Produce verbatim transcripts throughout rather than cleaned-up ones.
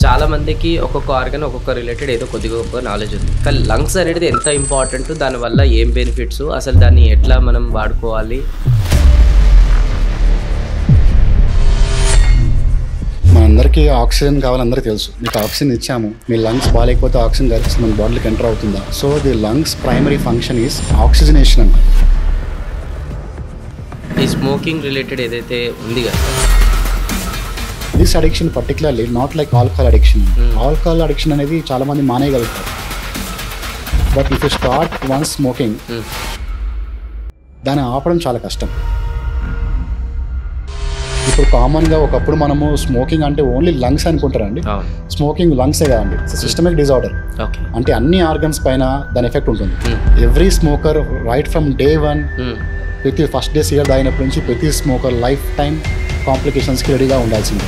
చాలా మందికి ఒక్కొక్క ఆర్గన్ ఒక్కొక్క రిలేటెడ్ ఏదో కొద్దిగా గొప్ప నాలెడ్జ్ ఉంది. కానీ లంగ్స్ అనేది ఎంత ఇంపార్టెంట్, దానివల్ల ఏం బెనిఫిట్స్, అసలు దాన్ని ఎట్లా మనం వాడుకోవాలి. మనందరికీ ఆక్సిజన్ కావాలి, అందరికీ తెలుసు. మీకు ఆక్సిజన్ ఇచ్చాము, మీ లంగ్స్ బాగాలేకపోతే ఆక్సిజన్ కలిసి మన బాడీకి ఎంటర్ అవుతుందా? So the lungs primary function is oxygenation అంట. ఈ స్మోకింగ్ రిలేటెడ్ ఏదైతే ఉంది కదా, this addiction particularly not like alcohol addiction. Alcohol addiction అనేది చాలా మంది మానేయగలుగుతారు. But if you start one smoking, దాన్ని ఆపడం చాలా కష్టం. ఇప్పుడు కామన్గా ఒకప్పుడు మనము స్మోకింగ్ అంటే ఓన్లీ లంగ్స్ అనుకుంటారండి. స్మోకింగ్ లంగ్సే కదండి, సిస్టమిక్ డిజార్డర్. అంటే అన్ని ఆర్గన్స్ పైన దాని ఎఫెక్ట్ ఉంటుంది. Every smoker right from day one, ప్రతి ఫస్ట్ డే సిగరెట్ తాగినప్పటి నుంచి ప్రతి స్మోకర్ లైఫ్ టైం కాంప్లికేషన్స్కి రెడీగా ఉండాల్సింది.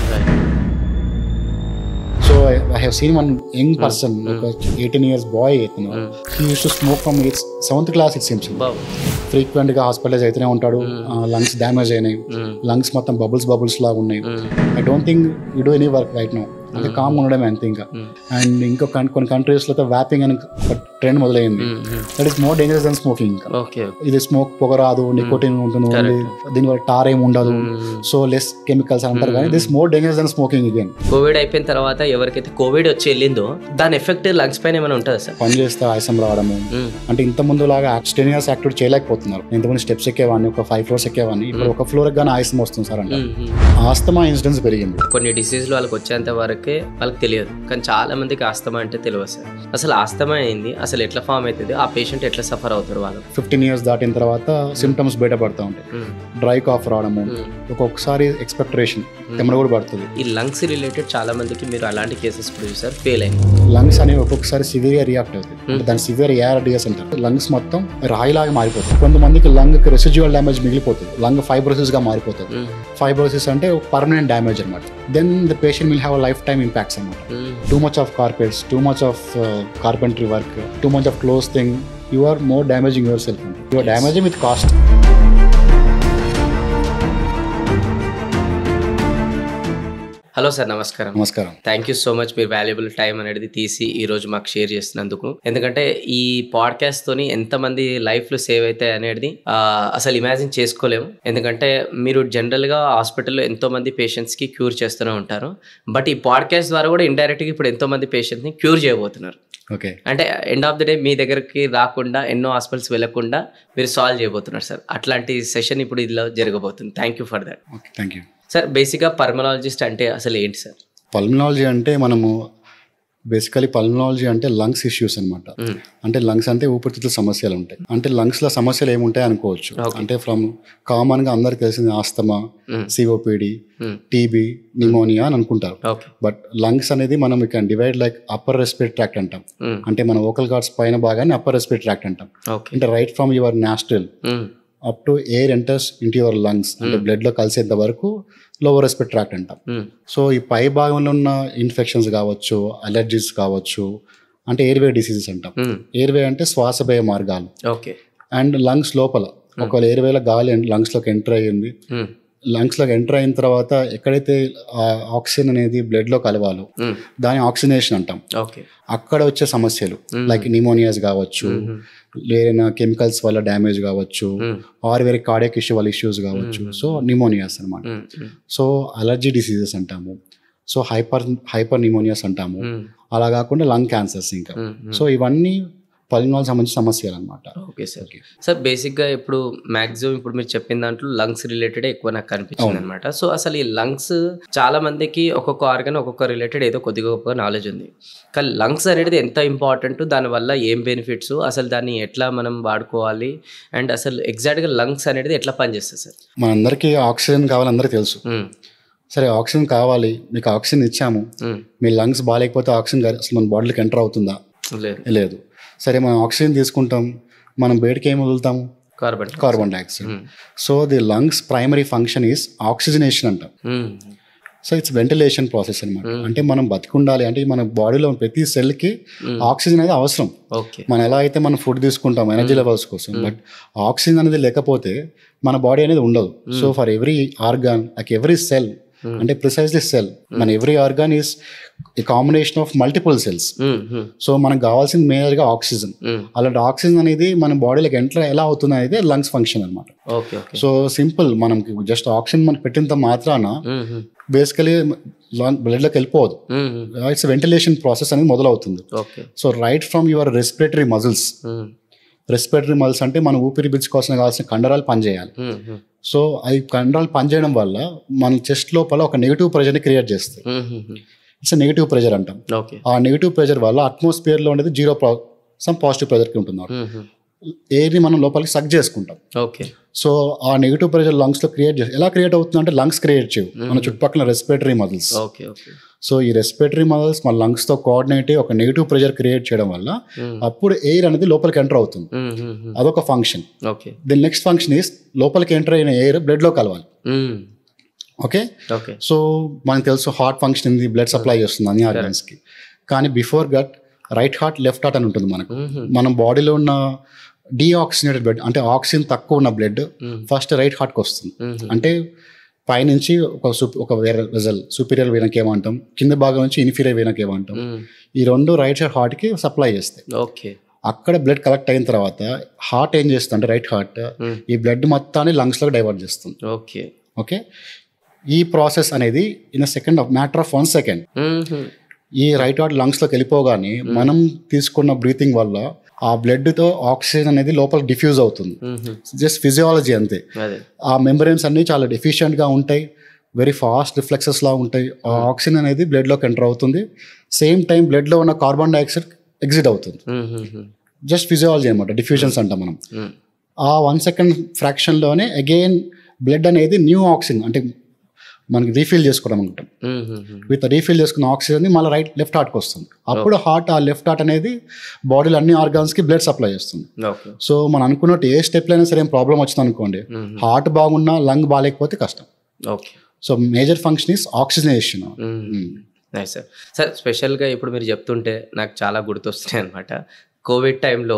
So I have seen one young person, ఒక ఎయిటీన్ ఇయర్స్ బాయ్ అతను, he use to smoke from eights seventh class it seems. ఫ్రీక్వెంట్గా హాస్పిటలైజ్ అయితేనే ఉంటాడు. లంగ్స్ డ్యామేజ్ అయినాయి, లంగ్స్ మొత్తం బబుల్స్ బబుల్స్ లాగా ఉన్నాయి. I don't think you do any work right now. అంటే కామ్ ఉండడమే అంతే. ఇంకా అండ్ ఇంకో కొన్ని కంట్రీస్లో వ్యాపింగ్ అని ఒక ట్రెండ్ మొదలైంది. That is more dangerous than smoking. ఇది స్మోక్ పొగ రాదు, నికోటిన్ ఉంటుంది, దీనివల్ల టార్ ఏమి ఉండదు, సో లెస్ కెమికల్స్ అంటారు. కానీ this more dangerous than smoking. Again covid అయిపోయిన తర్వాత ఎవరికైతే కోవిడ్ వచ్చి వెళ్ళిందో దాని ఎఫెక్ట్ లంగ్స్ పైన ఏమైనా ఉంటుంది సార్? పని చేస్తే ఆయాసం రావడము, అంటే ఇంత ముందు లాగా స్టెనియస్ యాక్టివిటీ చేయలేకపోతున్నారు. ఇంతకుముందు స్టెప్స్ ఎక్కేవాడిని, ఒక ఫైవ్ ఫ్లోర్స్ ఎక్కేవాడిని, ఇప్పుడు ఒక ఫ్లోర్ గానీ ఆయాసం వస్తుంది సార్ అంటే. ఆస్తమా ఇన్సిడెన్స్ పెరిగింది. కొన్ని డిసీజ్లు వాళ్ళకి వచ్చేంత వరకే వాళ్ళకి తెలియదు, కానీ చాలా మందికి ఆస్తమా అంటే తెలియదు సార్. అసలు ఆస్తమా ఏంది, అసలు ఎట్లా ఫామ్ అవుతుంది, ఆ పేషెంట్ ఎట్లా సఫర్ అవుతారు వాళ్ళు? ఫిఫ్టీన్ ఇయర్స్ దాటిన తర్వాత సిమ్టమ్స్ బయటపడతా ఉంటాయి. డ్రై కాఫ్ రావడము, ఒక్కొక్కసారి ఎక్స్పెక్టరేషన్ తెమ్మడ కూడా పడుతుంది. ఈ లంగ్స్ రిలేటెడ్ చాలా మందికి మీరు అలాంటి కేసెస్ కూడా చూసారు, ఫెయిల్ అయింది. లంగ్స్ అనేవి ఒక్కొక్కసారి సివియర్ రియాక్ట్ అవుతాయి. దాని సివియర్ ఏఆర్డిఎస్ అంటారు. లంగ్స్ మొత్తం రాయిలాగా మారిపోతుంది. కొంతమందికి లంగ్ రెసిడ్యువల్ డ్యామేజ్ మిగిలిపోతుంది, లంగ్ ఫైబ్రోసిస్ గా మారిపోతుంది. ఫైబ్రోసిస్ అంటే పర్మనెంట్ డ్యామేజ్ అనమాట. Then the patient will have life time impacts అనమాట. Too much of carpets, too much of carpentry work, too much of close thing, you are more damaging yourself. You are damaging with cost. Hello sir, నమస్కారం. నమస్కారం. Thank you so much, మీరు valuable time అనేది తీసి ఈ రోజు మాకు share చేస్తున్నందుకు. ఎందుకంటే ఈ పాడ్కాస్ట్ తోని ఎంతమంది లైఫ్లు సేవ్ అవుతాయి అనేది అసలు ఇమాజిన్ చేసుకోలేము. ఎందుకంటే మీరు జనరల్గా హాస్పిటల్లో ఎంతో మంది పేషెంట్స్కి క్యూర్ చేస్తూనే ఉంటారు. బట్ ఈ పాడ్కాస్ట్ ద్వారా కూడా ఇండైరెక్ట్గా ఇప్పుడు ఎంతో మంది పేషెంట్స్ని క్యూర్ చేయబోతున్నారు. ఓకే, అంటే ఎండ్ ఆఫ్ ద డే మీ దగ్గరికి రాకుండా, ఎన్నో హాస్పిటల్స్ వెళ్ళకుండా మీరు సాల్వ్ చేయబోతున్నారు సార్. అట్లాంటి సెషన్ ఇప్పుడు ఇదిలో జరగబోతుంది. Thank you for that. Okay, thank you sir. బేసిక్గా పల్మనాలజిస్ట్ అంటే అసలు ఏంటి సార్? పల్మనాలజీ అంటే మనము బేసికలీ పల్మనాలజీ అంటే లంగ్స్ ఇష్యూస్ అనమాట. అంటే లంగ్స్ అంటే ఊపిరితిత్తుల సమస్యలు ఉంటాయి. అంటే లంగ్స్ లో సమస్యలు ఏముంటాయి అనుకోవచ్చు. అంటే ఫ్రమ్ కామన్ గా అందరికి తెలిసింది ఆస్తమా, సిఓపిడి, టీబీ, నిమోనియా అని అనుకుంటారు. బట్ లంగ్స్ అనేది మనం ఇక divide like upper respiratory tract అంటాం. అంటే మన వోకల్ కార్డ్స్ పైన భాగాన్ని అప్పర్ రెస్పిరేటరీ ట్రాక్ట్ అంటాం. అంటే right from your nostril up to air enters into your lungs, అంటే బ్లడ్ లో కలిసేంత వరకు లోవర్ రెస్పిరేటరీ ట్రాక్ట్ అంటాం. సో ఈ పై భాగంలో ఉన్న ఇన్ఫెక్షన్స్ కావచ్చు, అలర్జీస్ కావచ్చు, అంటే ఎయిర్వే డిసీజెస్ అంటాం. ఎయిర్వే అంటే శ్వాసభయ మార్గాలు. అండ్ లంగ్స్ లోపల ఒకవేళ ఎయిర్వేలో గాలి లంగ్స్ లోకి ఎంటర్ అయ్యింది, లంగ్స్ లోకి ఎంటర్ అయిన తర్వాత ఎక్కడైతే ఆక్సిజన్ అనేది బ్లడ్ లో కలవాలో దాని ఆక్సిజనేషన్ అంటాం. అక్కడ వచ్చే సమస్యలు లైక్ నిమోనియాస్ కావచ్చు, లేదైనా కెమికల్స్ వల్ల డ్యామేజ్ కావచ్చు, ఆర్ వేరే కార్డియాక్ ఇష్యూ వల్ల ఇష్యూస్ కావచ్చు. సో నిమోనియాస్ అనమాట. సో అలర్జీ డిసీజెస్ అంటాము. సో హైపర్ హైపర్ నిమోనియాస్ అంటాము. అలా కాకుండా లంగ్ క్యాన్సర్స్ ఇంకా. సో ఇవన్నీ పల్మనాలజీ సంబంధించిన సమస్యలు అనమాట. Okay sir. సార్ బేసిక్గా ఇప్పుడు మ్యాక్సిమం ఇప్పుడు మీరు చెప్పిన దాంట్లో లంగ్స్ రిలేటెడ్ ఎక్కువ నాకు కనిపించింది అనమాట. సో అసలు ఈ లంగ్స్ చాలా మందికి ఒక్కొక్క ఆర్గన్ ఒక్కొక్క రిలేటెడ్ ఏదో కొద్దిగా గొప్ప నాలెడ్జ్ ఉంది. కానీ లంగ్స్ అనేది ఎంత ఇంపార్టెంట్, దానివల్ల ఏం బెనిఫిట్స్, అసలు దాన్ని ఎట్లా మనం వాడుకోవాలి, అండ్ అసలు ఎగ్జాక్ట్గా లంగ్స్ అనేది ఎట్లా పనిచేస్తుంది సార్? మనందరికీ ఆక్సిజన్ కావాలి, అందరికీ తెలుసు. సరే ఆక్సిజన్ కావాలి, మీకు ఆక్సిజన్ ఇచ్చాము, మీ లంగ్స్ బాగాలేకపోతే ఆక్సిజన్ అసలు మన బాడీకి ఎంటర్ అవుతుందా? లేదు. సరే మనం ఆక్సిజన్ తీసుకుంటాం, మనం బయటకి ఏం వదులుతాము? Carbon carbon dioxide. So the lungs primary function is oxygenation అంటాం. సో ఇట్స్ వెంటిలేషన్ ప్రాసెస్ అనమాట. అంటే మనం బతికుండాలి అంటే మన బాడీలో ప్రతి సెల్కి ఆక్సిజన్ అనేది అవసరం. మనం ఎలా అయితే మనం ఫుడ్ తీసుకుంటాం ఎనర్జీ లెవెల్స్ కోసం, బట్ ఆక్సిజన్ అనేది లేకపోతే మన బాడీ అనేది ఉండదు. So for every organ like every cell అంటే ప్రిసైజ్లీ సెల్. మన every organ is a combination of multiple cells. So మనకు కావాల్సింది మేజర్గా ఆక్సిజన్. అలాంటి ఆక్సిజన్ అనేది మన బాడీలోకి ఎంటర్ ఎలా అవుతుంది అనేది లంగ్స్ ఫంక్షన్ అనమాట. సో సింపుల్, మనం జస్ట్ ఆక్సిజన్ మనకు పెట్టినంత మాత్రాన బేసికలీ బ్లడ్లోకి వెళ్ళిపోదు. ఇట్స్ వెంటిలేషన్ ప్రాసెస్ అనేది మొదలవుతుంది. So right from your respiratory muscles, respiratory muscles అంటే మన ఊపిరి పీల్చుకోవాల్సిన కావాల్సిన కండరాలు పనిచేయాలి. సో అవి కండరాలు పనిచేయడం వల్ల మన చెస్ట్ లోపల ఒక నెగిటివ్ ప్రెషర్ని క్రియేట్ చేస్తాయి. ఇట్స్ నెగిటివ్ ప్రెషర్ అంటాం. ఆ నెగిటివ్ ప్రెషర్ వల్ల అట్మాస్ఫియర్లో ఉండేది జీరో సమ్ పాజిటివ్ ప్రెషర్కి ఉంటుంది. ఎయిర్ని మనం లోపలికి సక్ చేసుకుంటాం. ఓకే. సో ఆ నెగిటివ్ ప్రెషర్ లంగ్స్లో క్రియేట్ చేసి ఎలా క్రియేట్ అవుతుంది అంటే లంగ్స్ క్రియేట్ చేయవు, మన చుట్టుపక్కల respiratory muscles. Okay okay. So ఈ రెస్పిరేటరీ మజిల్స్ మన లంగ్స్తో కోఆర్డినేట్ ఒక నెగిటివ్ ప్రెషర్ క్రియేట్ చేయడం వల్ల అప్పుడు ఎయిర్ అనేది లోపలికి ఎంటర్ అవుతుంది. అదొక ఫంక్షన్. ఓకే. దీని నెక్స్ట్ ఫంక్షన్ ఈస్ లోపలికి ఎంటర్ అయిన ఎయిర్ బ్లడ్లో కలవాలి. ఓకే. ఓకే. సో మనకు తెలుసు హార్ట్ ఫంక్షన్ ఉంది, బ్లడ్ సప్లై చేస్తుంది అన్ని ఆర్గన్స్కి. కానీ బిఫోర్ గట్ రైట్ హార్ట్ లెఫ్ట్ హార్ట్ అని ఉంటుంది మనకు. మన బాడీలో ఉన్న డీఆక్సిజనేటెడ్ బ్లడ్ అంటే ఆక్సిజన్ తక్కువ ఉన్న బ్లడ్ ఫస్ట్ రైట్ హార్ట్కి వస్తుంది. అంటే పైనుంచి ఒక ఒక వెజల్ సుపీరియర్ వెనక్ ఏమంటాం, కింద భాగం నుంచి ఇన్ఫీరియర్ వెనక్ ఏమంటాం. ఈ రెండు రైట్ సైడ్ హార్ట్కి సప్లై చేస్తాయి. ఓకే. అక్కడ బ్లడ్ కలెక్ట్ అయిన తర్వాత హార్ట్ ఏం చేస్తుంది అంటే రైట్ హార్ట్ ఈ బ్లడ్ మొత్తాన్ని లంగ్స్లోకి డైవర్ట్ చేస్తుంది. ఓకే. ఓకే. ఈ ప్రాసెస్ అనేది in second of matter of one second ఈ రైట్ హార్ట్ లంగ్స్లోకి వెళ్ళిపోగానే మనం తీసుకున్న బ్రీతింగ్ వల్ల ఆ బ్లడ్తో ఆక్సిజన్ అనేది లోపల డిఫ్యూజ్ అవుతుంది. జస్ట్ ఫిజియాలజీ అంతే. ఆ మెంబ్రెన్స్ అన్ని చాలా ఎఫిషియెంట్గా ఉంటాయి, వెరీ ఫాస్ట్ రిఫ్లెక్సెస్ లా ఉంటాయి. ఆ ఆక్సిజన్ అనేది బ్లడ్లోకి ఎంటర్ అవుతుంది. సేమ్ టైం బ్లడ్లో ఉన్న కార్బన్ డైఆక్సైడ్ ఎగ్జిట్ అవుతుంది. జస్ట్ ఫిజియాలజీ అనమాట, డిఫ్యూజన్స్ అంటాం మనం. ఆ వన్ సెకండ్ ఫ్రాక్షన్లోనే అగైన్ బ్లడ్ అనేది న్యూ ఆక్సిజన్ అంటే మనకి రీఫిల్ చేసుకోవడం అనుకుంటాం. విత్ రీఫిల్ చేసుకున్న ఆక్సిజన్ మళ్ళీ రైట్ లెఫ్ట్ హార్ట్కి వస్తుంది. అప్పుడు హార్ట్ ఆ లెఫ్ట్ హార్ట్ అనేది బాడీలో అన్ని ఆర్గాన్స్కి బ్లడ్ సప్లై చేస్తుంది. సో మనం అనుకున్నట్టు ఏ స్టెప్లో అయినా సరే ఏం ప్రాబ్లం వచ్చింది అనుకోండి, హార్ట్ బాగున్నా లంగ్ బాగాలేకపోతే కష్టం. So major function is oxygenation. Nice sir. Sir స్పెషల్గా ఇప్పుడు మీరు చెప్తుంటే నాకు చాలా గుర్తొస్తున్నాయి అనమాట. కోవిడ్ టైంలో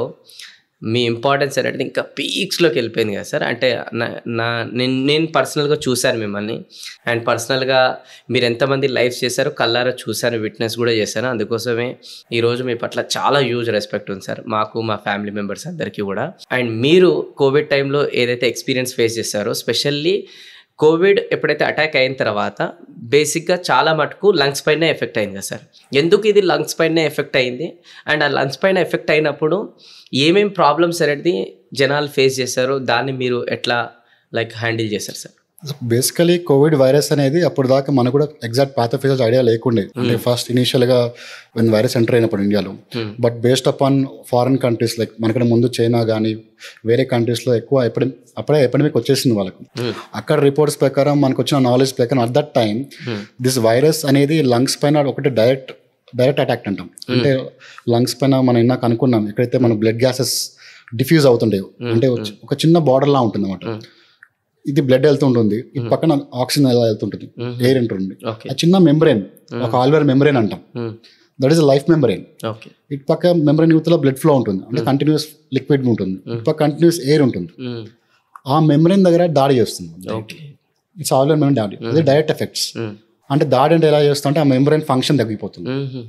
మీ ఇంపార్టెన్స్ అనేది ఇంకా పీక్స్లోకి వెళ్ళిపోయింది కదా సార్. అంటే నా నా నేను నేను పర్సనల్గా చూశాను మిమ్మల్ని, అండ్ పర్సనల్గా మీరు ఎంతమంది లైఫ్ చేశారో కళ్ళారా చూశాను, విట్నెస్ కూడా చేశాను. అందుకోసమే ఈరోజు మీ పట్ల చాలా హ్యూజ్ రెస్పెక్ట్ ఉంది సార్, మాకు మా ఫ్యామిలీ మెంబర్స్ అందరికీ కూడా. అండ్ మీరు కోవిడ్ టైంలో ఏదైతే ఎక్స్పీరియన్స్ ఫేస్ చేశారో, స్పెషల్లీ కోవిడ్ ఎప్పుడైతే అటాక్ అయిన తర్వాత బేసిక్గా చాలా మటుకు లంగ్స్ పైన ఎఫెక్ట్ అయింది కదా సార్. ఎందుకు ఇది లంగ్స్ పైన ఎఫెక్ట్ అయింది, అండ్ ఆ లంగ్స్ పైన ఎఫెక్ట్ అయినప్పుడు ఏమేమి ప్రాబ్లమ్స్ అనేది జనాలు ఫేస్ చేశారో దాన్ని మీరు ఎట్లా లైక్ హ్యాండిల్ చేశారు సార్? బేసికలీ కోవిడ్ వైరస్ అనేది అప్పుడు దాకా మనకు కూడా ఎగ్జాక్ట్ పాథోఫిజియాలజీ ఐడియా లేకుండే. అంటే ఫస్ట్ ఇనిషియల్గా వన్ వైరస్ ఎంటర్ అయినప్పుడు ఇండియాలో, but based upon foreign countries like మనకంటే ముందు చైనా కానీ వేరే కంట్రీస్లో ఎక్కువ ఎపిడెమి అప్పుడే ఎపిడమిక్ వచ్చేసింది వాళ్ళకు. అక్కడ రిపోర్ట్స్ ప్రకారం మనకు వచ్చిన నాలెడ్జ్ ప్రకారం at that time this virus అనేది లంగ్స్ పైన ఒకటి డైరెక్ట్ డైరెక్ట్ అటాక్ అంటాం. అంటే లంగ్స్ పైన మనం ఇందాక అనుకున్నాం ఎక్కడైతే మన బ్లడ్ గ్యాసెస్ డిఫ్యూజ్ అవుతుంటాయి, అంటే ఒక చిన్న బార్డర్ లా ఉంటుంది అన్నమాట. ఇది బ్లడ్ వెళ్తుంటుంది, ఈ పక్కన ఆక్సిజన్ ఎలా వెళ్తుంటుంది, ఎయిర్ ఉంటుంది. ఆ చిన్న మెంబ్రెయిన్ ఒక ఆల్వేర్ మెంబ్రెయిన్ అంటాం, దట్ ఈస్ లైఫ్ మెంబ్రెయిన్. ఇటు పక్క మెంబ్రెయిన్ యూత్లో బ్లడ్ ఫ్లో ఉంటుంది, అంటే కంటిన్యూస్ లిక్విడ్ ఉంటుంది, ఇటు పక్క కంటిన్యూస్ ఎయిర్ ఉంటుంది. ఆ మెంబ్రెయిన్ దగ్గర దాడి చేస్తుంది. ఇట్స్ ఆల్వేర్ మెంబ్రెయిన్ దాడి, అది డైరెక్ట్ ఎఫెక్ట్స్. అంటే దాడి అంటే ఎలా చేస్తుంటే ఆ మెంబ్రెయిన్ ఫంక్షన్ తగ్గిపోతుంది.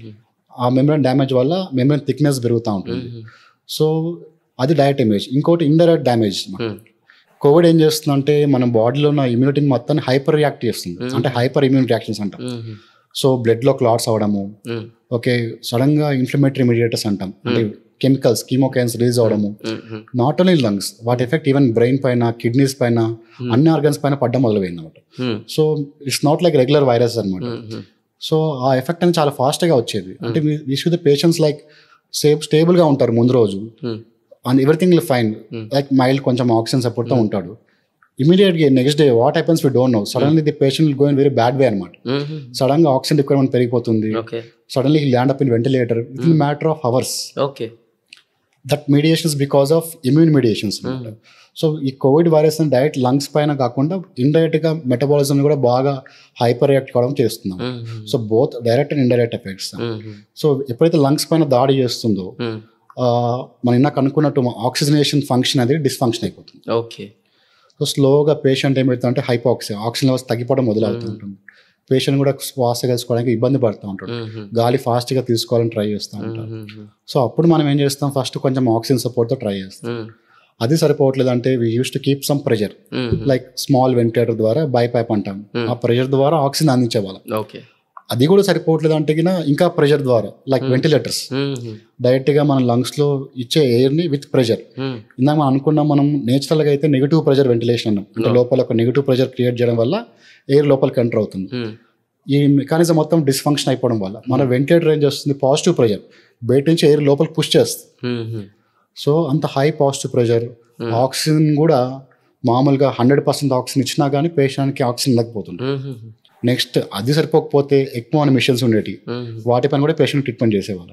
ఆ మెంబ్రెయిన్ డ్యామేజ్ వల్ల మెంబ్రెయిన్ థిక్నెస్ పెరుగుతూ ఉంటుంది. సో అది డైరెక్ట్ డ్యామేజ్. ఇంకోటి ఇండైరెక్ట్ డ్యామేజ్. కోవిడ్ ఏం చేస్తుందంటే మన బాడీలో ఉన్న ఇమ్యూనిటీని మొత్తాన్ని హైపర్ రియాక్ట్ చేస్తుంది, అంటే హైపర్ ఇమ్యూన్ రియాక్షన్స్ అంటాం. సో బ్లడ్లో క్లాట్స్ అవ్వడము, ఓకే, సడన్గా ఇన్ఫ్లమేటరీ మీడియేటర్స్ అంటాం, అంటే కెమికల్స్ కీమోకైన్స్ రిలీజ్ అవడము, నాట్ ఓన్లీ లంగ్స్, వాటి ఎఫెక్ట్ ఈవెన్ బ్రెయిన్ పైన, కిడ్నీస్ పైన, అన్ని ఆర్గన్స్ పైన పడ్డం మొదలుపోయింది అనమాట. So it's not like regular virus అనమాట. సో ఆ ఎఫెక్ట్ అనేది చాలా ఫాస్ట్గా వచ్చేది. అంటే we should the patients like safe స్టేబుల్గా ఉంటారు ముందు రోజు, and everything will fine, like mild కొంచెం ఆక్సిజన్ సపోర్ట్తో ఉంటాడు. ఇమీడియట్గా next day what happens we don't know, suddenly the patient will go in very bad way అనమాట. సడన్ గా ఆక్సిజన్ రిక్వైర్మెంట్ పెరిగిపోతుంది, suddenly he land up in ventilator with in matter of hours. Okay, that mediations because of immune mediations అనమాట. So ఈ COVID virus direct lungs పైన కాకుండా indirect గా metabolism కూడా బాగా హైపర్ రియాక్ట్ కావడం చేస్తున్నాం. So both direct and indirect effects. So ఎప్పుడైతే లంగ్స్ పైన దాడి చేస్తుందో మనం ఇందాక అనుకున్నట్టు ఆక్సిజనేషన్ ఫంక్షన్ అనేది డిస్ఫంక్షన్ అయిపోతుంది. ఓకే, సో స్లోగా పేషెంట్ ఏమవుతుందంటే హైపాక్సియా, ఆక్సిజన్ లెవెల్స్ తగ్గిపోవడం మొదలవుతుంటుంది. పేషెంట్ కూడా శ్వాస తీసుకోవడానికి ఇబ్బంది పడుతూ ఉంటాడు, గాలి ఫాస్ట్గా తీసుకోవాలని ట్రై చేస్తూ ఉంటాడు. సో అప్పుడు మనం ఏం చేస్తాం, ఫస్ట్ కొంచెం ఆక్సిజన్ సపోర్ట్తో ట్రై చేస్తాం. అది సరిపోవట్లేదు అంటే we use to keep some pressure, like small ventilator ద్వారా బైపైప్ అంటాం, ఆ ప్రెషర్ ద్వారా ఆక్సిజన్ అందించేవాళ్ళం. అది కూడా సరిపోవట్లేదు అంటే ఇంకా ప్రెషర్ ద్వారా లైక్ వెంటిలేటర్స్ డైరెక్ట్గా మన లంగ్స్లో ఇచ్చే ఎయిర్ని విత్ ప్రెషర్. ఇందాక మనం అనుకున్నాం, మనం నేచురల్గా అయితే నెగిటివ్ ప్రెషర్ వెంటిలేషన్ అన్నాం, అంటే లోపల ఒక నెగిటివ్ ప్రెషర్ క్రియేట్ చేయడం వల్ల ఎయిర్ లోపలికి ఎంటర్ అవుతుంది. ఈ మెకానిజం మొత్తం డిస్ఫంక్షన్ అయిపోవడం వల్ల మన వెంటిలేటర్ ఏం చేస్తుంది, పాజిటివ్ ప్రెషర్ బయట నుంచి ఎయిర్ లోపలికి పుష్ చేస్తుంది. సో అంత హై పాజిటివ్ ప్రెషర్, ఆక్సిజన్ కూడా మామూలుగా హండ్రెడ్ పర్సెంట్ ఆక్సిజన్ ఇచ్చినా కానీ పేషెంట్కి ఆక్సిజన్ లేకపోతుంది. నెక్స్ట్ అది సరిపోకపోతే ఎక్కువ మన మిషన్స్ ఉండేవి, వాటి పైన కూడా పేషెంట్ ట్రీట్మెంట్ చేసేవాళ్ళు.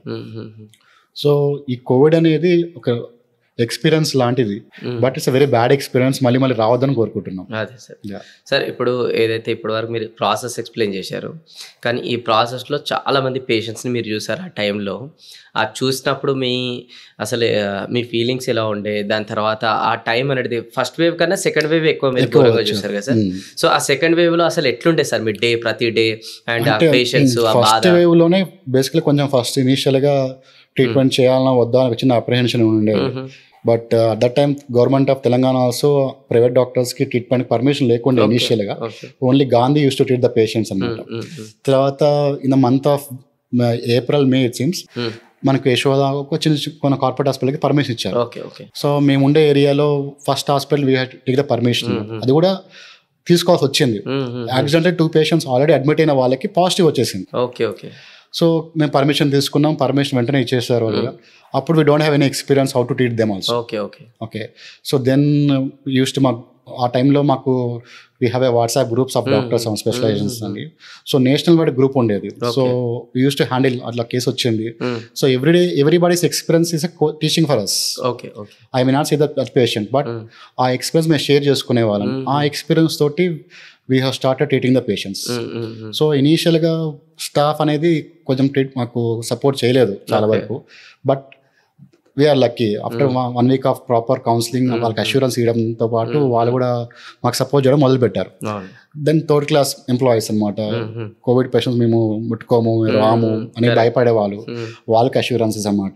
సో ఈ కోవిడ్ అనేది ఒక ఎక్స్పీరియన్స్ లాంటిది, but it's a very bad experience, మళ్ళీ మళ్ళీ రావద్దని కోరుకుంటున్నాం. అదే సార్. సార్ ఇప్పుడు ఏదైతే ఇప్పటి వరకు మీరు ప్రాసెస్ ఎక్స్ప్లెయిన్ చేశారు, కానీ ఈ ప్రాసెస్లో చాలా మంది పేషెంట్స్ని మీరు చూసారు ఆ టైంలో. ఆ చూసినప్పుడు మీ అసలు మీ ఫీలింగ్స్ ఎలా ఉండే, దాని తర్వాత ఆ టైం అనేది ఫస్ట్ వేవ్ కన్నా సెకండ్ వేవ్ ఎక్కువ మీరు దూరంగా చూసారు కదా సార్. సో ఆ సెకండ్ వేవ్ లో అసలు ఎట్లుండే సార్ మీ డే, ప్రతి డే అండ్ ఆ పేషెంట్స్ ఆ బాధ? ఫస్ట్ వేవ్ లోనే బేసికలీ కొంచెం ఫస్ట్ ఇనిషియల్ గా ట్రీట్మెంట్ చేయాలన్నా వద్దా అని చిన్న అప్రహెన్షన్ ఉండేది. But at that time government of Telangana also private doctors కి ట్రీట్మెంట్ పర్మిషన్ లేకుండా ఇనిషియల్ గా only Gandhi use to treat the patients అన్నమాట. తర్వాత in the month of April May it seems మనకు యశోద ఒక చిన్న కొన్ని కార్పొరేట్ హాస్పిటల్కి పర్మిషన్ ఇచ్చారు. సో మేము ఉండే ఏరియాలో first hospital we had take the permission, అది కూడా తీసుకోవాల్సి వచ్చింది. Accidental two patients already admit అయిన వాళ్ళకి పాజిటివ్ వచ్చేసింది. ఓకే ఓకే సో మేము పర్మిషన్ తీసుకున్నాం, పర్మిషన్ వెంటనే ఇచ్చేసారు వాళ్ళు. అప్పుడు we don't have any experience how to treat them also. Okay okay okay so then use to మాకు ఆ టైంలో మాకు we have a WhatsApp groups of doctors on specializations అండి. సో నేషనల్ వైడ్ గ్రూప్ ఉండేది. సో యూస్ టు హ్యాండిల్ అట్లా case వచ్చింది. So everyday everybody's experience is teaching for us. Okay okay I may not say that patient, but ఆ experience మేము share చేసుకునే వాళ్ళం. ఆ experience తోటి we have started treating the patients. So ఇనీషియల్గా staff అనేది కొంచెం ట్రీట్ మాకు సపోర్ట్ చేయలేదు చాలా వరకు, but we are lucky after one week of proper counselling వాళ్ళకి అష్యూరెన్స్ ఇవ్వడంతో పాటు వాళ్ళు కూడా మాకు సపోర్ట్ చేయడం మొదలు పెట్టారు. దెన్ థర్డ్ క్లాస్ ఎంప్లాయీస్ అనమాట, కోవిడ్ పేషెంట్స్ మేము ముట్టుకోము రాము అని భయపడేవాళ్ళు, వాళ్ళకి అష్యూరెన్సెస్ అన్నమాట.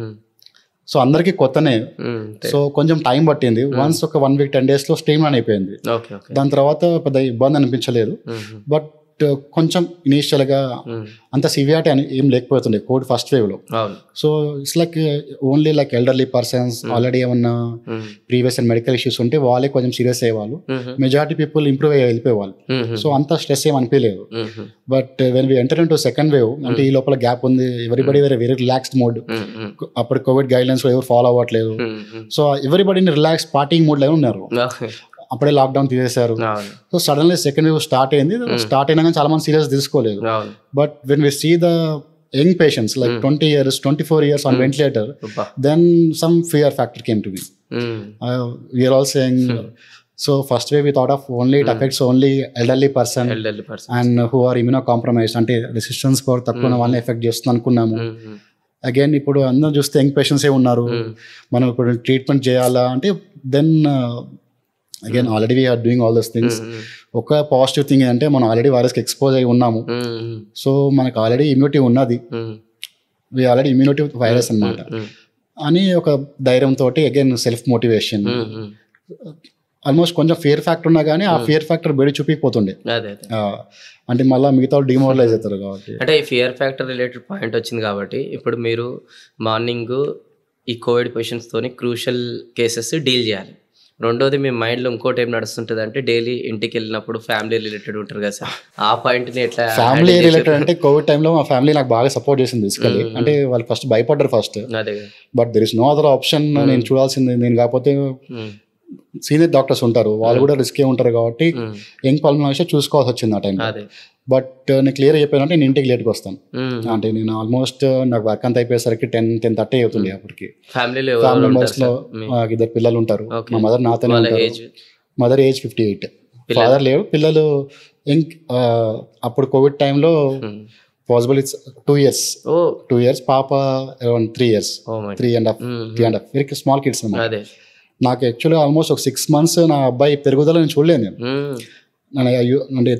సో అందరికీ కొత్తనే, సో కొంచెం టైం పట్టింది. వన్స్ ఒక వన్ వీక్ టెన్ డేస్ లో స్ట్రీమ్ లైన్ అయిపోయింది. దాని తర్వాత పెద్ద ఇబ్బంది అనిపించలేదు, బట్ కొంచెం ఇనీషియల్ గా అంత సివియారిటీ అని ఏం లేకపోతుండే కోవిడ్ ఫస్ట్ వేవ్ లో. So it's like only like elderly persons, already ఏమన్నా ప్రీవియస్ అండ్ మెడికల్ ఇష్యూస్ ఉంటే వాళ్ళే కొంచెం సీరియస్ అయ్యేవాళ్ళు. మెజారిటీ పీపుల్ ఇంప్రూవ్ అయ్యి వెళ్ళిపోయేవాళ్ళు. సో అంత స్ట్రెస్ ఏం అనిపించలేదు. But when we enter into second wave అంటే ఈ లోపల గ్యాప్ ఉంది, everybody very very relaxed mode. అప్పుడు కోవిడ్ గైడ్ లైన్స్ ఎవరు ఫాలో అవ్వట్లేదు. సో ఎవ్రీబడిని రిలాక్స్ పార్టీయింగ్ మోడ్ లో ఉన్నారు. అప్పుడే లాక్డౌన్ తీసేశారు. So suddenly second wave start అయింది. స్టార్ట్ అయినా కానీ చాలా మంది సీరియస్ తీసుకోలేదు. But when we see the young patients like twenty years twenty four years on ventilator, then some fear factor came to me. We are all saying, so first way we thought of only it affects only elderly person and who are immunocompromised, అంటే resistance power తక్కువ ఉన్న వాళ్ళని effect చేస్తుంది అనుకున్నాము. Again ఇప్పుడు అందరూ చూస్తే young patients ఏ ఉన్నారు, మనం ఇప్పుడు ట్రీట్మెంట్ చేయాలా అంటే then again already we are doing all those things. ఒక పాజిటివ్ థింగ్ ఏంటంటే మనం ఆల్రెడీ వైరస్కి ఎక్స్పోజ్ అయి ఉన్నాము. సో మనకు ఆల్రెడీ ఇమ్యూనిటీ ఉన్నది, వి ఆల్రెడీ ఇమ్యూనిటీ వైరస్ అనమాట అని ఒక ధైర్యంతో అగైన్ సెల్ఫ్ మోటివేషన్. ఆల్మోస్ట్ కొంచెం ఫియర్ ఫ్యాక్టర్ ఉన్నా కానీ ఆ ఫియర్ ఫ్యాక్టర్ బయట చూపిపోతుండే, అంటే మళ్ళీ మిగతా డిమోరలైజ్ అవుతారు కాబట్టి. అంటే ఈ ఫియర్ ఫ్యాక్టర్ రిలేటెడ్ పాయింట్ వచ్చింది కాబట్టి ఇప్పుడు మీరు మార్నింగ్ ఈ కోవిడ్ పేషెంట్స్తోని క్రూషల్ కేసెస్ డీల్ చేయాలి. రెండోది మీ మైండ్లో ఇంకోటి ఏం నడుస్తుంటుంది అంటే డైలీ ఇంటికి వెళ్ళినప్పుడు ఫ్యామిలీ రిలేటెడ్ ఉంటారు కదా సార్, ఆ పాయింట్ని ఎట్లా? ఫ్యామిలీ రిలేటెడ్ అంటే కోవిడ్ టైంలో మా ఫ్యామిలీ నాకు బాగా సపోర్ట్ చేసింది బేసికలీ. అంటే వాళ్ళు ఫస్ట్ భయపడ్డారు first, but there is no other option. నేను చూడాల్సింది నేను కాకపోతే సీనియర్ డాక్టర్స్ ఉంటారు, వాళ్ళు కూడా రిస్కే ఉంటారు కాబట్టి యంగ్ పల్మనాలజిస్ట్ చూసుకోవాల్సి వచ్చింది ఆ టైం. బట్ నేను క్లియర్ అయిపోయినంటే నేను ఇంటికి లేట్కి వస్తాను. అంటే నేను ఆల్మోస్ట్ నాకు వర్క్ అంతా అయిపోయేసరికి టెన్ టెన్ థర్టీ అవుతుంది. అప్పటికి ఫ్యామిలీ మెంబర్స్ లో ఇద్దరు పిల్లలు ఉంటారు, మా మదర్ నాతోనే ఉంటారు. Mother age fifty eight, father లేడు. పిల్లలు అప్పుడు కోవిడ్ టైంలో possible it's two years two years పాప around three years three and half three and half very small kids అన్నమాట. నాకు యాక్చువల్గా ఆల్మోస్ట్ ఒక సిక్స్ మంత్స్ నా అబ్బాయి పెరుగుదల నేను చూడలేదు. నేను అంటే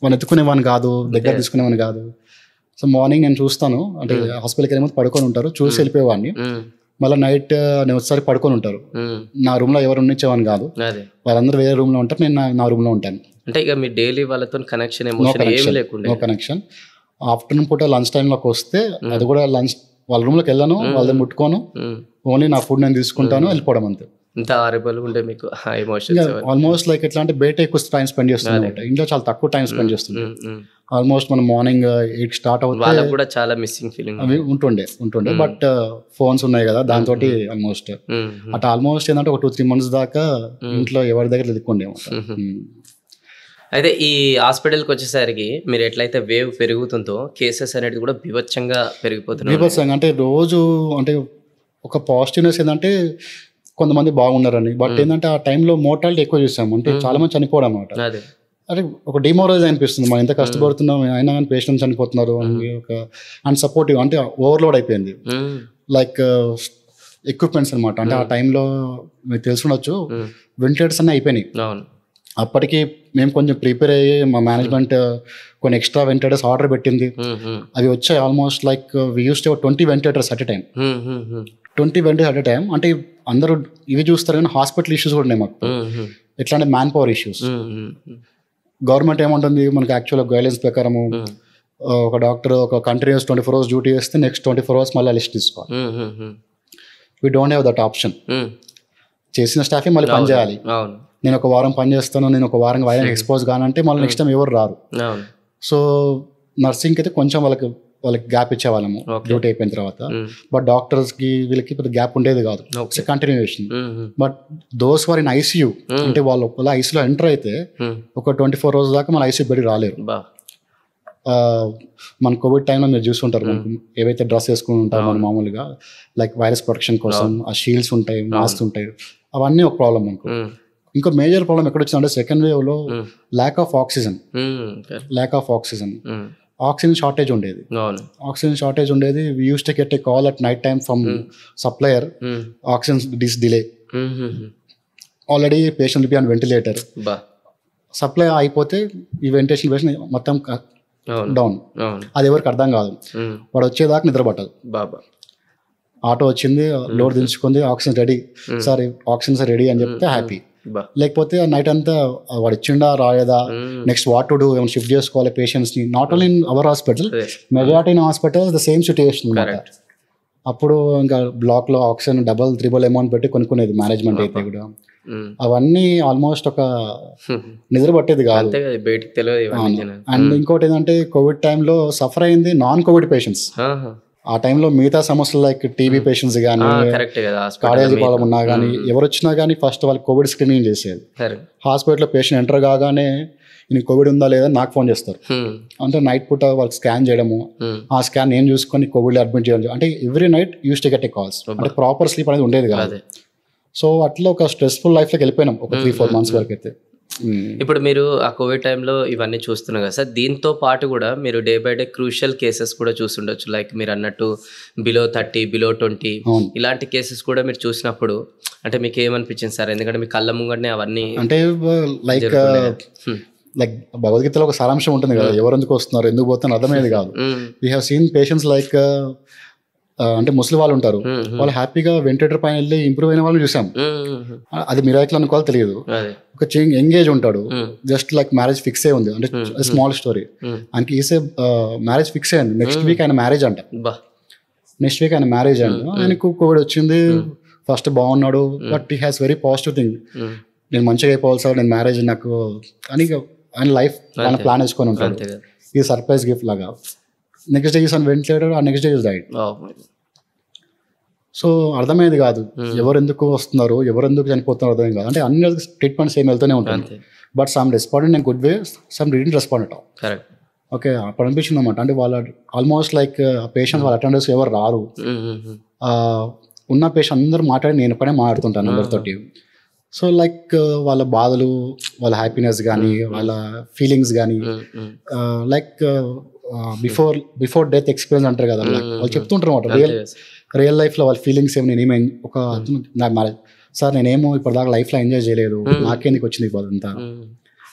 వాళ్ళు ఎత్తుకునేవాని కాదు, దగ్గర తీసుకునేవాని కాదు. సో మార్నింగ్ నేను చూస్తాను, అంటే హాస్పిటల్కి వెళ్ళే ముందు పడుకొని ఉంటారు, చూసి వెళ్ళిపోయేవాడిని. మళ్ళీ నైట్ నేను ఒకసారి పడుకొని ఉంటారు. నా రూమ్లో ఎవరు ఉండించేవాని కాదు, వాళ్ళందరూ వేరే రూమ్లో ఉంటారు, నేను నా రూమ్లో ఉంటాను. అంటే ఇక మీ డైలీ వాళ్ళతో కనెక్షన్ నో కనెక్షన్. ఆఫ్టర్నూన్ పూట లంచ్ టైంలోకి వస్తే అది కూడా లంచ్ వాళ్ళ రూమ్లోకి వెళ్ళాను, వాళ్ళని ముట్టుకోను, ఓన్లీ నా ఫుడ్ నేను తీసుకుంటాను, వెళ్ళిపోవడం అంతే. ఇంత ఆరేబుల్ ఉంటే మీకు ఎమోషన్స్ ఆల్మోస్ట్ లైక్ ఎట్లా అంటే బయట ఎక్కువ టైం స్పెండ్ చేస్తున్నాం అనమాట, ఇంట్లో చాలా తక్కువ టైం స్పెండ్ చేస్తున్నాం. ఆల్మోస్ట్ మనం మార్నింగ్ ఎయిట్ స్టార్ట్ అవుతుంది కూడా చాలా మిస్సింగ్ ఫీలింగ్ అవి ఉంటుండే ఉంటుండే బట్ ఫోన్స్ ఉన్నాయి కదా దాంతో ఆల్మోస్ట్ అట్లా ఆల్మోస్ట్ ఏంటంటే ఒక టూ త్రీ మంత్స్ దాకా ఇంట్లో ఎవరి దగ్గర ఎదుర్కొండే. అయితే ఈ హాస్పిటల్కి వచ్చేసరికి మీరు ఎట్లయితే వేవ్ పెరుగుతుందో కేసెస్ అనేది కూడా బీభత్సంగా పెరిగిపోతున్నాయి. బీభత్సంగా అంటే రోజు అంటే ఒక పాజిటివ్నెస్ ఏంటంటే కొంతమంది బాగున్నారని, బట్ ఏంటంటే ఆ టైంలో మోర్టాలిటీ ఎక్కువ చూసాము, అంటే చాలా మంది చనిపోవడం అన్నమాట. అంటే ఒక డిమోరలైజ్ అనిపిస్తుంది, మనం ఎంత కష్టపడుతున్నాం అయినా కానీ పేషెంట్స్ చనిపోతున్నారు అని ఒక అన్సపోర్టివ్, అంటే ఓవర్లోడ్ అయిపోయింది. లైక్ ఎక్విప్మెంట్స్ అనమాట, అంటే ఆ టైంలో మీకు తెలుసుండొచ్చు వెంటిలేటర్స్ అన్నీ అయిపోయినాయి. అప్పటికి మేము కొంచెం ప్రిపేర్ అయ్యి మా మేనేజ్మెంట్ కొన్ని ఎక్స్ట్రా వెంటిలేటర్స్ ఆర్డర్ పెట్టింది, అవి వచ్చాయి. Almost like we use to twenty ventilators at a time twenty ventilators at a time అంటే అందరూ ఇవి చూస్తారు కానీ హాస్పిటల్ ఇష్యూస్ కూడా ఉన్నాయి మాకు. ఎట్లా అంటే మ్యాన్ పవర్ ఇష్యూస్. గవర్నమెంట్ ఏముంటుంది మనకి యాక్చువల్గా గైడ్లైన్స్ ప్రకారము ఒక డాక్టర్ ఒక continuous twenty four hours duty చేస్తే నెక్స్ట్ ట్వంటీ ఫోర్ అవర్స్ మళ్ళీ లిస్ట్ తీసుకోవాలి. We don't have that option. చేసిన స్టాఫే మళ్ళీ పని చేయాలి. నేను ఒక వారం పని చేస్తాను, నేను ఒక వారం వైరల్ ఎక్స్పోజ్ కానంటే మళ్ళీ నెక్స్ట్ టైం ఎవరు రారు. సో నర్సింగ్కి అయితే కొంచెం వాళ్ళకి వాళ్ళకి గ్యాప్ ఇచ్చేవాళ్ళము డ్యూటీ అయిపోయిన తర్వాత, బట్ డాక్టర్స్కి వీళ్ళకి పెద్ద గ్యాప్ ఉండేది కాదు, continuation. But those were in ICU అంటే వాళ్ళు ఒకవేళ ఐసీయూలో ఎంటర్ అయితే ఒక ట్వంటీ ఫోర్ అవర్స్ దాకా మన ఐసీయూ బెడ్ రాలేరు. మన కోవిడ్ టైంలో మీరు చూస్తుంటారు, మనకు ఏవైతే డ్రెస్ వేసుకుని ఉంటారో మనం మామూలుగా లైక్ వైరస్ ప్రొటెక్షన్ కోసం ఆ షీల్డ్స్ ఉంటాయి, మాస్క్ ఉంటాయి, అవన్నీ ఒక ప్రాబ్లం మనకు. ఇంకో మేజర్ ప్రాబ్లం ఎక్కడ వచ్చిందంటే సెకండ్ వేవ్ లో lack of oxygen lack of oxygen oxygen shortage ఉండేది ఆక్సిజన్ షార్టేజ్ ఉండేది we use to get a call at night time from supplier, oxygen this delay, already patient be on ventilator, supply అయిపోతే ఈ ventilation patient మొత్తం down. అది ఎవరికి అర్థం కాదు, వాడు వచ్చేదాకా నిద్ర పట్టదు. ఆటో వచ్చింది, లోడ్ దించుకుంది, oxygen ready sir, oxygen sir ready అని చెప్తే హ్యాపీ. లేకపోతే నైట్ అంతా వాడు ఇచ్చిండా రాలేదా, నెక్స్ట్ వాట్ టు డూ, ఏమైనా షిఫ్ట్ చేసుకోవాలి పేషెంట్స్ ని. Not only in our hospital, majority in hospital the same situation అనమాట. అప్పుడు ఇంకా బ్లాక్ లో ఆక్సిజన్ డబల్ త్రిబుల్ అమౌంట్ పెట్టి కొనుక్కునేది మేనేజ్మెంట్ అయితే కూడా. అవన్నీ ఆల్మోస్ట్ ఒక నిద్ర పట్టేది కాదు. అండ్ ఇంకోటి ఏంటంటే కోవిడ్ టైంలో సఫర్ అయింది నాన్ కోవిడ్ పేషెంట్స్. ఆ టైంలో మిగతా సమస్యలు లైక్ టీబీ పేషెంట్స్ కానీ కార్డియాలజీ ప్రాబ్లం ఉన్నా కానీ ఎవరు వచ్చినా కానీ ఫస్ట్ వాళ్ళకి కోవిడ్ స్క్రీనింగ్ చేసేది. హాస్పిటల్లో పేషెంట్ ఎంటర్ కాగానే నీకు కోవిడ్ ఉందా లేదా నాకు ఫోన్ చేస్తారు. అంటే నైట్ పూట వాళ్ళకి స్కాన్ చేయడము, ఆ స్కాన్ నేను చూసుకొని కోవిడ్ అడ్మిట్ చేయడం, అంటే every night use to get a calls. అంటే ప్రాపర్ స్లీప్ అనేది ఉండేది కాదు. సో అట్లా ఒక స్ట్రెస్ఫుల్ లైఫ్లోకి వెళ్ళిపోయినాం ఒక త్రీ ఫోర్ మంత్స్ వరకు అయితే. ఇప్పుడు మీరు ఆ కోవిడ్ టైంలో ఇవన్నీ చూస్తున్నారు కదా సార్, దీంతో పాటు కూడా మీరు day by day crucial cases కూడా చూస్తుండొచ్చు. లైక్ మీరు అన్నట్టు బిలో థర్టీ బిలో ట్వంటీ ఇలాంటి కేసెస్ కూడా మీరు చూసినప్పుడు అంటే మీకు ఏమనిపించింది సార్? ఎందుకంటే మీ కళ్ళ ముంగడనే అవన్నీ అంటే లైక్ లైక్ భగవద్గీతలో ఒక సారాంశం ఉంటుంది కదా, ఎవరు ఎందుకు వస్తున్నారు ఎందుకు పోతున్నారు అర్థమయ్యేది కాదు. We have seen patients like అంటే ముసలి వాళ్ళు ఉంటారు, వాళ్ళు హ్యాపీగా వెంటిలేటర్ పైన వెళ్ళి ఇంప్రూవ్ అయిన వాళ్ళని చూసాం. అది మిరాకిల్ అనుకోవాలి తెలియదు. ఒక ఎంగేజ్ ఉంటాడు, జస్ట్ లైక్ మ్యారేజ్ ఫిక్స్ అయి ఉంది, అంటే స్మాల్ స్టోరీ. ఆయనకి ఈసే మ్యారేజ్ ఫిక్స్ అయ్యింది, నెక్స్ట్ వీక్ ఆయన మ్యారేజ్ అంట, నెక్స్ట్ వీక్ ఆయన మ్యారేజ్ అంట. ఆయనకు కోవిడ్ వచ్చింది, ఫస్ట్ బాగున్నాడు, but he has very positive thing, నేను మంచిగా అయిపోవాలి సార్, నేను మ్యారేజ్ నాకు అని ఆయన లైఫ్ ఆయన ప్లాన్ వేసుకొని ఉంటాడు. ఇది సర్ప్రైజ్ గిఫ్ట్ లాగా. Next day is on ventilator, ఆ next day is died. So అర్థమయ్యేది కాదు ఎవరు ఎందుకు వస్తున్నారు, ఎవరు ఎందుకు చనిపోతున్నారు అర్థం కాదు. అంటే అన్ని ట్రీట్మెంట్స్ ఏమి వెళ్తూనే ఉంటుంది, but some respondent in good way, some didn't respond at all. Okay, అప్పుడు అనిపించింది అనమాట. అంటే వాళ్ళ ఆల్మోస్ట్ లైక్ పేషెంట్ వాళ్ళ అటెండర్స్ ఎవరు రారు, ఉన్న పేషెంట్ అందరూ మాట్లాడి నేను పైన మాట్లాడుతుంటాను అందరితోటి. సో లైక్ వాళ్ళ బాధలు, వాళ్ళ హ్యాపీనెస్ కానీ, వాళ్ళ ఫీలింగ్స్ కానీ, like before before death experience అంటారు కదా, వాళ్ళు చెప్తుంటారు అనమాట. రియల్ రియల్ లైఫ్లో వాళ్ళ ఫీలింగ్స్ ఏమి, నేనేమో ఒక నాకు మ్యారేజ్ సార్ నేనేమో ఇప్పటిదాకా లైఫ్లో ఎంజాయ్ చేయలేదు, నాకేందుకు వచ్చింది ఇదంతా,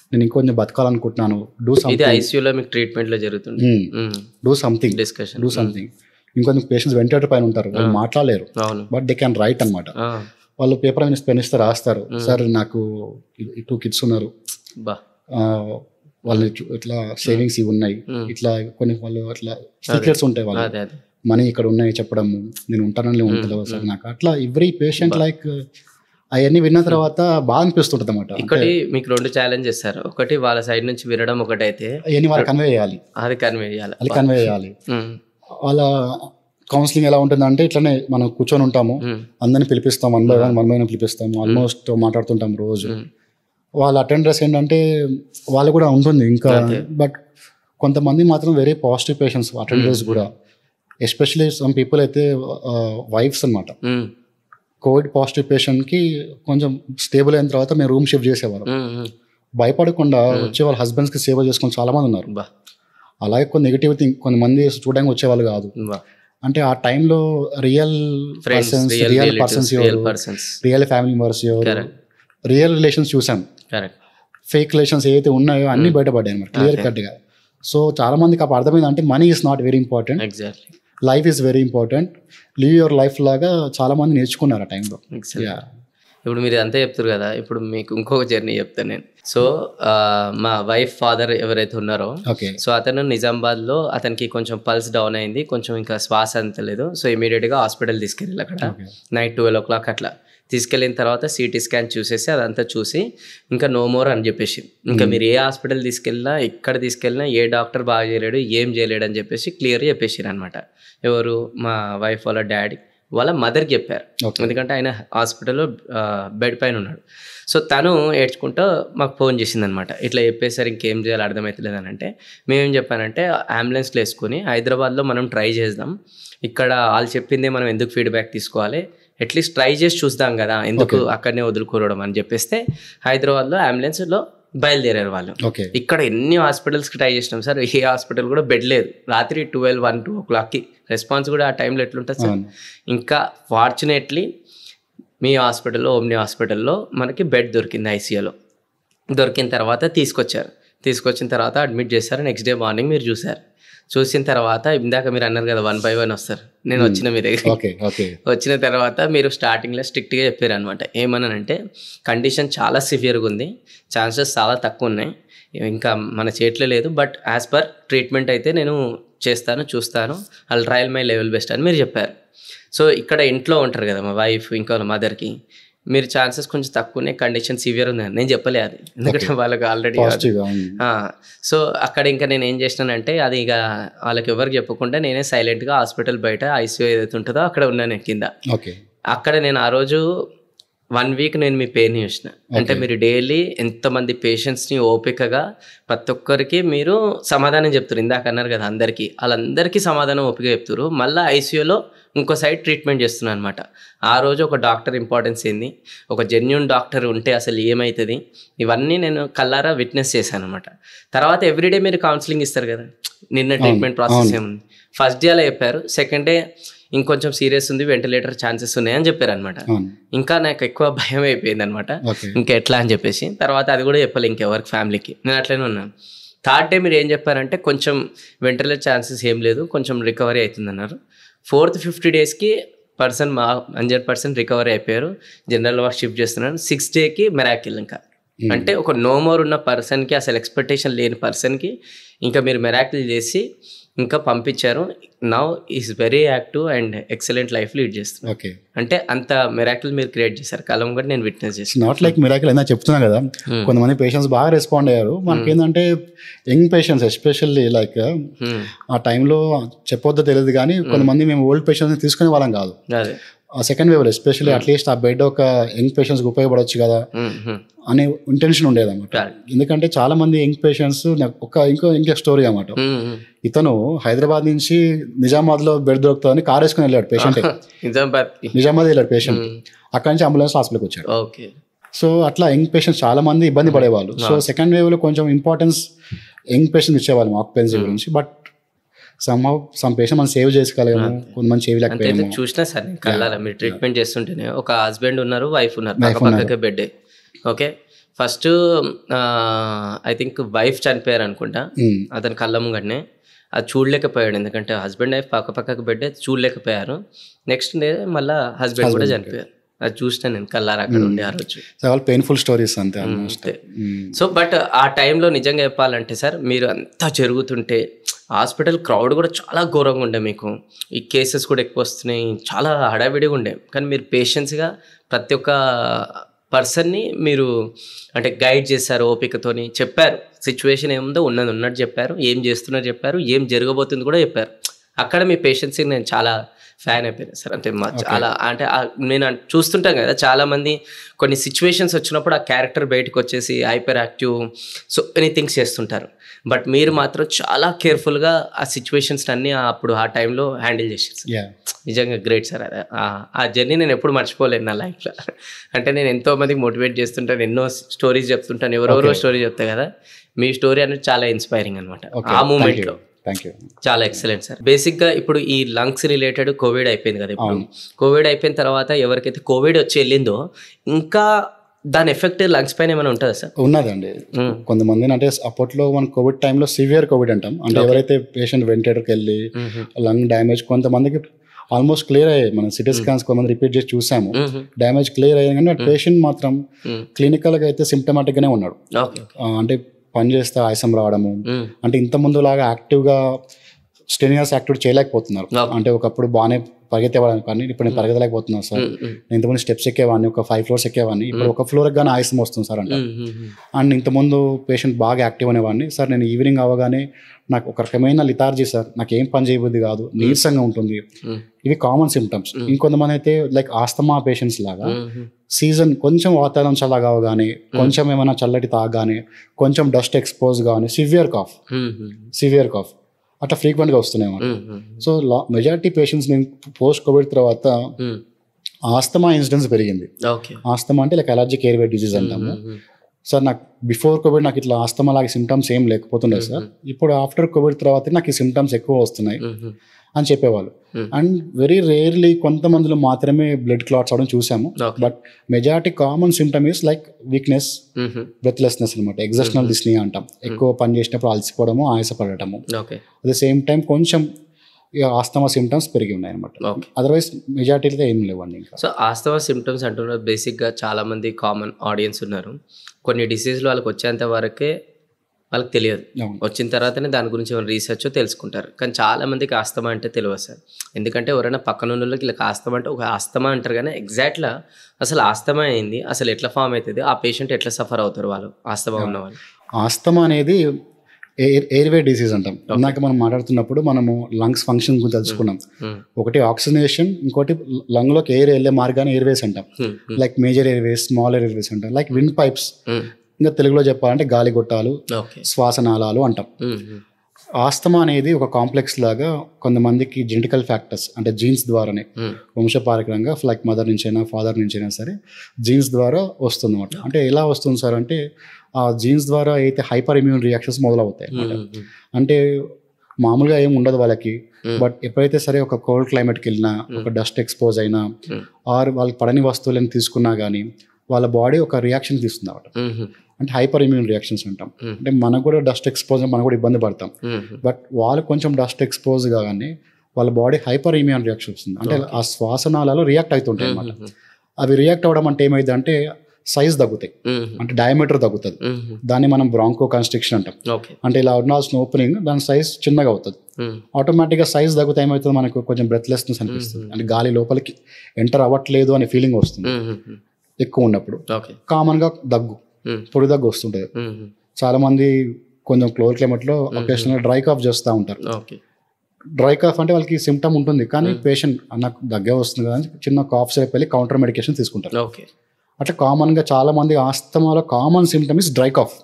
నేను ఇంకొంచెం బతకాలనుకుంటున్నాను, డూ ఇది సంథింగ్, ఐసీయూలో మీకు ట్రీట్మెంట్లో జరుగుతుంది do something discussion. Do something. ఇంకొంచెం పేషెంట్స్ వెంటిలేటర్ పైన ఉంటారు, వాళ్ళు మాట్లాడలేరు, అవును. బట్ దే క్యాన్ రైట్ అనమాట. వాళ్ళు పేపర్ మీద పెన్ ఇస్తే రాస్తారు, సార్ నాకు టూ కిడ్స్ ఉన్నారు, బా ఆ, వాళ్ళు ఇట్ల- ఇట్లా సేవింగ్స్ ఇవి ఉన్నాయి, ఇట్లా కొన్ని వాళ్ళు అట్లా సీక్రెట్స్ ఉంటాయి, వాళ్ళు అదే అదే మనీ ఇక్కడ ఉన్నాయి చెప్పడము, నేను ఉంటానని ఉంటలేవు సార్ నాకు, అట్లా ఎవ్రీ పేషెంట్ లైక్ అవన్నీ విన్న తర్వాత బాగా అనిపిస్తుంటది అనమాట. ఒకటి మీకు రెండు ఛాలెంజ్ చేస్తారు, ఒకటి వాళ్ళ సైడ్ నుంచి వినడం ఒకటైతే అవన్నీ వాళ్ళకి కన్వే చేయాలి, అది కన్వే చేయాలి. అది కన్వే చేయాలి. ఉమ్, వాళ్ళ కౌన్సిలింగ్ ఎలా ఉంటుందంటే ఇట్లనే మనం కూర్చొని ఉంటాము, ఉమ్, అందరిని పిలిపిస్తాం, one by one one by one పిలిపిస్తాము, ఆల్మోస్ట్ మాట్లాడుతుంటాం రోజు. ఉమ్, వాళ్ళ అటెండర్స్ ఏంటంటే వాళ్ళు కూడా ఉంటుంది ఇంకా, బట్ కొంతమంది మాత్రం వెరీ పాజిటివ్ పేషెంట్స్ అటెండర్స్ కూడా, ఎస్పెషలీ సమ్ పీపుల్ అయితే వైఫ్స్ అనమాట. ఉమ్, కోవిడ్ పాజిటివ్ పేషెంట్కి కొంచెం స్టేబుల్ అయిన తర్వాత మేము రూమ్ షిఫ్ట్ చేసేవారు, ఉమ్, ఉమ్, భయపడకుండా వచ్చే వాళ్ళ హస్బెండ్స్కి సేవ చేసుకుని చాలా మంది ఉన్నారు. బా అలాగే కొన్ని నెగిటివ్ థింగ్ కొంతమంది చూడడానికి వచ్చేవాళ్ళు కాదు. బా అంటే ఆ టైంలో real friends, persons, real real relatives, persons real ఎవరు, పర్సన్స్. రియల్ ఫ్యామిలీ మెంబర్స్ ఎవరు, కరెక్ట్ రియల్ రిలేషన్స్ చూసాం, కరెక్ట్. ఫేక్ రిలేషన్స్ ఏవైతే ఉన్నాయో అన్ని బయటపడ్డాయి అనమాట క్లియర్ కట్గా. సో చాలా మందికి అప్పుడు అర్థమైంది అంటే money is not very important, exactly life is very important, live your life లాగా చాలా మంది నేర్చుకున్నారు ఆ టైంలో. ఎగ్జాక్ట్లీ. ఇప్పుడు మీరు అంతే చెప్తారు కదా, ఇప్పుడు మీకు ఇంకొక జర్నీ చెప్తాను నేను. సో ఆ, మా వైఫ్ ఫాదర్ ఎవరైతే ఉన్నారో, ఓకే సో అతను నిజామాబాద్లో అతనికి కొంచెం పల్స్ డౌన్ అయింది, కొంచెం ఇంకా శ్వాస అంతలేదు. సో ఇమీడియట్గా హాస్పిటల్ తీసుకెళ్ళి అక్కడ నైట్ ట్వెల్వ్ ఓ క్లాక్ అట్లా తీసుకెళ్ళిన తర్వాత సిటీ స్కాన్ చూసేసి అదంతా చూసి ఇంకా నో మోర్ అని చెప్పేసి, ఇంకా మీరు ఏ హాస్పిటల్ తీసుకెళ్ళినా ఎక్కడ తీసుకెళ్ళినా ఏ డాక్టర్ బాగా చేయలేడు, ఏం చేయలేడు అని చెప్పేసి క్లియర్గా చెప్పేసారు అనమాట. ఎవరు, మా వైఫ్ వాళ్ళ డాడీ వాళ్ళ మదర్కి చెప్పారు, ఎందుకంటే ఆయన హాస్పిటల్లో బెడ్ పైన ఉన్నాడు. సో తను ఏడ్చుకుంటూ మాకు ఫోన్ చేసింది అనమాట, ఇట్లా చెప్పేసరి ఇంకేం చేయాలి అర్థమవుతలేదు అని. అంటే మేమేం చెప్పానంటే అంబులెన్స్లో వేసుకొని హైదరాబాద్లో మనం ట్రై చేద్దాం, ఇక్కడ వాళ్ళు చెప్పిందే మనం ఎందుకు ఫీడ్బ్యాక్ తీసుకోవాలి, అట్లీస్ట్ ట్రై చేసి చూద్దాం కదా, ఎందుకు అక్కడనే వదులుకోవడం అని చెప్పేస్తే హైదరాబాద్లో అంబులెన్స్లో బయలుదేరారు వాళ్ళు. ఓకే ఇక్కడ ఎన్ని హాస్పిటల్స్కి ట్రై చేసినాం సార్, ఏ హాస్పిటల్ కూడా బెడ్ లేదు. రాత్రి ట్వెల్వ్ వన్ టూ ఓ క్లాక్కి రెస్పాన్స్ కూడా ఆ టైంలో ఎట్లుంటుంది సార్. ఇంకా ఫార్చునేట్లీ మీ హాస్పిటల్లో, ఓమ్ని హాస్పిటల్లో మనకి బెడ్ దొరికింది ఐసీయూలో. దొరికిన తర్వాత తీసుకొచ్చారు, తీసుకొచ్చిన తర్వాత అడ్మిట్ చేశారు. నెక్స్ట్ డే మార్నింగ్ మీరు చూసారు, చూసిన తర్వాత ఇందాక మీరు అన్నారు కదా వన్ బై వన్ వస్తారు, నేను వచ్చిన మీ దగ్గర. ఓకే ఓకే వచ్చిన తర్వాత మీరు స్టార్టింగ్లో స్ట్రిక్ట్గా చెప్పారు అనమాట, ఏమన్నానంటే కండిషన్ చాలా సివియర్గా ఉంది, ఛాన్సెస్ చాలా తక్కువ ఉన్నాయి, ఇంకా మన చేతిలో లేదు, బట్ యాజ్ పర్ ట్రీట్మెంట్ అయితే నేను చేస్తాను, చూస్తాను, I'll trial my level best అని మీరు చెప్పారు. సో ఇక్కడ ఇంట్లో ఉంటారు కదా మా వైఫ్ ఇంకా మదర్కి, మీరు ఛాన్సెస్ కొంచెం తక్కువనే, కండిషన్ సివియర్ ఉందని నేను చెప్పలే అది, ఎందుకంటే వాళ్ళకి ఆల్రెడీ. సో అక్కడ ఇంకా నేను ఏం చేసినానంటే అది ఇక వాళ్ళకి ఎవరికి చెప్పకుండా నేనే సైలెంట్గా హాస్పిటల్ బయట ఐసీయూ ఏదైతే ఉంటుందో అక్కడ ఉన్నాను కింద. ఓకే అక్కడ నేను ఆ రోజు వన్ వీక్ నేను మీ పేరుని చూసిన, అంటే మీరు డైలీ ఎంతమంది పేషెంట్స్ని ఓపికగా ప్రతి ఒక్కరికి మీరు సమాధానం చెప్తారు, ఇందాక అన్నారు కదా అందరికీ, వాళ్ళందరికీ సమాధానం ఓపిక చెప్తారు. మళ్ళీ ఐసీయూలో ఇంకో సైడ్ ట్రీట్మెంట్ చేస్తున్నాను అనమాట. ఆ రోజు ఒక డాక్టర్ ఇంపార్టెన్స్ ఏంది, ఒక జెన్యూన్ డాక్టర్ ఉంటే అసలు ఏమవుతుంది, ఇవన్నీ నేను కల్లారా విట్నెస్ చేశాను అనమాట. తర్వాత ఎవ్రీడే మీరు కౌన్సిలింగ్ ఇస్తారు కదా, నిన్న ట్రీట్మెంట్ ప్రాసెస్ ఏముంది, ఫస్ట్ డే అలా చెప్పారు, సెకండ్ డే ఇంకొంచెం సీరియస్ ఉంది, వెంటిలేటర్ ఛాన్సెస్ ఉన్నాయని చెప్పారు అనమాట. ఇంకా నాకు ఎక్కువ భయం అయిపోయింది అనమాట, ఇంకా ఎట్లా అని చెప్పేసి తర్వాత అది కూడా చెప్పాలి ఇంకెవరికి, ఫ్యామిలీకి. నేను అట్లనే ఉన్నాను. థర్డ్ డే మీరు ఏం చెప్పారంటే కొంచెం వెంటిలేటర్ ఛాన్సెస్ ఏం లేదు, కొంచెం రికవరీ అవుతుంది అన్నారు. ఫోర్త్ ఫిఫ్టీ డేస్కి పర్సన్ మా హండ్రెడ్ పర్సెంట్ రికవరీ అయిపోయారు, జనరల్ వర్క్ షిఫ్ట్ చేస్తున్నాను. సిక్స్ డేకి మెరాకిల్, ఇంకా అంటే ఒక నోమోర్ ఉన్న పర్సన్కి, అసలు ఎక్స్పెక్టేషన్ లేని పర్సన్కి ఇంకా మీరు మెరాకిల్ చేసి ఇంకా పంపించారు. Now is very active and excellent life lead చేస్తున్నారు. ఓకే అంటే అంత మెరాకిల్ మీరు క్రియేట్ చేశారు, కాలం కూడా నేను విట్నెస్ చేశాను. నాట్ లైక్ మిరాకిల్ అయినా చెప్తున్నా కదా, కొంతమంది పేషెంట్స్ బాగా రెస్పాండ్ అయ్యారు. మనకి ఏంటంటే యంగ్ పేషెంట్స్ ఎస్పెషల్లీ లైక్ ఆ టైంలో చెప్పొద్దో తెలియదు కానీ కొంతమంది మేము ఓల్డ్ పేషెంట్స్ తీసుకునే వాళ్ళం కాదు. అదే ఆ సెకండ్ వేవ్ ఎస్పెషల్లీ అట్లీస్ట్ ఆ బెడ్ ఒక యంగ్ పేషెంట్స్కి ఉపయోగపడవచ్చు కదా అనే ఇంటెన్షన్ ఉండేది అనమాట. ఎందుకంటే చాలా మంది యంగ్ పేషెంట్స్, ఒక ఇంకో ఇంకో స్టోరీ అనమాట, ఇతను హైదరాబాద్ నుంచి నిజామాబాద్ లో బెడ్ దొరుకుతుందని కార్ వేసుకుని వెళ్ళాడు పేషెంట్, నిజామాబాద్ వెళ్ళాడు పేషెంట్, అక్కడ నుంచి అంబులెన్స్ హాస్పిటల్కి వచ్చాడు. సో అట్లా యంగ్ పేషెంట్స్ చాలా మంది ఇబ్బంది పడేవాళ్ళు. సో సెకండ్ వేవ్ లో కొంచెం ఇంపార్టెన్స్ యంగ్ పేషెంట్స్ ఇచ్చేవాళ్ళం ఆక్యుపెన్సీ గురించి. బట్ సమ్హౌ సమ్ పేషెంట్ మనం సేవ్ చేసుకోగలిగాము, కొంతమంది చేయలేకపోయాము. చూసినా సార్ నేను కల్లారా మీరు ట్రీట్మెంట్ చేస్తుంటేనే ఒక హస్బెండ్ ఉన్నారు, వైఫ్ ఉన్నారు, పక్క పక్కకే bed. Okay first I think wife చనిపోయారు అనుకుంటా, ఉమ్, అతని కళ్ళ ముంగటనే. అది చూడలేకపోయాడు, ఎందుకంటే హస్బెండ్ వైఫ్ పక్క పక్కకు పెట్టే చూడలేకపోయారు. నెక్స్ట్ డే మళ్ళీ హస్బెండ్ కూడా చనిపోయారు. అది చూసిన నేను కల్లారా అక్కడ ఉండే ఆ రోజు. చాలా పెయిన్ఫుల్ స్టోరీస్ అంతే ఆల్మోస్ట్. సో బట్ ఆ టైంలో నిజంగా చెప్పాలంటే సార్, మీరు అంతా జరుగుతుంటే హాస్పిటల్ క్రౌడ్ కూడా చాలా ఘోరంగా ఉండే, మీకు ఈ కేసెస్ కూడా ఎక్కువ వస్తున్నాయి, చాలా హడావిడిగా ఉండే. కానీ మీరు పేషెన్స్గా ప్రతి ఒక్క పర్సన్ని మీరు అంటే గైడ్ చేశారు, ఓపికతోని చెప్పారు, సిచ్యువేషన్ ఏముందో ఉన్నది ఉన్నట్టు చెప్పారు, ఏం చేస్తున్నారు చెప్పారు, ఏం జరగబోతుంది కూడా చెప్పారు. అక్కడ మీ పేషెన్స్కి నేను చాలా ఫ్యాన్ అయిపోయాను సార్. అంటే మా చాలా అంటే నేను చూస్తుంటాం కదా, చాలామంది కొన్ని సిచ్యువేషన్స్ వచ్చినప్పుడు ఆ క్యారెక్టర్ బయటకు వచ్చేసి hyper active so any things చేస్తుంటారు. బట్ మీరు మాత్రం చాలా కేర్ఫుల్గా ఆ సిచ్యువేషన్స్ అన్నీ అప్పుడు ఆ టైంలో హ్యాండిల్ చేశారు. నిజంగా గ్రేట్ సార్. అదే ఆ జర్నీ నేను ఎప్పుడు మర్చిపోలేను నా లైఫ్లో. అంటే నేను ఎంతో మందికి మోటివేట్ చేస్తుంటాను, ఎన్నో స్టోరీస్ చెప్తుంటాను, ఎవరెవరో స్టోరీ చెప్తాయి కదా, మీ స్టోరీ అనేది చాలా ఇన్స్పైరింగ్ అనమాట ఆ మూమెంట్లో. చాలా ఎక్సలెంట్ సార్. బేసిక్గా ఇప్పుడు ఈ లంగ్స్ రిలేటెడ్ కోవిడ్ అయిపోయింది కదా, ఇప్పుడు కోవిడ్ అయిపోయిన తర్వాత ఎవరికైతే కోవిడ్ వచ్చి వెళ్ళిందో ఇంకా దాని ఎఫెక్ట్ లంగ్స్ పైన ఏమైనా ఉంటుందా సార్? ఉన్నదండి. కొంతమంది అంటే అప్పట్లో మన కోవిడ్ టైంలో సివియర్ కోవిడ్ అంటాం, అంటే ఎవరైతే పేషెంట్ వెంటిలేటర్కి వెళ్ళి లంగ్ డ్యామేజ్, కొంతమందికి ఆల్మోస్ట్ క్లియర్ అయ్యాయి. మనం సిటీ స్కాన్స్ కొంతమంది రిపీట్ చేసి చూసాము, డ్యామేజ్ క్లియర్ అయ్యాయి. కానీ పేషెంట్ మాత్రం క్లినికల్గా అయితే సిమ్టమాటిక్ గానే ఉన్నాడు. అంటే పని చేస్తే ఆయాసం రావడము, అంటే ఇంత ముందు లాగా యాక్టివ్గా స్టెనియస్ యాక్టివిటీ చేయలేకపోతున్నారు. అంటే ఒకప్పుడు బాగానే పరిగెత్తేవాడిని, కానీ ఇప్పుడు నేను పరిగెత్తలేకపోతున్నాను సార్. నేను ఇంతకుముందు స్టెప్స్ ఎక్కేవాడిని, ఒక ఫైవ్ ఫ్లోర్స్ ఎక్కేవాడిని, ఇప్పుడు ఒక ఫ్లోర్కి కానీ ఆయాసం వస్తుంది సార్ అంట. అండ్ ఇంతకుముందు పేషెంట్ బాగా యాక్టివ్ అనేవాడిని సార్, నేను ఈవినింగ్ అవ్వగానే నాకు ఒక రకమైన లిథార్జీ సార్, నాకు ఏం పని చేయబుద్ధి కాదు, నీరసంగా ఉంటుంది. ఇవి కామన్ సిమ్టమ్స్. ఇంకొంతమంది అయితే లైక్ ఆస్తమా పేషెంట్స్ లాగా సీజన్ కొంచెం వాతావరణం చల్లగా అవగానే, కొంచెం ఏమైనా చల్లటి తాగానే, కొంచెం డస్ట్ ఎక్స్పోజ్ కానీ సివియర్ కాఫ్ సివియర్ కాఫ్ అట్లా ఫ్రీక్వెంట్గా వస్తున్నాయి అన్నమాట. సో మెజారిటీ పేషెంట్స్ నేను పోస్ట్ కోవిడ్ తర్వాత ఆస్తమా ఇన్సిడెన్స్ పెరిగింది. ఆస్తమా అంటే లైక్ అలర్జిక్ ఎయిర్వే డిజీజ్ అంటాము సార్. నాకు బిఫోర్ కోవిడ్ నాకు ఇట్లా ఆస్తమా లాగా సిమ్టమ్స్ ఏం లేకపోతుండే సార్. ఇప్పుడు ఆఫ్టర్ కోవిడ్ తర్వాత నాకు ఈ సిమ్టమ్స్ ఎక్కువ వస్తున్నాయి అని చెప్పేవాళ్ళు. అండ్ వెరీ రేర్లీ కొంతమందిలో మాత్రమే బ్లడ్ క్లాట్స్ అవడం చూసాము. But majority common symptom is like weakness, breathlessness అనమాట, ఎగ్జాస్టనల్ డిస్నియా అంటాం. ఎక్కువ పని చేసినప్పుడు అలసిపోవడము, ఆయాసపడటము. అట్ ద సేమ్ టైం కొంచెం ఆస్తమా సిమ్టమ్స్ పెరిగి ఉన్నాయి అనమాట. అదర్వైజ్ మెజారిటీలో ఏం లేవండి ఇంకా. సో ఆస్తమా సిమ్టమ్స్ అంటున్నారు, బేసిక్గా చాలా మంది కామన్ ఆడియన్స్ ఉన్నారు, కొన్ని డిసీజ్లు వాళ్ళకి వచ్చేంత వరకే వాళ్ళకి తెలియదు, వచ్చిన తర్వాతనే దాని గురించి ఏమైనా రీసెర్చ్ తెలుసుకుంటారు. కానీ చాలా మందికి ఆస్తమా అంటే తెలియదు సార్. ఎందుకంటే ఎవరైనా పక్కన ఉన్న వాళ్ళకి ఇలా ఆస్తమా అంటే ఒక ఆస్తమా అంటారు, కానీ ఎగ్జాక్ట్గా అసలు ఆస్తమా అయింది, అసలు ఎట్లా ఫామ్ అవుతుంది, ఆ పేషెంట్ ఎట్లా సఫర్ అవుతారు వాళ్ళు ఆస్తమా ఉన్న వాళ్ళు. ఆస్తమా అనేది ఎయిర్ ఎయిర్వే డిసీజ్ అంటాం. ఇందాక మనం మాట్లాడుతున్నప్పుడు మనము లంగ్స్ ఫంక్షన్ గురించి తెలుసుకున్నాం. ఒకటి ఆక్సిజనేషన్, ఇంకోటి లంగ్ లోకి ఎయిర్ వెళ్ళే మార్గాన్ని ఎయిర్వేస్ అంటాం. Like major airways, small airways అంటాం. లైక్ విండ్ పైప్స్, ఇంకా తెలుగులో చెప్పాలంటే గాలి గొట్టాలు, శ్వాసనాళాలు అంటాం. ఆస్తమా అనేది ఒక కాంప్లెక్స్ లాగా కొంతమందికి జెనెటికల్ ఫ్యాక్టర్స్ అంటే జీన్స్ ద్వారానే వంశపారకంగా లైక్ మదర్ నుంచి అయినా ఫాదర్ నుంచి అయినా సరే జీన్స్ ద్వారా వస్తుంది అనమాట. అంటే ఎలా వస్తుంది సార్ అంటే ఆ జీన్స్ ద్వారా అయితే హైపర్ ఇమ్యూన్ రియాక్షన్స్ మొదలవుతాయి అనమాట. అంటే మామూలుగా ఏమి ఉండదు వాళ్ళకి, బట్ ఎప్పుడైతే సరే ఒక కోల్డ్ క్లైమేట్కి వెళ్ళినా, ఒక డస్ట్ ఎక్స్పోజ్ అయినా, ఆర్ వాళ్ళకి పడని వస్తువులను తీసుకున్నా కానీ వాళ్ళ బాడీ ఒక రియాక్షన్ తీస్తుంది అనమాట. అంటే హైపర్ ఇమ్యూన్ రియాక్షన్స్ అంటాం. అంటే మనకు కూడా డస్ట్ ఎక్స్పోజ్ మనం కూడా ఇబ్బంది పడతాం, బట్ వాళ్ళు కొంచెం డస్ట్ ఎక్స్పోజ్ కాగానే వాళ్ళ బాడీ హైపర్ ఇమ్యూన్ రియాక్షన్ వస్తుంది. అంటే ఆ శ్వాసనాళాలు రియాక్ట్ అవుతుంటాయి అన్నమాట. అవి రియాక్ట్ అవ్వడం అంటే ఏమైంది అంటే సైజ్ తగ్గుతాయి, అంటే డయామీటర్ తగ్గుతుంది. దాన్ని మనం బ్రాంకో కన్స్ట్రిక్షన్ అంటాం. అంటే ఇలా ఉండాల్సిన ఓపెనింగ్ దాని సైజ్ చిన్నగా అవుతుంది. ఆటోమేటిక్గా సైజ్ తగ్గుతాయి, ఏమవుతుంది మనకు కొంచెం బ్రెత్లెస్నెస్ అనిపిస్తుంది, అంటే గాలి లోపలికి ఎంటర్ అవ్వట్లేదు అనే ఫీలింగ్ వస్తుంది ఎక్కువ ఉన్నప్పుడు. కామన్గా దగ్గు, పొడి దగ్గు వస్తుంటుంది. చాలా మంది కొంచెం క్లోజ్ క్లైమేట్ లో ఒకేషనల్ డ్రై కాఫ్ చేస్తూ ఉంటారు. డ్రై కాఫ్ అంటే వాళ్ళకి సిమ్టమ్ ఉంటుంది, కానీ పేషెంట్ నాకు దగ్గర వస్తుంది కదా చిన్న కాఫ్ సేపు వెళ్ళి కౌంటర్ మెడికేషన్ తీసుకుంటారు. అట్లా కామన్ గా చాలా మంది ఆస్తమాలో common symptom is dry cough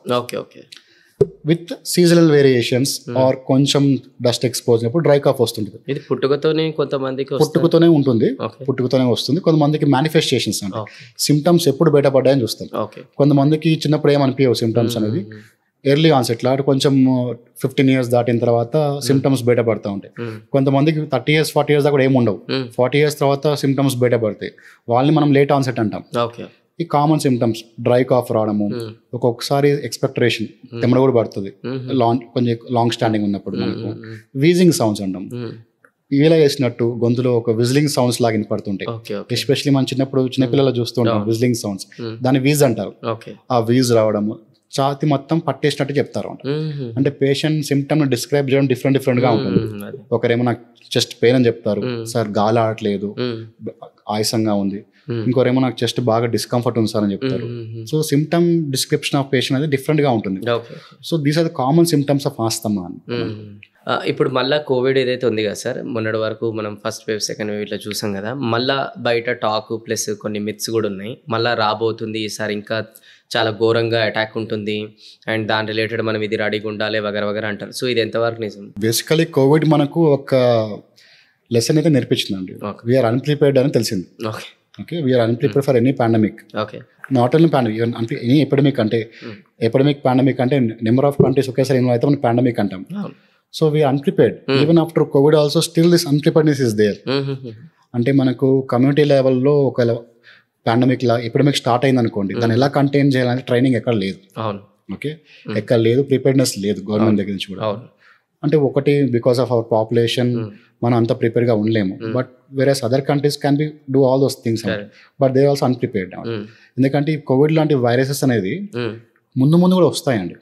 with seasonal variations or కొంచెం డస్ట్ ఎక్స్పోజ్ అయినప్పుడు డ్రై కాఫ్ వస్తుంటుంది. ఇది పుట్టుకతోనే కొంతమందికి పుట్టుకతోనే ఉంటుంది, పుట్టుకతోనే వస్తుంది. కొంతమందికి మేనిఫెస్టేషన్స్ అంటే సిమ్టమ్స్ ఎప్పుడు బయటపడ్డాయని చూస్తాం. కొంతమందికి చిన్నప్పుడు ఏమనిపించవు సిమ్టమ్స్ అనేది, ఎర్లీ ఆన్సెట్ లా కొంచెం ఫిఫ్టీన్ ఇయర్స్ దాటిన తర్వాత సిమ్టమ్స్ బయటపడతా ఉంటాయి. కొంతమందికి థర్టీ ఇయర్స్ ఫార్టీ ఇయర్స్ దాకా కూడా ఏమి ఉండవు, ఫార్టీ ఇయర్స్ తర్వాత సిమ్టమ్స్ బయటపడతాయి. వాళ్ళని మనం లేట్ ఆన్సెట్ అంటాం. ఈ కామన్ సిమ్టమ్స్ డ్రై కాఫ్ రావడము, ఒక్కొక్కసారి ఎక్స్పెక్టరేషన్ తెమ్మడ కూడా పడుతుంది లాంగ్ కొంచెం లాంగ్ స్టాండింగ్ ఉన్నప్పుడు, మనకు వీజింగ్ సౌండ్స్ అంటాం, ఇలా వేసినట్టు గొంతులో ఒక విజిలింగ్ సౌండ్స్ లాగా వినపడుతుంటాయి. ఎస్పెషల్లీ మనం చిన్నప్పుడు చిన్నపిల్లలు చూస్తూ ఉంటాం విజిలింగ్ సౌండ్స్, దాన్ని వీజ్ అంటారు. ఆ వీజ్ రావడము, ఛాతి మొత్తం పట్టేసినట్టు చెప్తారు. అంటే పేషెంట్ సిమ్టమ్ డిస్క్రైబ్ చేయడం డిఫరెంట్ డిఫరెంట్ గా ఉంటుంది. ఒకరేమో నాకు చెస్ట్ పెయిన్ అని చెప్తారు, సార్ గాలి ఆడట్లేదు, ఆయాసంగా ఉంది. ఇంకోరేమో నాకు చెస్ట్ బాగా డిస్కంఫర్ట్ ఉంది సార్ అని చెప్తారు. So symptom description of patient అనేది డిఫరెంట్ గా ఉంటుంది. So these are the common symptoms of asthma అని. ఇప్పుడు మళ్ళీ కోవిడ్ ఏదైతే ఉంది కదా సార్, మొన్నటి వరకు మనం ఫస్ట్ వేవ్ సెకండ్ వేవ్ ఇట్లా చూసాం కదా, మళ్ళీ బయట టాక్ ప్లస్ కొన్ని మిత్స్ కూడా ఉన్నాయి, మళ్ళీ రాబోతుంది ఈసారి ఇంకా చాలా ఘోరంగా అటాక్ ఉంటుంది అండ్ దాని రిలేటెడ్ మనం ఇది రెడీగా ఉండాలి వగర వగర అంటారు. సో ఇది ఎంతవరకు నిజం? బేసికలీ కోవిడ్ మనకు ఒక లెసన్ అయితే నేర్పించిందండి. వీఆర్ అన్ప్రిపేర్డ్ అని తెలిసింది. Okay okay we are unprepared for any pandemic. Okay not only pandemic, any epidemic. అంటే ఎపిడమిక్ పాండమిక్ అంటే నెంబర్ ఆఫ్ కంట్రీస్ ఒకేసారి ఇన్వాల్వ్ అయితే మనం పాండమిక్ అంటాం. So we are unprepared even after covid also still this unpreparedness is there. అంటే మనకు community లెవెల్లో ఒక పాండమిక్ లా ఎపిడమిక్ స్టార్ట్ అయింది అనుకోండి, దాన్ని ఎలా కంటైన్ చేయాలంటే ట్రైనింగ్ ఎక్కడ లేదు. ఓకే ఎక్కడ లేదు, ప్రిపేర్డ్నెస్ లేదు గవర్నమెంట్ దగ్గర నుంచి కూడా. అంటే ఒకటి బికాస్ ఆఫ్ అవర్ పాపులేషన్ మనం అంత ప్రిపేర్ గా ఉండలేము. But various other countries can be do all those things, but they also unprepared. ఎందుకంటే ఈ కోవిడ్ లాంటి వైరసెస్ అనేది ముందు ముందు కూడా వస్తాయండి,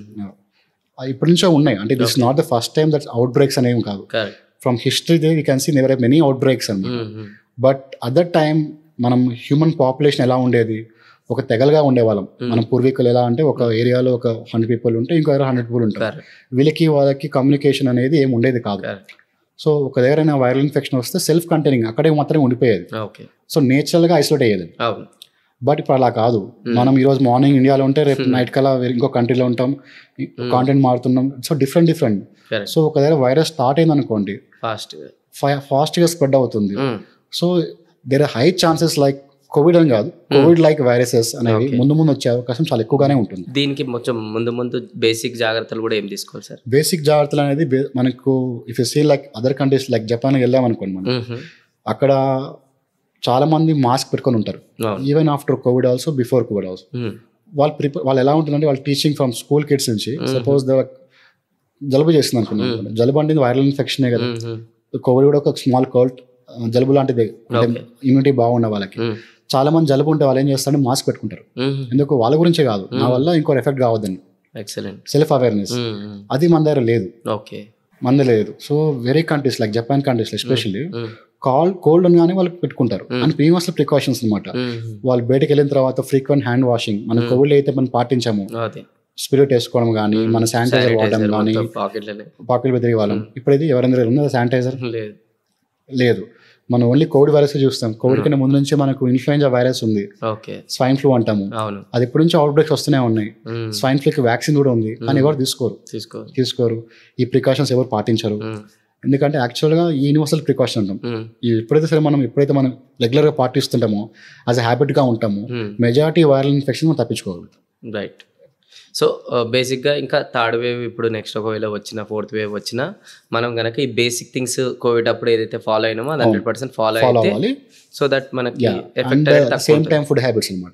ఇప్పటి నుంచో ఉన్నాయి. అంటే this not the first time that outbreaks అనేవి కాదు. From history they we can see never many outbreaks అన్నమాట. బట్ అదర్ టైం మనం హ్యూమన్ పాపులేషన్ ఎలా ఉండేది, ఒక తెగలుగా ఉండేవాళ్ళం. మన పూర్వీకులు ఎలా అంటే ఒక ఏరియాలో ఒక హండ్రెడ్ పీపుల్ ఉంటే ఇంకో దగ్గర హండ్రెడ్ పీపుల్ ఉంటారు. వీళ్ళకి వాళ్ళకి కమ్యూనికేషన్ అనేది ఏమి ఉండేది కాదు. సో ఒక దగ్గర వైరల్ ఇన్ఫెక్షన్ వస్తే సెల్ఫ్ కంటైనింగ్ అక్కడే మాత్రమే ఉండిపోయేది. సో నేచురల్గా ఐసోలేట్ అయ్యేది. బట్ ఇప్పుడు అలా కాదు. మనం ఈరోజు మార్నింగ్ ఇండియాలో ఉంటే రేపు నైట్ కల్లా ఇంకో కంట్రీలో ఉంటాం, కాంటెంట్ మారుతున్నాం. So different different. సో ఒక దగ్గర వైరస్ స్టార్ట్ అయింది అనుకోండి, ఫాస్ట్ ఫాస్ట్గా స్ప్రెడ్ అవుతుంది. So there are high chances like covid అని కాదు, కోవిడ్ లైక్ వైరసెస్ అనేవి ముందు ముందు వచ్చే అవకాశం చాలా ఎక్కువగానే ఉంటుంది. దీనికి కొంచెం ముందు ముందు బేసిక్ జాగ్రత్తలు కూడా ఏం తీసుకోవాలి సార్? బేసిక్ జాగ్రత్తలు అనేది మనకు if you see like other countries like Japan వెళ్ళాం అనుకోండి, మనం అక్కడ చాలా మంది మాస్క్ పెట్టుకొని ఉంటారు. Even after covid also, before covid also. వాళ్ళు ప్రిపేర్ వాళ్ళు ఎలా ఉంటుందంటే వాళ్ళు టీచింగ్ ఫ్రమ్ స్కూల్ కిడ్స్ నుంచి, సపోజ్ జలుబు చేస్తుంది అనుకున్నాను, జలుబు అంటే వైరల్ ఇన్ఫెక్షనే కదా, కోవిడ్ కూడా ఒక స్మాల్ కోల్డ్ జలుబు లాంటిది. అంటే ఇమ్యూనిటీ బాగున్న వాళ్ళకి చాలా మంది జలుబు ఉంటే వాళ్ళు ఏం చేస్తారంటే మాస్క్ పెట్టుకుంటారు. ఎందుకు వాళ్ళ గురించే కాదు, నా వల్ల ఇంకో ఎఫెక్ట్ కావద్దని. సెల్ఫ్ అవేర్నెస్ అది మన దగ్గర లేదు, మన దగ్గర లేదు. So very countries like Japan countries especially call cold అని వాళ్ళు పెట్టుకుంటారు. అండ్ ప్రీవియస్ ప్రికాషన్స్ అనమాట. వాళ్ళు బయటకు వెళ్ళిన తర్వాత ఫ్రీక్వెంట్ హ్యాండ్ వాషింగ్, మన కోవిడ్ అయితే మనం పాటించాము, స్పిరిట్ వేసుకోవడం కానీ, మన శానిటైజర్ వాడడం కానీ, పాకెట్ బెదిరి వాళ్ళం. ఇప్పుడైతే ఎవరైనా ఉన్నదా శానిటైజర్? లేదు. మనం ఓన్లీ కోవిడ్ వైరస్ చూస్తాం. కోవిడ్ కన్నా ముందు నుంచి మనకు ఇన్ఫ్లుయెంజా వైరస్ ఉంది, స్వైన్ ఫ్లూ అంటాము, అది ఇప్పటి నుంచి అవుట్ బ్రేక్స్ వస్తూనే ఉన్నాయి. స్వైన్ ఫ్లూకి వ్యాక్సిన్ కూడా ఉంది, కానీ ఎవరు తీసుకోరు తీసుకోరు ఈ ప్రికాషన్స్ ఎవరు పాటించరు. ఎందుకంటే యాక్చువల్గా ఈ యూనివర్సల్ ప్రికాషన్ అంటాం. ఎప్పుడైతే సరే మనం ఎప్పుడైతే మనం రెగ్యులర్గా పాటిస్తుంటామో, యాజ్ అ హ్యాబిట్గా ఉంటామో, మెజారిటీ వైరల్ ఇన్ఫెక్షన్ మనం తప్పించుకోగలుగుతాం. రైట్. సో బేసిక్గా ఇంకా థర్డ్ వేవ్ ఇప్పుడు నెక్స్ట్ ఒకవేళ వచ్చిన ఫోర్త్ వేవ్ వచ్చినా మనం కనుక ఈ బేసిక్ థింగ్స్ కోవిడ్ అప్పుడు ఏదైతే ఫాలో అయినామో అది హండ్రెడ్ పర్సెంట్ ఫాలో అవ్వాలి. సో దట్ మనకి సేమ్ టైం ఫుడ్ హ్యాబిట్స్ అనమాట.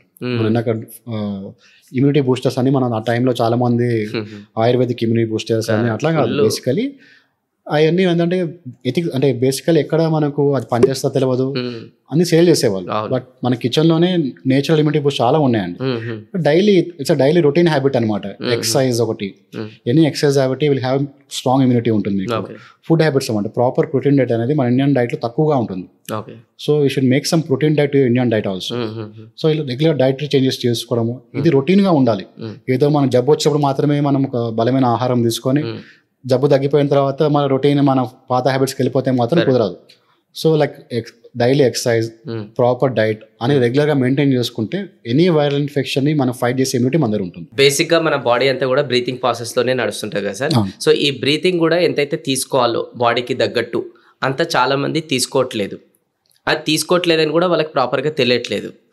ఇమ్యూనిటీ బూస్టర్స్ అని మనం ఆ టైంలో చాలా మంది ఆయుర్వేదిక్ ఇమ్యూనిటీ బూస్టర్స్ అని అట్లా కాదు. బేసికలీ అవన్నీ ఏంటంటే ఎథిక్స్ అంటే బేసికలీ ఎక్కడ మనకు అది పనిచేస్తా తెలియదు అన్ని సేల్ చేసేవాళ్ళు. బట్ మన కిచెన్ లోనే నేచురల్ ఇమ్యూనిటీ బూస్ట్ చాలా ఉన్నాయండి. Daily it's daily routine habit అనమాట. ఎక్సర్సైజ్ ఒకటి, any exercise habit will have strong immunity ఉంటుంది. ఫుడ్ హ్యాబిట్స్ అనమాట. ప్రాపర్ ప్రోటీన్ డైట్ అనేది మన ఇండియన్ డైట్ లో తక్కువగా ఉంటుంది. So you should make some protein diet Indian diet also. So ఇలా రెగ్యులర్ డైటరీ చేంజెస్ చేసుకోవడము, ఇది రొటీన్ గా ఉండాలి. ఏదో మనం జబ్బు వచ్చినప్పుడు మాత్రమే మనం ఒక బలమైన ఆహారం తీసుకొని జబ్బు తగ్గిపోయిన తర్వాత మన రొటీన్ మన పాత హ్యాబిట్స్కి వెళ్ళిపోతే మాత్రం కుదరదు. So like daily exercise, proper diet అనేది రెగ్యులర్ గా మెయింటైన్ చేసుకుంటే ఎనీ వైరల్ ఇన్ఫెక్షన్ ని మనం ఫైట్ చేసే ఇమ్యూనిటీ మన దగ్గర ఉంటుంది. బేసిక్ గా మన బాడీ అంతా కూడా బ్రీతింగ్ ప్రాసెస్ లోనే నడుస్తుంటది కదా సార్. సో ఈ బ్రీతింగ్ కూడా ఎంతైతే తీసుకోవాలో బాడీకి తగ్గట్టు అంత చాలా మంది తీసుకోవట్లేదు. అది తీసుకోవట్లేదని కూడా వాళ్ళకి ప్రాపర్గా తెలియట్లేదు.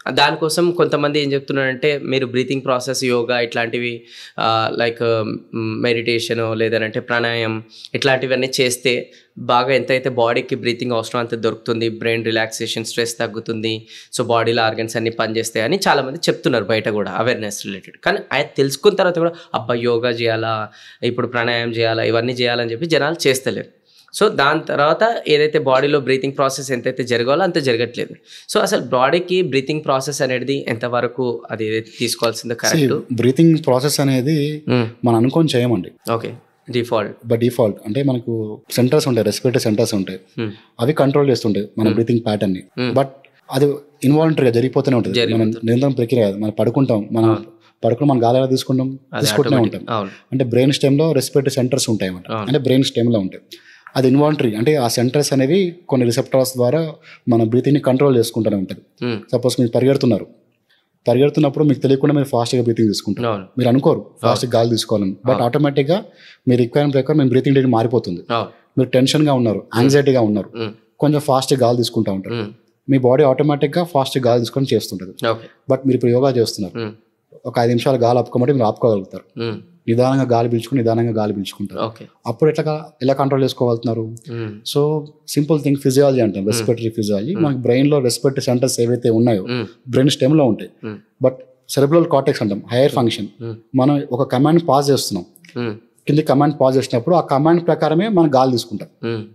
దానికోసం కొంతమంది ఏం చెప్తున్నారంటే మీరు బ్రీతింగ్ ప్రాసెస్, యోగా ఇట్లాంటివి లైక్ మెడిటేషన్ లేదంటే ప్రాణాయామం ఇట్లాంటివన్నీ చేస్తే బాగా ఎంతైతే బాడీకి బ్రీతింగ్ అవసరం అంత దొరుకుతుంది, బ్రెయిన్ రిలాక్సేషన్, స్ట్రెస్ తగ్గుతుంది, సో బాడీలో ఆర్గన్స్ అన్ని పనిచేస్తాయి అని చాలామంది చెప్తున్నారు బయట కూడా అవేర్నెస్ రిలేటెడ్. కానీ అది తెలుసుకున్న తర్వాత కూడా అబ్బా యోగా చేయాలా, ఇప్పుడు ప్రాణాయామం చేయాలా, ఇవన్నీ చేయాలని చెప్పి జనాలు చేస్తలేరు. సో దాని తర్వాత ఏదైతే బాడీలో బ్రీతింగ్ ప్రాసెస్ ఎంతైతే జరగాలో అంత జరగట్లేదు. సో అసలు బాడీకి బ్రీతింగ్ ప్రాసెస్ అనేది ఎంతవరకు అది ఏదైతే తీసుకోవాల్సిందో కరెక్ట్? బ్రీతింగ్ ప్రాసెస్ అనేది మనం అనుకొని చేయమండి. ఓకే, డిఫాల్ట్ బై డిఫాల్ట్ అంటే మనకు సెంటర్స్ ఉంటాయి, రెస్పిరేటరీ సెంటర్స్ ఉంటాయి, అవి కంట్రోల్ చేస్తుంటాయి మన బ్రీతింగ్ ప్యాటర్న్ ని. బట్ అది ఇన్వాలంటరీగా జరిగిపోతూనే ఉంటుంది, మనం నిరంతరం ప్రక్రియ. మనం పడుకుంటాం, మనం పడుకుని మనం గాలి ఎలా తీసుకుంటాం, తీసుకుంటూనే ఉంటాం. అంటే బ్రెయిన్ స్టెమ్ లో రెస్పిరేటరీ సెంటర్స్ ఉంటాయి అన్నమాట, అంటే బ్రెయిన్ స్టెమ్ లో ఉంటాయి. అది ఇన్వాలంటరీ అంటే ఆ సెంటర్స్ అనేవి కొన్ని రిసెప్టార్స్ ద్వారా మన బ్రీతింగ్ ని కంట్రోల్ చేసుకుంటూనే ఉంటుంది. సపోజ్ మీరు పరిగెడుతున్నారు, పరిగెడుతున్నప్పుడు మీకు తెలియకుండా మీరు ఫాస్ట్గా బ్రీతింగ్ తీసుకుంటారు, మీరు అనుకోరు ఫాస్ట్గా గాలి తీసుకోవాలని, బట్ ఆటోమేటిక్గా మీ రిక్వైర్మెంట్ ప్రకారం మీ బ్రీతింగ్ రేట్ మారిపోతుంది. మీరు టెన్షన్గా ఉన్నారు, యాంగ్జైటీగా ఉన్నారు, కొంచెం ఫాస్ట్గా గాలి తీసుకుంటూ ఉంటారు, మీ బాడీ ఆటోమేటిక్గా ఫాస్ట్గా గాలి తీసుకొని చేస్తుంటుంది. బట్ మీరు ఇప్పుడు యోగా చేస్తున్నారు, ఒక ఐదు నిమిషాలు గాలి ఆపుకోమంటే మీరు ఆపుకోగలుగుతారు, నిదానంగా గాలి పీల్చుకుని నిదానంగా గాలి పీల్చుకుంటారు. అప్పుడు ఎట్లా ఎలా కంట్రోల్ చేసుకోగలుగుతున్నారు? సో సింపుల్ థింగ్ ఫిజియాలజీ అంటాం, రెస్పిరేటరీ ఫిజియాలజీ. మనకి బ్రెయిన్ లో రెస్పిరేటరీ సెంటర్స్ ఏవైతే ఉన్నాయో బ్రెయిన్ స్టెమ్ లో ఉంటాయి, బట్ సెరెబ్రల్ కార్టెక్స్ అంటాం, హైయర్ ఫంక్షన్. మనం ఒక కమాండ్ పాస్ చేస్తున్నాం, కింద కమాండ్ పాస్ చేసినప్పుడు ఆ కమాండ్ ప్రకారమే మనం గాలి తీసుకుంటాం.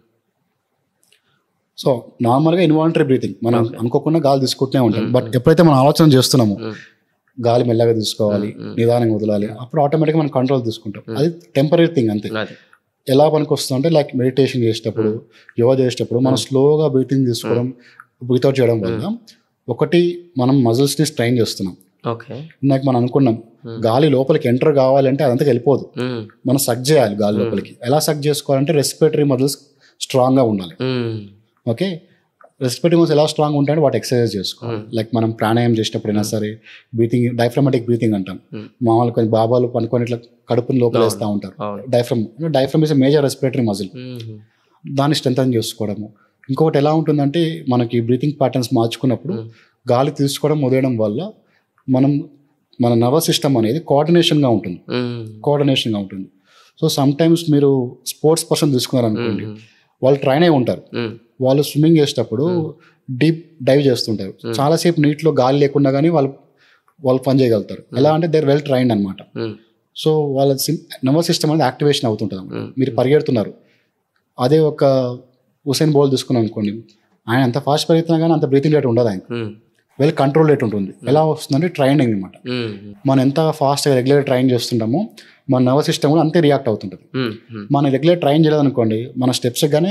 సో నార్మల్గా ఇన్వాలంటరీ బ్రీతింగ్, మనం అనుకోకుండా గాలి తీసుకుంటూనే ఉంటాం. బట్ ఎప్పుడైతే మనం ఆలోచన చేస్తున్నామో గాలి మెల్లగా తీసుకోవాలి, నిదానంగా వదలాలి, అప్పుడు ఆటోమేటిక్గా మనం కంట్రోల్ తీసుకుంటాం. అది టెంపరీ థింగ్ అంతే. ఎలా పనికి వస్తుంది అంటే లైక్ మెడిటేషన్ చేసేటప్పుడు, యోగా చేసేటప్పుడు మనం స్లోగా బ్రీతింగ్ తీసుకోవడం, బ్రీత్ అవుట్ చేయడం వల్ల ఒకటి మనం మజిల్స్ని స్ట్రైన్ చేస్తున్నాం. ఇందాక మనం అనుకున్నాం గాలి లోపలికి ఎంటర్ కావాలంటే అదంతా వెళ్ళిపోదు, మనం సక్ చేయాలి గాలి లోపలికి. ఎలా సక్ చేసుకోవాలంటే రెస్పిరేటరీ మజిల్స్ స్ట్రాంగ్గా ఉండాలి. ఓకే, రెస్పిరేటరీ మజిల్స్ ఎలా స్ట్రాంగ్ ఉంటాయంటే వాటి ఎక్సర్సైజ్ చేసుకోవాలి. లైక్ మనం ప్రాణాయామం చేసేటప్పుడైనా సరే బ్రీతింగ్, డైఫ్రమాటిక్ బ్రీతింగ్ అంటాం. మామూలు కొన్ని బాబాలు పనుకొని ఇట్లా కడుపుని లోపల వేస్తూ ఉంటారు. Diaphragm diaphragm is major respiratory muscle, దాన్ని స్ట్రెంథన్ చేసుకోవడము. ఇంకొకటి ఎలా ఉంటుందంటే మనకి బ్రీతింగ్ ప్యాటర్న్స్ మార్చుకున్నప్పుడు గాలి తీసుకోవడం వదిలేయడం వల్ల మనం మన నర్వస్ సిస్టమ్ అనేది కోఆర్డినేషన్గా ఉంటుంది, కోఆర్డినేషన్గా ఉంటుంది. సో సమ్ టైమ్స్ మీరు స్పోర్ట్స్ పర్సన్ తీసుకున్నారనుకోండి, వాళ్ళు ట్రైన్ అయి ఉంటారు, వాళ్ళు స్విమ్మింగ్ చేసేటప్పుడు డీప్ డైవ్ చేస్తుంటారు, చాలాసేపు నీటిలో గాలి లేకుండా కానీ వాళ్ళు వాళ్ళు పని చేయగలుగుతారు. ఎలా అంటే దే ఆర్ వెల్ ట్రైన్డ్ అనమాట. సో వాళ్ళ నర్వస్ సిస్టమ్ అనేది యాక్టివేషన్ అవుతుంటుంది అనమాట. మీరు పరిగెడుతున్నారు, అదే ఒక హుసేన్ బోల్ట్ తీసుకున్నాం అనుకోండి, ఆయన అంత ఫాస్ట్ పరిగెత్తున్నా కానీ అంత బ్రీతింగ్ రేట్ ఉండదు, ఆయన వెల్ కంట్రోల్ రేట్ ఉంటుంది. ఎలా వస్తుందంటే ట్రైనింగ్ అనమాట. మనం ఎంత ఫాస్ట్గా రెగ్యులర్ ట్రైన్ చేస్తుంటామో మన నర్వస్ సిస్టమ్ కూడా అంతే రియాక్ట్ అవుతుంటుంది. మనం రెగ్యులర్ ట్రైన్ చేయలేదనుకోండి, మన స్టెప్స్ గానే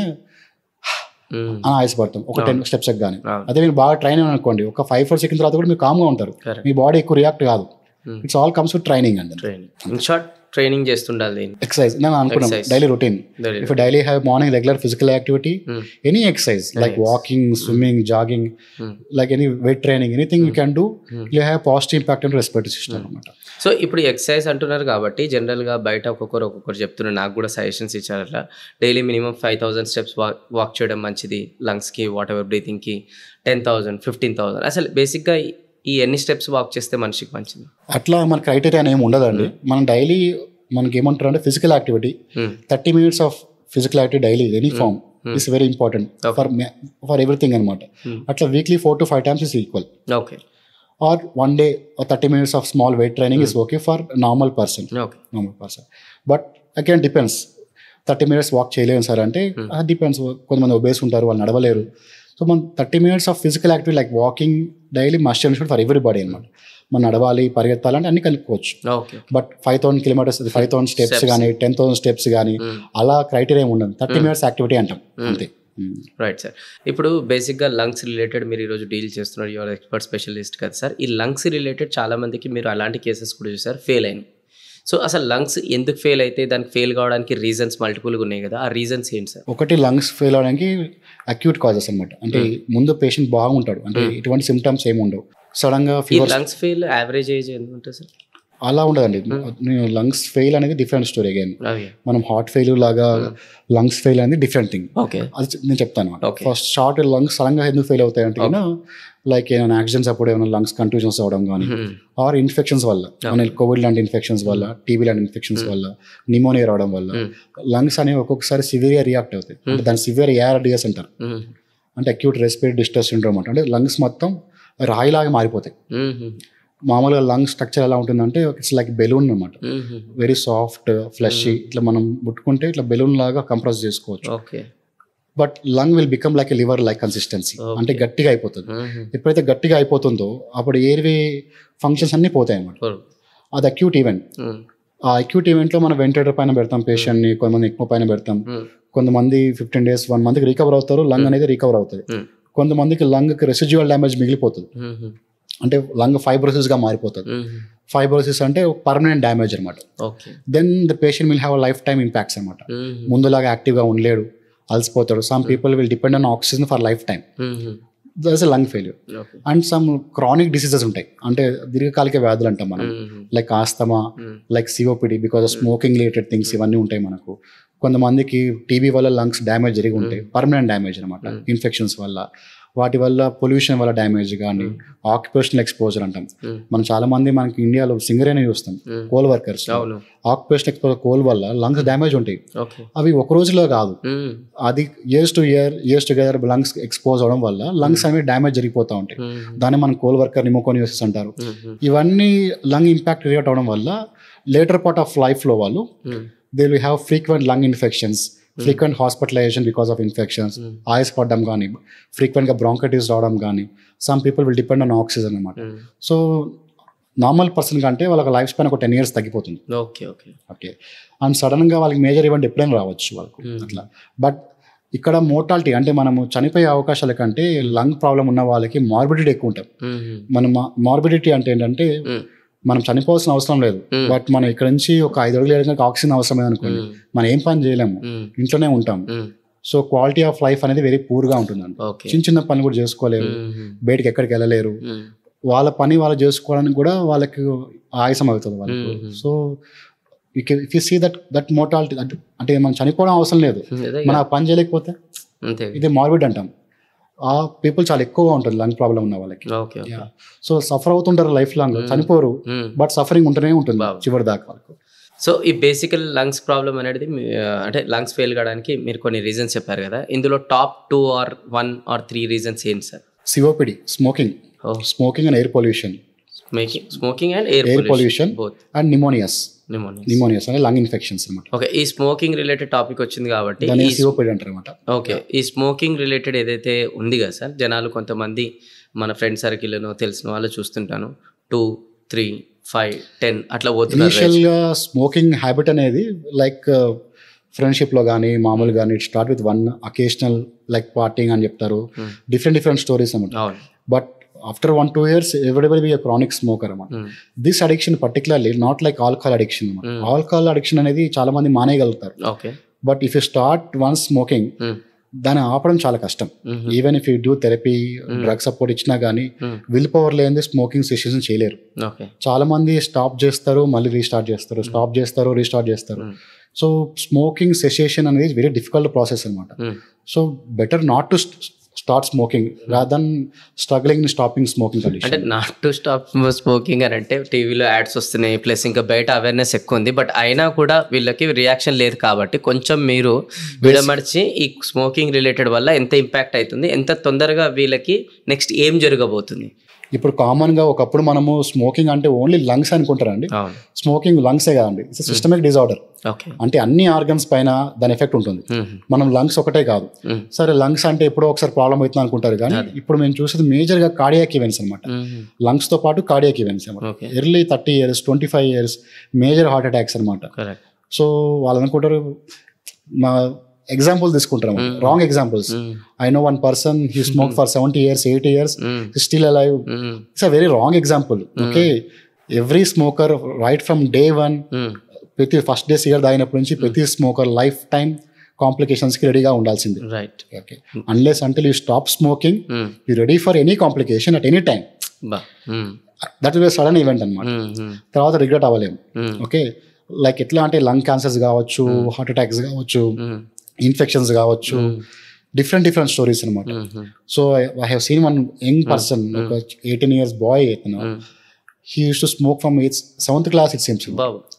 ఆయాసపడతాం ఒక టెన్ స్టెప్స్ కానీ. అదే మీరు బాగా ట్రైన్ అనుకోండి, ఒక ఫైవ్ ఫోర్ సెకండ్ తర్వాత కూడా మీరు కామ్గా ఉంటారు, మీ బాడీ ఎక్కువ రియాక్ట్ కాదు. It's all comes to training అండి. ట్రైనింగ్ చేస్తుండాలి. ఎక్సర్సైజ్ నేను అనుకున్నాం daily routine. If daily have morning regular physical activity, any exercise like walking, swimming, jogging, like any weight training, anything you can do, you have positive impact on respiratory system అన్నమాట. So ఇప్పుడు exercise అంటున్నారు కాబట్టి జనరల్గా బయట ఒక్కొక్కరు ఒక్కొక్కరు చెప్తున్నారు, నాకు కూడా సజెషన్స్ ఇచ్చారు అట్లా. Daily minimum five thousand steps walk walk చేయడం మంచిది, లంగ్స్కి, వాట్ ఎవర్ బ్రీతింగ్కి టెన్ థౌసండ్ ఫిఫ్టీన్ థౌసండ్ అసలు బేసిక్గా ఈ ఎన్ని స్టెప్స్ వాక్ చేస్తే మనిషికి మంచిది? అట్లా మన క్రైటీరియా ఏమి ఉండదండి. మనం డైలీ మనకి ఏమంటారు అంటే physical activity, thirty minutes of physical activity daily any form is very important for for everything అనమాట. అట్లా weekly four to five times is equal. Okay, or one day thirty minutes of small weight training is okay for normal person. Normal person but again depends. Thirty minutes walk చేయలేము sir అంటే depends. కొంతమంది obese ఉంటారు, వాళ్ళు నడవలేరు. So మనం thirty minutes of physical activity like walking daily must and should for everybody అనమాట. మనం నడవాలి, పరిగెత్తాలంటే అన్ని కలుపుకోవచ్చు. But five thousand kilometers, five thousand steps కానీ టెన్ థౌసండ్ స్టెప్స్ కానీ అలా క్రైటీరియా ఉండదు. థర్టీ మినిట్స్ యాక్టివిటీ అంటాం అంతే. Right sir. ఇప్పుడు బేసిక్గా లంగ్స్ రిలేటెడ్ మీరు ఈరోజు డీల్ చేస్తున్నారు, యువర్ ఎక్స్పర్ట్ స్పెషలిస్ట్ కదా సార్. ఈ లంగ్స్ రిలేటెడ్ చాలా మందికి మీరు అలాంటి కేసెస్ కూడా చూసారు, ఫెయిల్ అయినాయి. సో అసలు లంగ్స్ ఎందుకు ఫెయిల్ అయితే, దానికి ఫెయిల్ కావడానికి రీజన్స్ మల్టిపుల్గా ఉన్నాయి కదా, ఆ రీజన్స్ ఏంటి సార్? ఒకటి లంగ్స్ ఫెయిల్ అవడానికి అక్యూట్ కాజెస్ అనమాట. అంటే ముందు పేషెంట్ బాగుంటాడు, అంటే ఇటువంటి సిమ్టమ్స్ ఏమి ఉండవు, సడన్ గా fever. Lungs fail average age ఎంత ఉంటుంది సార్? అలా ఉండదండి. లంగ్స్ ఫెయిల్ అనేది డిఫరెంట్ స్టోరీ అగైన్. అవి మనం హార్ట్ ఫెయిల్యూర్ లాగా లంగ్స్ ఫెయిల్ అనేది డిఫరెంట్ థింగ్. ఓకే అది నేను చెప్తాను. Okay. ఫస్ట్ షార్ట్ లంగ్స్ సడన్గా ఎందుకు ఫెయిల్ అవుతాయి అంటే లైక్ ఏమైనా యాక్సిడెంట్స్ అప్పుడు ఏమైనా లంగ్స్ కంట్యూజన్స్ అవ్వడం కానీ ఆర్ ఇన్ఫెక్షన్స్ వల్ల, మన కోవిడ్ లాంటి ఇన్ఫెక్షన్స్ వల్ల, టీబీ లాంటి ఇన్ఫెక్షన్స్ వల్ల, నిమోనియా రావడం వల్ల లంగ్స్ అనేవి ఒక్కొక్కసారి సివియర్గా రియాక్ట్ అవుతాయి. అంటే దాని సివియర్ ఏఆర్డిఎస్ అంటారు. అంటే అక్యూట్ రెస్పిరేటరీ డిస్ట్రెస్ సిండ్రోమ్ అంటే లంగ్స్ మొత్తం రాయిలాగా మారిపోతాయి. మామూలుగా లంగ్ స్ట్రక్చర్ ఎలా ఉంటుందంటే ఇట్స్ లైక్ బెలూన్ అనమాట. వెరీ సాఫ్ట్ ఫ్లెషీ, ఇట్లా మనం ముట్టుకుంటే ఇట్లా బెలూన్ లాగా కంప్రెస్ చేసుకోవచ్చు. Okay but lung will become like a liver like consistency. అంటే గట్టిగా అయిపోతుంది. ఎప్పుడైతే గట్టిగా అయిపోతుందో అప్పుడు ఎయిర్వే ఫంక్షన్స్ అన్నీ పోతాయి అన్నమాట. అది అక్యూట్ ఈవెంట్. ఆ అక్యూట్ ఈవెంట్లో మనం వెంటిలేటర్ పైన పెడతాం పేషెంట్ని, కొంతమంది ఎక్కువ పైన పెడతాం. కొంతమంది ఫిఫ్టీన్ డేస్ వన్ మంత్కి రికవర్ అవుతారు, లంగ్ అనేది రికవర్ అవుతుంది. కొంతమందికి లంగ్కి రెసిడ్యువల్ డ్యామేజ్ మిగిలిపోతుంది. అంటే లంగ్ ఫైబ్రోసిస్గా మారిపోతుంది. ఫైబ్రోసిస్ అంటే పర్మనెంట్ డ్యామేజ్ అనమాట. Then the patient will have life time impacts అనమాట. ముందులాగా యాక్టివ్గా ఉండలేడు, అలసిపోతాడు. Some people will depend on oxygen for life time. That's a lung failure. And some chronic diseases ఉంటాయి, అంటే దీర్ఘకాలిక వ్యాధులు అంటాం మనం, like asthma, like COPD, because of smoking related things ఇవన్నీ ఉంటాయి మనకు. కొంతమందికి టీబీ వల్ల లంగ్స్ డ్యామేజ్ జరిగి ఉంటాయి, పర్మనెంట్ డ్యామేజ్ అనమాట, ఇన్ఫెక్షన్స్ వల్ల. వాటి వల్ల పొల్యూషన్ వల్ల డ్యామేజ్ కానీ, ఆక్యుపేషనల్ ఎక్స్పోజర్ అంటాం. మనం చాలా మంది మనకి ఇండియాలో సింగర్ అయినా చూస్తాం, coal workers. Occupational exposure coal వల్ల లంగ్స్ డ్యామేజ్ ఉంటాయి. అవి ఒక రోజులో కాదు, అది years to year years together lungs expose అవడం వల్ల లంగ్స్ అనేవి డ్యామేజ్ జరిగిపోతూ ఉంటాయి. దాన్ని మనం కోల్ వర్కర్ నిమోకోనియోసిస్ అంటారు. ఇవన్నీ లంగ్ ఇంపాక్ట్ క్రియేట్ అవడం వల్ల లేటర్ పార్ట్ ఆఫ్ లైఫ్లో వాళ్ళు they will have frequent lung infections, frequent hospitalization because of infections, ఆయిస్ పడడం కానీ, ఫ్రీక్వెంట్గా బ్రాంకైటిస్ రావడం కానీ. Some people will depend on oxygen అనమాట. సో నార్మల్ పర్సన్ కంటే వాళ్ళకి లైఫ్ స్పాన్ ఒక టెన్ ఇయర్స్ తగ్గిపోతుంది. ఓకే ఓకే ఓకే అండ్ సడన్గా వాళ్ళకి మేజర్ ఈవెంట్ ఎప్పుడైనా రావచ్చు వాళ్ళకు అట్లా. బట్ ఇక్కడ మోర్టాలిటీ అంటే మనము చనిపోయే అవకాశాల కంటే లంగ్ ప్రాబ్లం ఉన్న వాళ్ళకి మార్బిడిటీ ఎక్కువ ఉంటాయి. మనం మార్బిడిటీ అంటే ఏంటంటే మనం చనిపోవాల్సిన అవసరం లేదు, బట్ మనం ఇక్కడ నుంచి ఒక ఐదు అడుగులు వెళ్ళడానికి ఆక్సిజన్ అవసరమే అనుకోండి, మనం ఏం పని చేయలేము, ఇంట్లోనే ఉంటాం. సో క్వాలిటీ ఆఫ్ లైఫ్ అనేది వెరీ పూర్గా ఉంటుందండి. చిన్న చిన్న పని కూడా చేసుకోలేరు, బయటకి ఎక్కడికి వెళ్ళలేరు, వాళ్ళ పని వాళ్ళు చేసుకోవడానికి కూడా వాళ్ళకి ఆయాసం అవుతుంది వాళ్ళకి. So if you see that that mortality అంటే మనం చనిపోవడం అవసరం లేదు, మనం ఆ పని చేయలేకపోతే ఇది మార్బిడ్ అంటాం. ఆ పీపుల్ చాలా ఎక్కువగా ఉంటుంది లంగ్ ప్రాబ్లం ఉన్న వాళ్ళకి. సో సఫర్ అవుతుంటారు లైఫ్ లాంగ్, చనిపోరు, బట్ సఫరింగ్ ఉంటూనే ఉంటుంది చివరి దాకా వాళ్ళకు. సో ఈ బేసికల్ లంగ్స్ ప్రాబ్లం అనేది అంటే లంగ్స్ ఫెయిల్ కావడానికి మీరు కొన్ని రీజన్స్ చెప్పారు కదా, ఇందులో top two or one or three reasons ఏంటి sir? COPD, smoking, smoking and air pollution, smoking and air pollution and pneumonias. Pneumonias అంటే లంగ్ ఇన్ఫెక్షన్స్ అన్నమాట. ఓకే, ఈ స్మోకింగ్ రిలేటెడ్ టాపిక్ వచ్చింది కాబట్టి సిఓపిడి అంటారు అన్నమాట. ఓకే, ఈ స్మోకింగ్ రిలేటెడ్ ఏదైతే ఉంది కదా సార్, జనాలు కొంతమంది మన ఫ్రెండ్ సర్కిల్లో తెలిసిన వాళ్ళు చూస్తుంటాను టూ త్రీ ఫైవ్ టెన్ అట్లా పోతున్నారు. ఇనిషియల్గా స్మోకింగ్ హ్యాబిట్ అనేది లైక్ ఫ్రెండ్షిప్లో కానీ మామూలు కానీ it start with one occasional like partying అని చెప్తారు, డిఫరెంట్ డిఫరెంట్ స్టోరీస్ అన్నమాట. But after one two years everybody be a chronic smoker అన్నమాట. This addiction particularly not like alcohol addiction అన్నమాట. ఆల్కహాల్ అడిక్షన్ అనేది చాలా మంది మానేయగలుగుతారు, but if you start once smoking దాన్ని ఆపడం చాలా కష్టం. Even if you do therapy, drug support ఇచ్చినా కానీ విల్ పవర్ లేనిదే స్మోకింగ్ సెషన్ చేయలేరు. చాలా మంది స్టాప్ చేస్తారు, మళ్ళీ రీస్టార్ట్ చేస్తారు, స్టాప్ చేస్తారు, రీస్టార్ట్ చేస్తారు. సో స్మోకింగ్ సెసేషన్ అనేది వెరీ డిఫికల్ట్ ప్రాసెస్ అనమాట. So better not to start smoking rather than struggling in stopping smoking condition. అంటే నాట్ టు స్టాప్ స్మోకింగ్ అని అంటే టీవీలో యాడ్స్ వస్తున్నాయి, ప్లస్ ఇంకా బయట అవేర్నెస్ ఎక్కువ ఉంది, బట్ అయినా కూడా వీళ్ళకి రియాక్షన్ లేదు. కాబట్టి కొంచెం మీరు విడమర్చి ఈ స్మోకింగ్ రిలేటెడ్ వల్ల ఎంత ఇంపాక్ట్ అవుతుంది, ఎంత తొందరగా వీళ్ళకి నెక్స్ట్ ఏం జరగబోతుంది. ఇప్పుడు కామన్గా ఒకప్పుడు మనము స్మోకింగ్ అంటే ఓన్లీ లంగ్స్ అనుకుంటారండి. స్మోకింగ్ లంగ్సే కాదండి, ఇట్స్ సిస్టమిక్ డిజార్డర్. అంటే అన్ని ఆర్గన్స్ పైన దాని ఎఫెక్ట్ ఉంటుంది. మనం లంగ్స్ ఒకటే కాదు, సరే లంగ్స్ అంటే ఎప్పుడో ఒకసారి ప్రాబ్లం అవుతుంది అనుకుంటారు, కానీ ఇప్పుడు మేము చూసేది మేజర్గా కార్డియాక్ ఈవెంట్స్ అనమాట. లంగ్స్ తో పాటు కార్డియాక్ ఈవెంట్స్ అనమాట. Early thirty years twenty five years major heart attacks అనమాట. సో వాళ్ళు అనుకుంటారు, మా ఎగ్జాంపుల్ తీసుకుంటాం, wrong examples. I know one person he smoke for seventy years eighty years still alive. It's a very wrong example. Okay, every smoker right from day one, ప్రతి first day cigarette తాగినప్పటి నుంచి ప్రతి smoker life time complications కి రెడీగా ఉండాల్సింది. Right. Okay, unless until you stop smoking you ready for any complication at any time. That will sudden event అనమాట. తర్వాత regret అవ్వలేము. ఓకే, లైక్ ఎట్లా అంటే లంగ్ క్యాన్సర్స్ కావచ్చు, హార్ట్ అటాక్స్ కావచ్చు, ఇన్ఫెక్షన్స్ కావచ్చు, డిఫరెంట్ డిఫరెంట్ స్టోరీస్ అనమాట. So I have seen one young person, ఒక ఎయిటీన్ ఇయర్స్ బాయ్ అతను, he use to smoke from eighth seventh class it seems.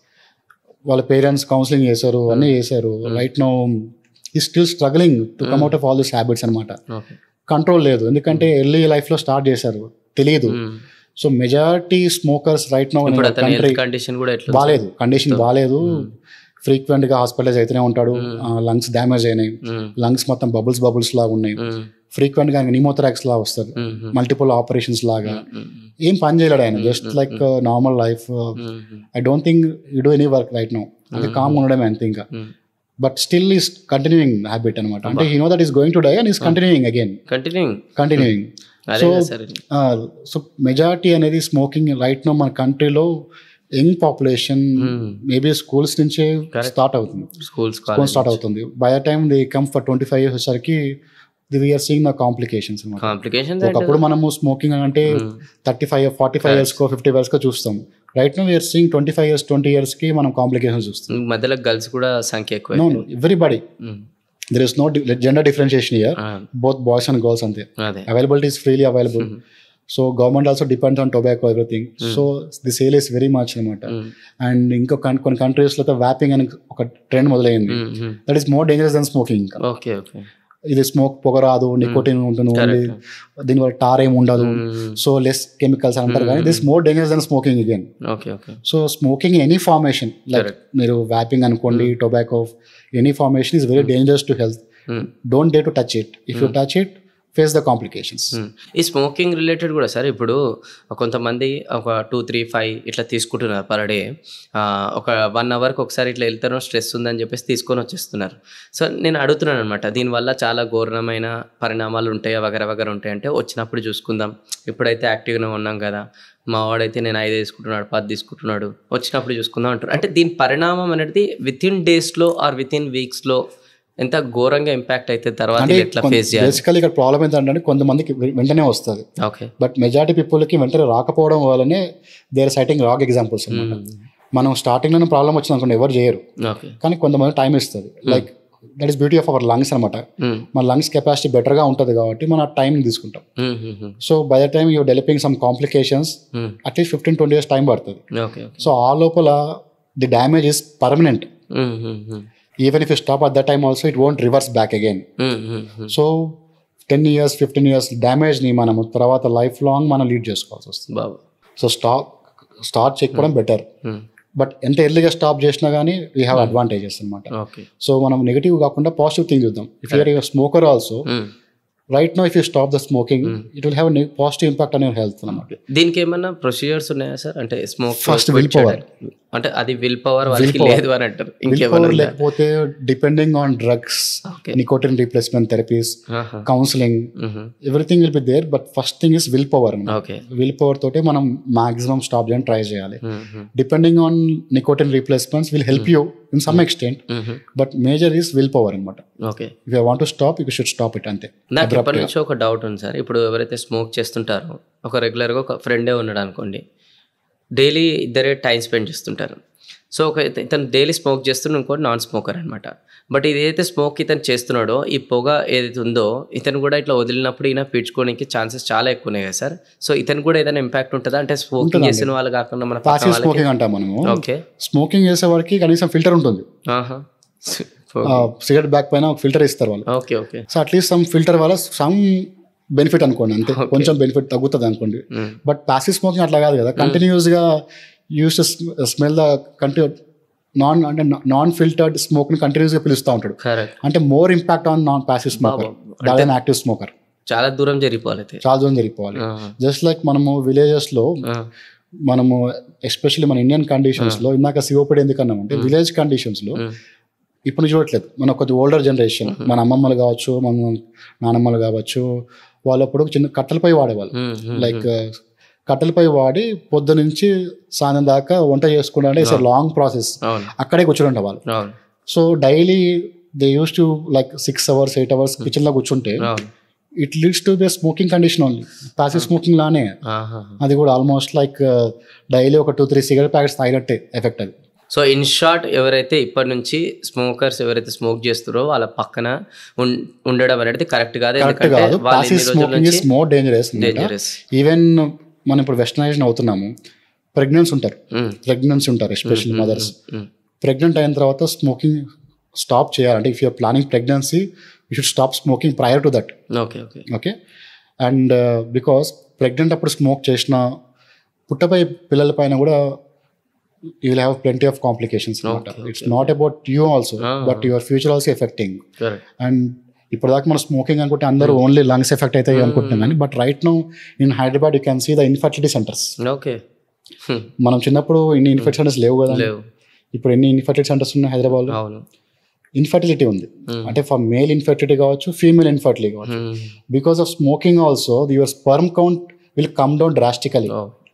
వాళ్ళ పేరెంట్స్ కౌన్సిలింగ్ చేశారు, అన్నీ చేశారు. రైట్ నౌ ఈ still struggling to come out of all this habits అనమాట. Control లేదు, ఎందుకంటే ఎర్లీ లైఫ్లో స్టార్ట్ చేశారు, తెలియదు. So majority smokers right now country బాగాలేదు, కండిషన్ బాగాలేదు, ఫ్రీక్వెంట్ గా హాస్పిటలైజ్ అయితేనే ఉంటాడు. లంగ్స్ డ్యామేజ్ అయినాయి, లంగ్స్ మొత్తం బబుల్స్ బబుల్స్ లాగా ఉన్నాయి, ఫ్రీక్వెంట్ గా నిమోథరాక్స్ లాగా వస్తుంది, మల్టిపుల్ ఆపరేషన్స్ లాగా. ఏం పని చేయలేడు ఆయన, just like normal life. I don't think you do any work right now, అంటే కామ్ ఉండడమే అంతే ఇంకా. But still is continuing habit అనమాట. అంటే he know that is going to die and is continuing again continuing continuing so so majority అనేది smoking right now మన కంట్రీలో young population maybe schools నుంచే స్టార్ట్ అవుతుంది, స్కూల్ స్టార్ట్ అవుతుంది. By the time they come for twenty five years వచ్చేసరికి we are seeing the complications. ఒకప్పుడు మనము smoking అంటే thirty five forty five years కో ఫిఫ్టీ ఇయర్స్ కో చూస్తాం. Right now we are seeing twenty five years twenty years కి మనం కాంప్లికేషన్స్ చూస్తాం. మధ్యలో గర్ల్స్ కూడా సంఖ్య ఎక్కువ. No no everybody, there is no gender differentiation here, uh, both boys and girls ante availability is freely available. Mm-hmm. So government also depends on tobacco everything. Mm-hmm. So the sale is very much anamata. Mm-hmm. And inko కొన్ని countries lo vaping అని ఒక trend మొదలైంది. Mm-hmm. That is more dangerous than smoking. Okay, okay. ఇది smoke పొగ రాదు, nicotine ఉంటుంది, దీనివల్ల torr ఏమి ఉండదు, సో లెస్ కెమికల్స్ అంటారు, కానీ this more dangerous than smoking again. So smoking any formation, like మీరు వ్యాపింగ్ అనుకోండి, tobacco, any formation is very dangerous to health. Don't dare to touch it. If you touch it, face the complications. ఈ smoking related కూడా sir, ఇప్పుడు కొంతమంది ఒక two three five ఇట్లా తీసుకుంటున్నారు per day, ఒక వన్ అవర్కి ఒకసారి ఇట్లా వెళ్తారో స్ట్రెస్ ఉందని చెప్పేసి తీసుకొని వచ్చేస్తున్నారు. సో నేను అడుగుతున్నాను అనమాట, దీనివల్ల చాలా ఘోరమైన పరిణామాలు ఉంటాయా, వగర వగర ఉంటాయి అంటే వచ్చినప్పుడు చూసుకుందాం, ఇప్పుడైతే యాక్టివ్గా ఉన్నాం కదా, మా వాడైతే నేను ఐదు తీసుకుంటున్నాడు, పది తీసుకుంటున్నాడు, వచ్చినప్పుడు చూసుకుందాం అంటారు. అంటే దీని పరిణామం అనేది విత్ ఇన్ డేస్లో ఆర్ విత్ ఇన్ వీక్స్లో ఎంత ఘోరంగా ఇంపాక్ట్ అయితే తర్వాత ఎట్లా ఫేస్ చేయాలి? బేసికల్లీ ఇక్కడ ప్రాబ్లం ఏంటంటే కొంతమందికి వెంటనే వస్తుంది, ఓకే, బట్ మెజారిటీ పీపుల్కి వెంటనే రాకపోవడం వల్లనే they are citing wrong examples అన్నమాట. మనం స్టార్టింగ్లోనే ప్రాబ్లం వచ్చింది అనుకోండి ఎవరు చేయరు, కానీ కొంతమంది టైం ఇస్తుంది. Like that is beauty of our lungs అనమాట. మన లంగ్స్ కెపాసిటీ బెటర్గా ఉంటుంది కాబట్టి మనం ఆ టైం తీసుకుంటాం. So by the time you developing some complications at least fifteen twenty years time పడుతుంది. సో ఆ లోపల the damage is permanent. Even if you stop at that time also, it won't reverse back again. Mm-hmm. So ten years, fifteen years damage ni manamu tarvata life long mana lead chesukovalsi vasthundi. So stop start checkkodam better. But enta early ga stop chesina gaani we have advantages anamata. Okay. So manam negative gaakunda positive thing chuddam. If you are a smoker also, right now if you stop the smoking, it will have a positive impact on your health anamata. దీనికి ఏమన్నా procedures ఉన్నాయా sir? అంటే smoke first will power, అంటే అది will power వాళ్ళకి లేదు అని అంటారు. ఇంకేమన్నా లేకపోతే depending on drugs, nicotine replacement therapies, counselling, everything will be there. But first thing is will power. Will power తోటే మనం మాక్సిమం స్టాప్ చేయడానికి ట్రై చేయాలి. Depending on nicotine replacements will help you in some extent, but major is will power అనమాట. Okay, if you want to stop you should stop it అంతే. నాకు ఎప్పటి నుంచో ఒక డౌట్ ఉంది సార్, ఇప్పుడు ఎవరైతే స్మోక్ చేస్తుంటారో ఒక రెగ్యులర్గా ఒక ఫ్రెండే ఉన్నాడు అనుకోండి, డైలీ ఇద్దరే టైం స్పెండ్ చేస్తుంటారు. సో ఒక ఇతను డైలీ స్మోక్ చేస్తున్నాడు, ఇంకోటి నాన్ స్మోకర్ అనమాట. బట్ ఇదైతే స్మోక్ ఇతను చేస్తున్నాడో, ఈ పొగ ఏదైతే ఉందో ఇతను కూడా ఇట్లా వదిలినప్పుడు ఈయన పీడ్చుకోవడానికి ఛాన్సెస్ చాలా ఎక్కువ ఉన్నాయి కదా సార్. సో ఇతను కూడా ఏదైనా ఇంపాక్ట్ ఉంటుందా? అంటే స్మోకింగ్ చేసిన వాళ్ళు కాకుండా మన పాసివ్ స్మోకింగ్ అంటాం మనము. ఓకే, స్మోకింగ్ చేసే వారికి కనీసం ఫిల్టర్ ఉంటుంది, సిగరెట్ బ్యాక్ పైన ఒక ఫిల్టర్ ఇస్తారు వాళ్ళు. Okay okay. So at least some filter వల్ల సమ్ బెనిఫిట్ అనుకోండి, అంతే, కొంచెం బెనిఫిట్ తగ్గుతుంది అనుకోండి. బట్ ప్యాసివ్ స్మోకింగ్ అట్లా కాదు కదా, కంటిన్యూస్ గా use to smell the continue non అంటే నాన్ ఫిల్టర్డ్ స్మోక్ ని కంటిన్యూస్ గా పిలుస్తూ ఉంటాడు. అంటే more impact on non passive smoker than active smoker. చాలా దూరం జరిగిపోవాలి, చాలా దూరం జరిగిపోవాలి. జస్ట్ లైక్ మనము విలేజెస్ లో మనము ఎస్పెషల్లీ మన ఇండియన్ కండిషన్స్ లో ఇందాక సిఓపిడి ఎందుకన్నాం అంటే విలేజ్ కండిషన్స్ లో ఇప్పుడు చూడట్లేదు. మన కొద్ది ఓల్డర్ జనరేషన్, మన అమ్మమ్మలు కావచ్చు, మన నానమ్మలు కావచ్చు, వాళ్ళప్పుడు చిన్న కట్టెలపై వాడేవాళ్ళు. లైక్ కట్టెలపై వాడి పొద్దు నుంచి సాయంత్రం దాకా వంట చేసుకుంటా అంటే ఇట్స్ లాంగ్ ప్రాసెస్. అక్కడే కూర్చుంటే వాళ్ళు. So daily they use to like six hours eight hours kitchen లో కూర్చుంటే it leads to the smoking condition only, passive smoking లానే అది కూడా ఆల్మోస్ట్ లైక్ డైలీ ఒక టూ త్రీ సిగరెట్ ప్యాకెట్స్ తాగినట్టే ఎఫెక్ట్ అది. సో ఇన్ షార్ట్ ఎవరైతే ఇప్పటి నుంచి స్మోకర్స్ ఎవరైతే స్మోక్ చేస్తారో వాళ్ళ పక్కన ఉండడం అనేది కరెక్ట్ కాదు. కరెక్ట్ కాదు. Passive smoking is more dangerous. Even మనం ఇప్పుడు వెస్టర్నైజేషన్ అవుతున్నాము, ప్రెగ్నెన్సీ ఉంటారు ప్రెగ్నెన్సీ ఉంటారు ఎస్పెషల్లీ మదర్స్. ప్రెగ్నెంట్ అయిన తర్వాత స్మోకింగ్ స్టాప్ చేయాలంటే if you're planning pregnancy you should stop smoking prior to that. Okay okay okay and because pregnant అప్పుడు smoke చేసిన పుట్టపై పిల్లల పైన కూడా you will have plenty of complications. Okay, okay. It's not about you also, ah. but your future also affecting. Correct. And ఇప్పుడు దాకా మనం smoking అనుకుంటే అందరూ ఓన్లీ లంగ్స్ ఎఫెక్ట్ అవుతాయి అనుకుంటున్నాం కానీ but right now in Hyderabad you can see the infertility centres. Okay మనం చిన్నప్పుడు ఇన్ని ఇన్ఫర్టిలిటీ సెంటర్స్ లేవు కదా, ఇప్పుడు ఎన్ని ఇన్ఫర్టిలిటీ సెంటర్స్ ఉన్నాయి హైదరాబాద్లో. ఇన్ఫర్టిలిటీ ఉంది అంటే ఫర్ మేల్ ఇన్ఫర్టిలిటీ కావచ్చు, ఫీమేల్ ఇన్ఫర్టిలిటీ కావచ్చు. Because of smoking also your sperm count will come down drastically.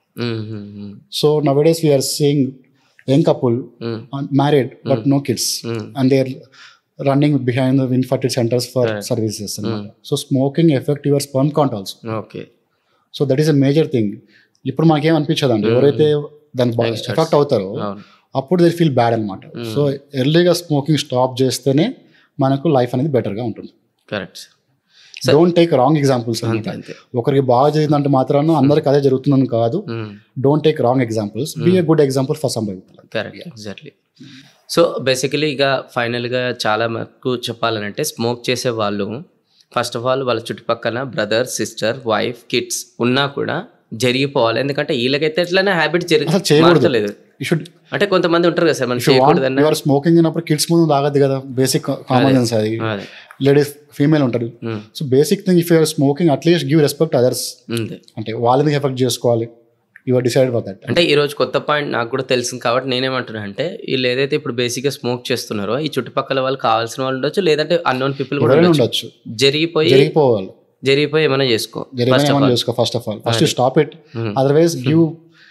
So nowadays we are seeing young couple mm. married but mm. no kids mm. and they are running behind the infertility centers for right. services. Mm. So smoking affect your sperm count also. Okay. So that is a major thing. ఇప్పుడు మనకేం అనిపించదండి, ఎవరైతే దాని effect అవుతారో అప్పుడు they feel bad అనమాట. So ఎర్లీగా smoking stop చేస్తేనే మనకు లైఫ్ అనేది బెటర్గా ఉంటుంది. Correct. Don't take wrong examples. ఒకరికి బాగా జరిగిందంటే మాత్రాన అందరికి అదే జరుగుతుందని కాదు. Don't take wrong examples, be a good example for some people. Correct, exactly. So basically ఇక ఫైనల్గా చాలా మటుకు చెప్పాలంటే స్మోక్ చేసే వాళ్ళు ఫస్ట్ ఆఫ్ ఆల్ వాళ్ళ చుట్టుపక్కల బ్రదర్, సిస్టర్, వైఫ్, కిడ్స్ ఉన్నా కూడా జరిగిపోవాలి. ఎందుకంటే వీళ్ళకైతే ఎట్లనే హ్యాబిట్ జరగలేదు. అంటే కొంతమంది ఉంటారు కదా సార్, మనం చేయకూడదన్న స్మోకింగ్ అయినప్పుడు కిడ్స్ ముందు తాగద్దు కదా, బేసిక్ కామన్ సెన్స్ అది. లేడీస్ ఫీమేల్ ఉంటారు. So basic thing if you're smoking at least give respect others. అంటే వాళ్ళని ఎఫెక్ట్ చేసుకోవాలి. You are decide for that. అంటే ఈ రోజు కొత్త పాయింట్ నాకు కూడా తెలిసింది కాబట్టి నేనేమంటున్నా అంటే వీళ్ళు ఏదైతే ఇప్పుడు బేసిక్గా స్మోక్ చేస్తున్నారో ఈ చుట్టుపక్కల వాళ్ళు కావాల్సిన వాళ్ళు ఉండొచ్చు, లేదంటే అన్నోన్ పీపుల్ కూడా ఉండొచ్చు. జరిగిపోయి జరిగిపోవాలి జరిగిపోయి ఏమైనా చేసుకో చేసుకో first of all first stop it. Otherwise give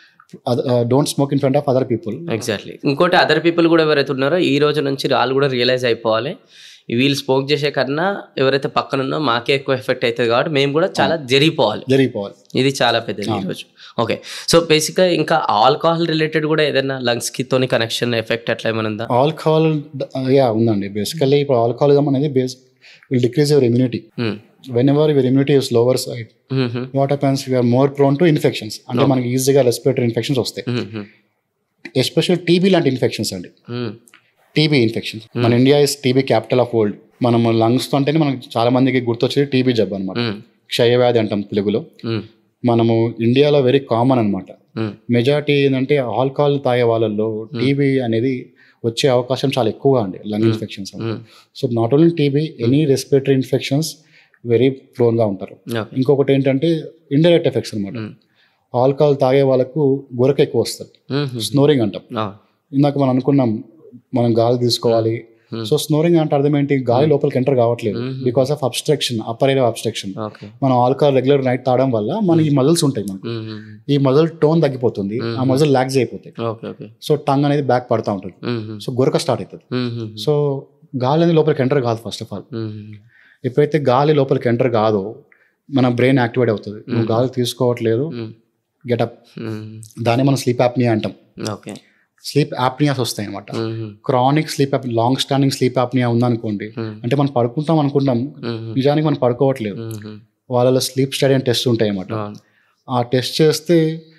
don't smoke in front of other people. Exactly. ఇంకోటి అదర్ పీపుల్ కూడా ఎవరైతే ఉన్నారో ఈ రోజు నుంచి వాళ్ళు కూడా రియలైజ్ అయిపోవాలి, వీళ్ళు స్మోక్ చేసే కన్నా ఎవరైతే పక్కన ఉన్నో మాకే ఎక్కువ ఎఫెక్ట్ అవుతుంది కాబట్టి మేము కూడా చాలా జరిగిపోవాలి జరిగిపోవాలి ఇది చాలా పెద్దది ఈరోజు. ఓకే. సో బేసిక్గా ఇంకా ఆల్కహాల్ రిలేటెడ్ కూడా ఏదైనా లంగ్స్కి తోని కనెక్షన్ ఎఫెక్ట్ అట్లా ఏమైనా ఉందా? ఆల్కహాల్ యా ఉందండి. బేసికల్లీ ఇప్పుడు ఆల్కహాలిజం అనేది base will decrease your immunity. whenever your immunity is lower side, mm-hmm. what happens, we are more prone to infections. అంటే మనకి ఈజీగా రెస్పిరేటరీ ఇన్ఫెక్షన్స్ వస్తాయి. ఎస్పెషల్ టీబీ లాంటి ఇన్ఫెక్షన్స్ అండి. టీబీ ఇన్ఫెక్షన్స్ మన India is TB capital of world. మనం lungs తో అంటేనే మనకి చాలా మందికి గుర్తొచ్చేది టీబీ జబ్బు అనమాట, క్షయవ్యాధి అంటాం తెలుగులో. మనము ఇండియాలో వెరీ కామన్ అనమాట. మెజారిటీ ఏంటంటే ఆల్కహాల్ తాగే వాళ్ళల్లో టీబీ అనేది వచ్చే అవకాశం చాలా ఎక్కువగా అండి, lung infections. So not only TB, any respiratory infections very ప్రోన్గా ఉంటారు. ఇంకొకటి ఏంటంటే ఇండైరెక్ట్ ఎఫెక్ట్స్ అనమాట. ఆల్కహాల్ తాగే వాళ్ళకు గురక ఎక్కువ వస్తుంది, స్నోరింగ్ అంటాం. ఇందాక మనం అనుకున్నాం మనం గాలి తీసుకోవాలి. సో స్నోరింగ్ అంటే అర్థం ఏంటి, గాలి లోపలికి ఎంటర్ కావట్లేదు because of obstruction, upper area obstruction. మనం ఆల్కహాల్ రెగ్యులర్ నైట్ తాగడం వల్ల మనకి ఈ మజిల్స్ ఉంటాయి, మనకి ఈ మజిల్ టోన్ తగ్గిపోతుంది, ఆ మజిల్ లాక్స్ అయిపోతాయి. సో టంగ్ అనేది బ్యాక్ పడతా ఉంటుంది, సో గురక స్టార్ట్ అవుతుంది. సో గాలి అనేది లోపలికి ఎంటర్ కాదు ఫస్ట్ ఆఫ్ ఆల్. ఎప్పుడైతే గాలి లోపలికి ఎంటర్ కాదో మన బ్రెయిన్ యాక్టివేట్ అవుతుంది, నువ్వు గాలి తీసుకోవట్లేదు, గెటప్. దాన్ని మనం స్లీప్ యాప్నియా అంటాం. స్లీప్ యాప్నియాస్ వస్తాయి అనమాట. Chronic sleep app, long standing sleep apnoea ఉందనుకోండి, అంటే మనం పడుకుంటాం అనుకుంటాం, నిజానికి మనం పడుకోవట్లేదు. వాళ్ళలో స్లీప్ స్టడీ అని టెస్ట్ ఉంటాయి అన్నమాట. ఆ టెస్ట్ చేస్తే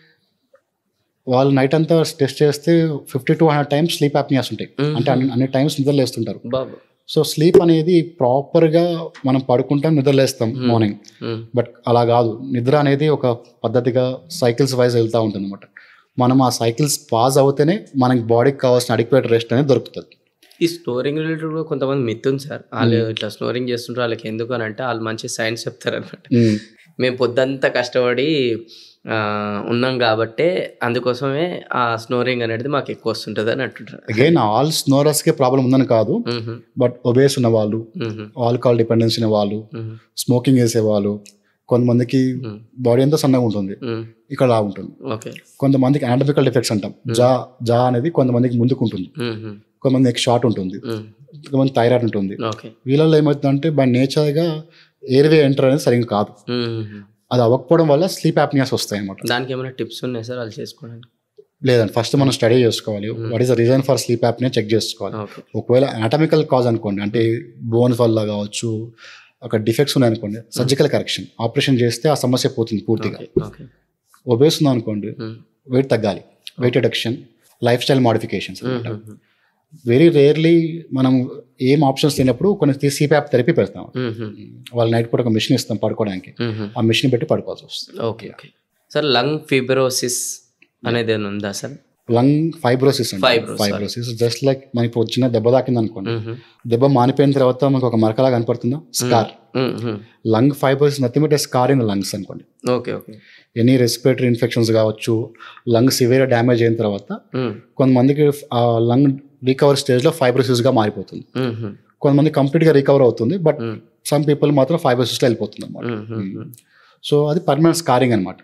వాళ్ళు నైట్ అంతా టెస్ట్ చేస్తే fifty to hundred times sleep apnoeas ఉంటాయి, అంటే అన్ని టైమ్స్ నిద్రలేస్తుంటారు. సో స్లీప్ అనేది ప్రాపర్గా మనం పడుకుంటాం, నిద్రలేస్తాం మార్నింగ్. బట్ అలా కాదు, నిద్ర అనేది ఒక పద్ధతిగా సైకిల్స్ వైజ్ వెళ్తూ ఉంటుంది అనమాట. మనం ఆ సైకిల్స్ పాస్ అవుతేనే మనకి బాడీకి కావాల్సిన అడిక్వేట్ రెస్ట్ అనేది దొరుకుతుంది. ఈ స్నోరింగ్ రిలేటెడ్ కూడా కొంతమంది మిత్ ఉంది సార్, వాళ్ళు ఇట్లా స్నోరింగ్ చేస్తుంటారు, వాళ్ళకి ఎందుకు అని అంటే వాళ్ళు మంచి సైన్స్ చెప్తారు అనమాట. మేము పొద్దంతా కష్టపడి ఉన్నాం కాబట్టి అందుకోసమే ఆ స్నోరింగ్ అనేది మాకు ఎక్కువ వస్తుంటుంది అని అంటుంటారు. అగైన్ ఆల్ స్నోరర్స్కే ప్రాబ్లం ఉందని కాదు, బట్ ఒబేస్ ఉన్న వాళ్ళు, ఆల్కహాల్ డిపెండెన్సీ ఉన్న వాళ్ళు, స్మోకింగ్ చేసే వాళ్ళు, కొంతమందికి బాడీ అంతా సన్నగా ఉంటుంది, ఇక్కడ లా ఉంటుంది. కొంతమందికి అనాటమికల్ డిఫెక్ట్స్ అంటాం, జా జా అనేది కొంతమందికి ముందుకు ఉంటుంది, కొంతమందికి షార్ట్ ఉంటుంది, కొంతమంది థైరాయిడ్ ఉంటుంది. వీళ్ళల్లో ఏమవుతుందంటే బై నేచర్గా ఎయిర్వే ఎంటర్ అనేది సరిగ్గా కాదు. అది అవ్వకపోవడం వల్ల స్లీప్ యాప్నియాస్ వస్తాయి అన్నమాట. దానికి ఏమైనా టిప్స్ ఉన్నాయి సార్ వాళ్ళు చేసుకోవడానికి? లేదండి, ఫస్ట్ మనం స్టడీ చేసుకోవాలి what is the reason for sleep apnoea check చేసుకోవాలి. ఒకవేళ అనాటమికల్ కాజ్ అనుకోండి, అంటే బోన్స్ వల్ల కావచ్చు, అక్కడ డిఫెక్ట్స్ ఉన్నాయనుకోండి, సర్జికల్ కరెక్షన్ ఆపరేషన్ చేస్తే ఆ సమస్య పోతుంది పూర్తిగా. ఒబేస్ ఉంది అనుకోండి, వెయిట్ తగ్గాలి, weight reduction, life style modifications అనమాట. వెరీ రేర్లీ మనం ఏం ఆప్షన్స్ లేనప్పుడు కొన్ని సిప్యాప్ థెరపీ పెడతాం. వాళ్ళు నైట్ పూట ఒక మిషన్ ఇస్తాం పడుకోవడానికి, ఆ మిషన్ పెట్టి పడుకోవాల్సి వస్తుంది. Okay okay sir. Lung fibrosis అనేది ఉందా సార్? లంగ్ ఫైబ్రోసిస్ అంటే ఫైబ్రోసిస్ జస్ట్ లైక్ మనకి ఇప్పుడు చిన్న దెబ్బ తాకింది అనుకోండి, దెబ్బ మానిపోయిన తర్వాత మనకు ఒక మరకలా కనపడుతుందా, scar. Lung fibrosis nothing but scar in lungs అనుకోండి. Okay okay any respiratory infections కావచ్చు, లంగ్ సివియర్ డ్యామేజ్ అయిన తర్వాత కొంతమందికి ఆ లంగ్ రికవర్ స్టేజ్లో ఫైబ్రోసిస్గా మారిపోతుంది, కొంతమంది కంప్లీట్గా రికవర్ అవుతుంది, బట్ సమ్ పీపుల్ మాత్రం ఫైబ్రోసిస్లో వెళ్ళిపోతుంది అనమాట. సో అది పర్మనెంట్ స్కారింగ్ అనమాట.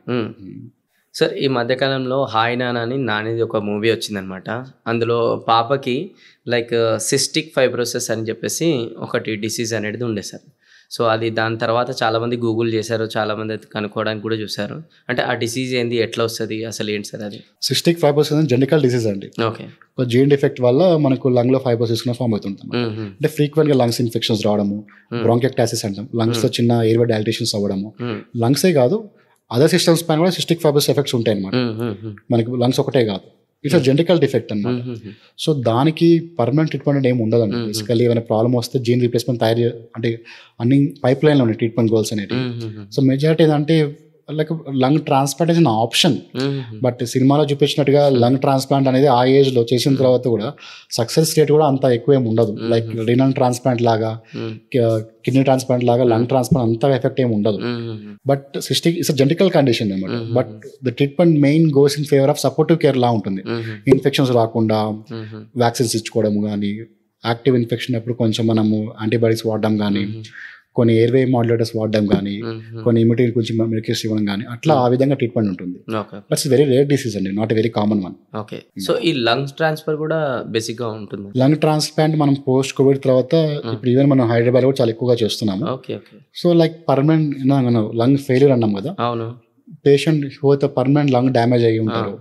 సార్ ఈ మధ్యకాలంలో హాయ్ నాన్న అని నానిది ఒక మూవీ వచ్చిందనమాట. అందులో పాపకి లైక్ సిస్టిక్ ఫైబ్రోసిస్ అని చెప్పేసి ఒకటి డిసీజ్ అనేది ఉండే సార్. సో అది దాని తర్వాత చాలామంది గూగుల్ చేశారు, చాలామంది కనుక్కోవడానికి కూడా చూశారు. అంటే ఆ డిసీజ్ ఏంది, ఎట్లా వస్తుంది, అసలు ఏంటి సార్ అది? సిస్టిక్ ఫైబ్రోసిస్ అనేది జెనెటికల్ డిసీజ్ అండి. ఓకే. ఒక జీన్ డిఫెక్ట్ వల్ల మనకు లంగ్ లో ఫైబ్రోసిస్ ఫామ్ అవుతుంటాం. అంటే ఫ్రీక్వెంట్ గా లంగ్స్ ఇన్ఫెక్షన్స్ రావడము, బ్రాంకియోటాసిస్ అంటాం, లంగ్స్ లో చిన్న ఎయిర్వే డైలటేషన్స్ అవ్వడము, లంగ్సే కాదు అదర్ సిస్టమ్స్ పైన కూడా సిస్టిక్ ఫైబ్రోసిస్ ఎఫెక్ట్స్ ఉంటాయి అనమాట. మనకి లంగ్స్ ఒకటే కాదు, ఇట్స్ అ జెనెటికల్ డిఫెక్ట్ అనమాట. సో దానికి పర్మనెంట్ ట్రీట్మెంట్ ఏమి ఉండదండి. బేసికల్లీ ఏమైనా ప్రాబ్లమ్ వస్తే జీన్ రీప్లేస్మెంట్ తయారు అంటే అన్ని పైప్ లైన్లో ఉన్నాయి ట్రీట్మెంట్ గోల్స్ అనేవి. సో మెజారిటీ ఏంటంటే like lung transplant is an option, but సినిమాలో చూపించినట్టుగా లంగ్ ట్రాన్స్ప్లాంట్ అనేది ఆ ఏజ్ లో చేసిన తర్వాత కూడా సక్సెస్ రేట్ కూడా అంత ఎక్కువ ఏమి ఉండదు. లైక్ రీనల్ ట్రాన్స్ప్లాంట్ లాగా, కిడ్నీ ట్రాన్స్ప్లాంట్ లాగా లంగ్ ట్రాన్స్ప్లాంట్ అంత ఎఫెక్ట్ ఏమి ఉండదు. But cystic it's genetical condition అనమాట. But the treatment main goes in favour of supportive care లా ఉంటుంది. ఇన్ఫెక్షన్స్ రాకుండా వ్యాక్సిన్స్ ఇచ్చుకోవడం కానీ, యాక్టివ్ ఇన్ఫెక్షన్ అప్పుడు కొంచెం మనము యాంటీబయాటిక్స్ వాడడం కానీ, కొన్ని ఎయిర్వే మాడ్యులేటర్స్ వాడడం కానీ, కొన్ని ఇమ్యూనిటీ కొంచెం మెడికేషన్ ఇవ్వడం కానీ, అట్లా ఆ విధంగా ట్రీట్మెంట్ ఉంటుంది. But it's very rare disease అండి, not very common one. Okay. So ఈ లంగ్స్ ట్రాన్స్ఫర్ కూడా బేసిక్ గా ఉంటుంది. లంగ్ ట్రాన్స్ప్లాంట్ మనం పోస్ట్ కోవిడ్ తర్వాత ఇప్పుడు ఈవెన్ మనం హైదరాబాద్ కూడా చాలా ఎక్కువగా చేస్తున్నాము. Okay okay. So like permanent మనం లంగ్ ఫెయిల్యూర్ అన్నాం కదా, అవును, పేషెంట్ హోతే పర్మనెంట్ లంగ్ డ్యామేజ్ అయ్యి ఉంటారు,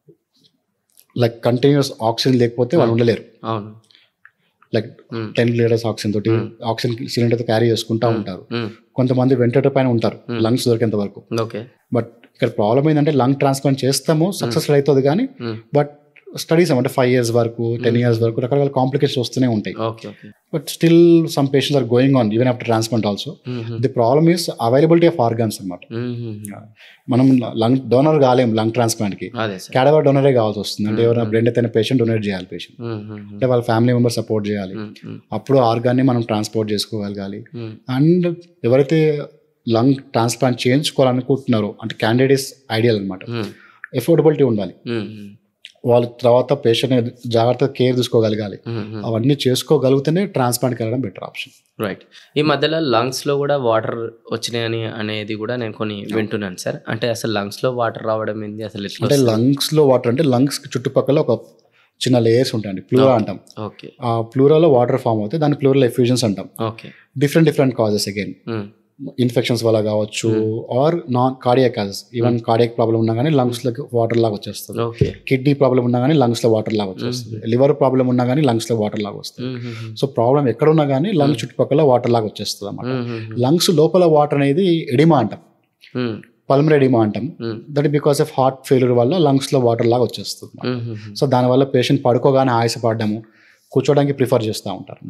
లైక్ కంటిన్యూస్ ఆక్సిజన్ లేకపోతే వాళ్ళు ఉండలేరు. అవును, లైక్ టెన్ లీటర్స్ ఆక్సిజన్ తోటి ఆక్సిజన్ సిలిండర్ క్యారీ చేసుకుంటా ఉంటారు. కొంతమంది వెంటిలేటర్ పైన ఉంటారు లంగ్స్ దొరికేంత వరకు. బట్ ఇక్కడ ప్రాబ్లం ఏంటంటే లంగ్ ట్రాన్స్ప్లాంట్ చేస్తాము, సక్సెస్ఫుల్ అవుతుంది కానీ, బట్ స్టడీస్ అంటే ఫైవ్ ఇయర్స్ వరకు టెన్ ఇయర్స్ వరకు రకరకాల కాంప్లికేషన్స్ వస్తూనే ఉంటాయి. But still some patients are going on even after transplant also. The problem is availability of organs అనమాట. మనం లంగ్ డోనర్ కాలేము లంగ్ ట్రాన్స్ప్లాంట్ కి, క్యాడవర్ డోనరే కావాల్సి వస్తుంది. అంటే ఎవరైనా బ్రెయిన్ అయితే పేషెంట్ డొనేట్ చేయాలి, పేషెంట్ అంటే వాళ్ళ ఫ్యామిలీ మెంబర్ సపోర్ట్ చేయాలి, అప్పుడు ఆర్గాన్ని మనం ట్రాన్స్పోర్ట్ చేసుకోగలగాలి. అండ్ ఎవరైతే లంగ్ ట్రాన్స్ప్లాంట్ చేయించుకోవాలనుకుంటున్నారో అంటే క్యాండిడేట్స్ ఐడియల్ అనమాట. ఎఫోర్డబిలిటీ ఉండాలి, వాళ్ళ తర్వాత పేషెంట్ జాగ్రత్తగా కేర్ తీసుకోగలగాలి. అవన్నీ చేసుకోగలిగితేనే ట్రాన్స్ప్లాంట్కి వెళ్ళడం బెటర్ ఆప్షన్. రైట్. ఈ మధ్యలో లంగ్స్లో కూడా వాటర్ వచ్చినాయని అనేది కూడా నేను కొన్ని వింటున్నాను సార్. అంటే అసలు లంగ్స్లో వాటర్ రావడం ఏంది అసలు? అంటే లంగ్స్లో వాటర్ అంటే లంగ్స్ చుట్టుపక్కల ఒక చిన్న లేయర్స్ ఉంటాయండి, ప్లూరా అంటాం. ఓకే. ఆ ప్లూరాలో వాటర్ ఫామ్ అవుతాయి, దాన్ని ప్లూరల్ ఎఫ్యూజన్స్ అంటాం. Okay. Different different causes again, infections వల్ల కావచ్చు, or non cardiac causes. Even cardiac problem ఉన్నా కానీ లంగ్స్ లోకి వాటర్ లాగా వచ్చేస్తుంది. కిడ్నీ ప్రాబ్లం ఉన్నా కానీ లంగ్స్ లో వాటర్ లాగా వచ్చేస్తుంది. లివర్ ప్రాబ్లం ఉన్నా కానీ లంగ్స్ లో వాటర్ లాగా వస్తుంది. సో ప్రాబ్లం ఎక్కడ ఉన్నా కానీ లంగ్స్ చుట్టుపక్కల వాటర్ లాగా వచ్చేస్తుంది అన్నమాట. లంగ్స్ లోపల వాటర్ అనేది ఎడిమా అంటాం, పల్మనరీ ఎడిమా అంటాం. That because of heart failure వల్ల లంగ్స్ లో వాటర్ లాగా వచ్చేస్తుంది. సో దానివల్ల పేషెంట్ పడుకోగానే ఆయాసపడము, కూర్చోడానికి ప్రిఫర్ చేస్తూ ఉంటారు.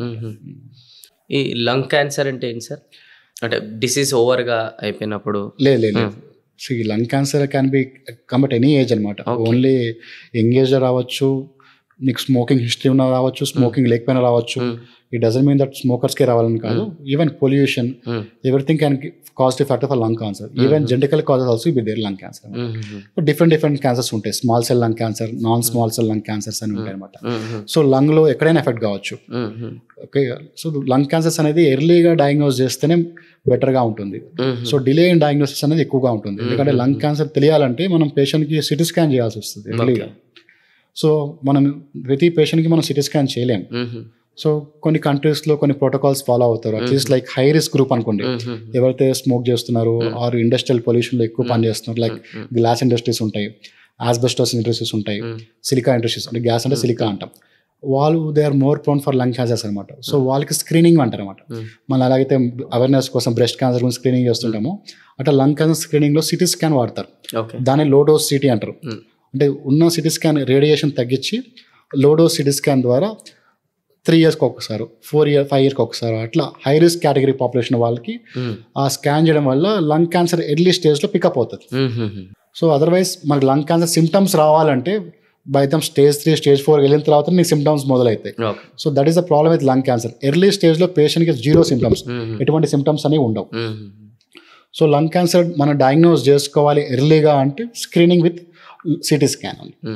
ఈ లంగ్ క్యాన్సర్ అంటే ఏంటి సార్? అంటే డిసీజ్ ఓవర్గా అయిపోయినప్పుడు? లేదు లేదు, lung cancer can be come at any age అనమాట. ఓన్లీ యంగ్ ఏజ్ రావచ్చు, నీకు స్మోకింగ్ హిస్టరీ ఉన్నా రావచ్చు, స్మోకింగ్ లేకపోయినా రావచ్చు. ఇట్ డజంట్ మీన్ దట్ స్మోకర్స్కే రావాలని కాదు. Even pollution, everything can causative factor for lung cancer. Even genetical causes also be there lung cancer. Different different cancers ఉంటాయి. Small cell lung cancer, non small cell lung cancers అని ఉంటాయి అనమాట. So lung లో ఎక్కడైనా effect కావచ్చు. Okay. So lung cancers అనేది ఎర్లీగా diagnose చేస్తేనే బెటర్గా ఉంటుంది. సో డిలే ఇన్ డయాగ్నోసిస్ అనేది ఎక్కువగా ఉంటుంది. ఎందుకంటే లంగ్ క్యాన్సర్ తెలియాలంటే మనం పేషెంట్కి సిటీ స్కాన్ చేయాల్సి వస్తుంది ఎర్లీగా. సో మనం ప్రతి పేషెంట్కి మనం సిటీ స్కాన్ చేయలేము. సో కొన్ని కంట్రీస్లో కొన్ని ప్రోటోకాల్స్ ఫాలో అవుతారు. At least like high risk group అనుకోండి, ఎవరైతే స్మోక్ చేస్తున్నారు ఆర్ ఇండస్ట్రియల్ పొల్యూషన్లో ఎక్కువ పని చేస్తున్నారు, లైక్ గ్లాస్ ఇండస్ట్రీస్ ఉంటాయి, ఆస్బెస్టాస్ ఇండస్ట్రీస్ ఉంటాయి, సిలికా ఇండస్ట్రీస్ అంటే గ్యాస్ అంటే సిలికా అంటాం, వాళ్ళు they are more prone for lung cancers అనమాట. సో వాళ్ళకి స్క్రీనింగ్ అంటారు అనమాట. మనం అలాగైతే అవేర్నెస్ కోసం బ్రెస్ట్ క్యాన్సర్ గురించి స్క్రీనింగ్ చేస్తుంటాము, అట్లా లంగ్ క్యాన్సర్ స్క్రీనింగ్లో సిటీ స్కాన్ వాడతారు. దాన్ని లో డోస్ సిటీ అంటారు. అంటే ఉన్న సిటీ స్కాన్ రేడియేషన్ తగ్గించి లో డోస్ సిటీ స్కాన్ ద్వారా త్రీ ఇయర్స్కి ఒకసారి, ఫోర్ ఇయర్ ఫైవ్ ఇయర్కి ఒకసారి అట్లా హై రిస్క్ కేటగిరీ పాపులేషన్ వాళ్ళకి ఆ స్కాన్ చేయడం వల్ల లంగ్ క్యాన్సర్ ఎర్లీ స్టేజ్లో పికప్ అవుతుంది. సో అదర్వైజ్ మనకి లంగ్ క్యాన్సర్ సిమ్టమ్స్ రావాలంటే by the stage three stage four వెళ్ళిన తర్వాత నీకు సిమ్టమ్స్ మొదలవుతాయి. So that is the problem with lung cancer. Early స్టేజ్లో పేషెంట్కి జీరో సిమ్టమ్స్, ఎటువంటి సిమ్టమ్స్ అనేవి ఉండవు. సో లంగ్ క్యాన్సర్ మనం డయాగ్నోస్ చేసుకోవాలి ఎర్లీగా అంటే screening with CT scan.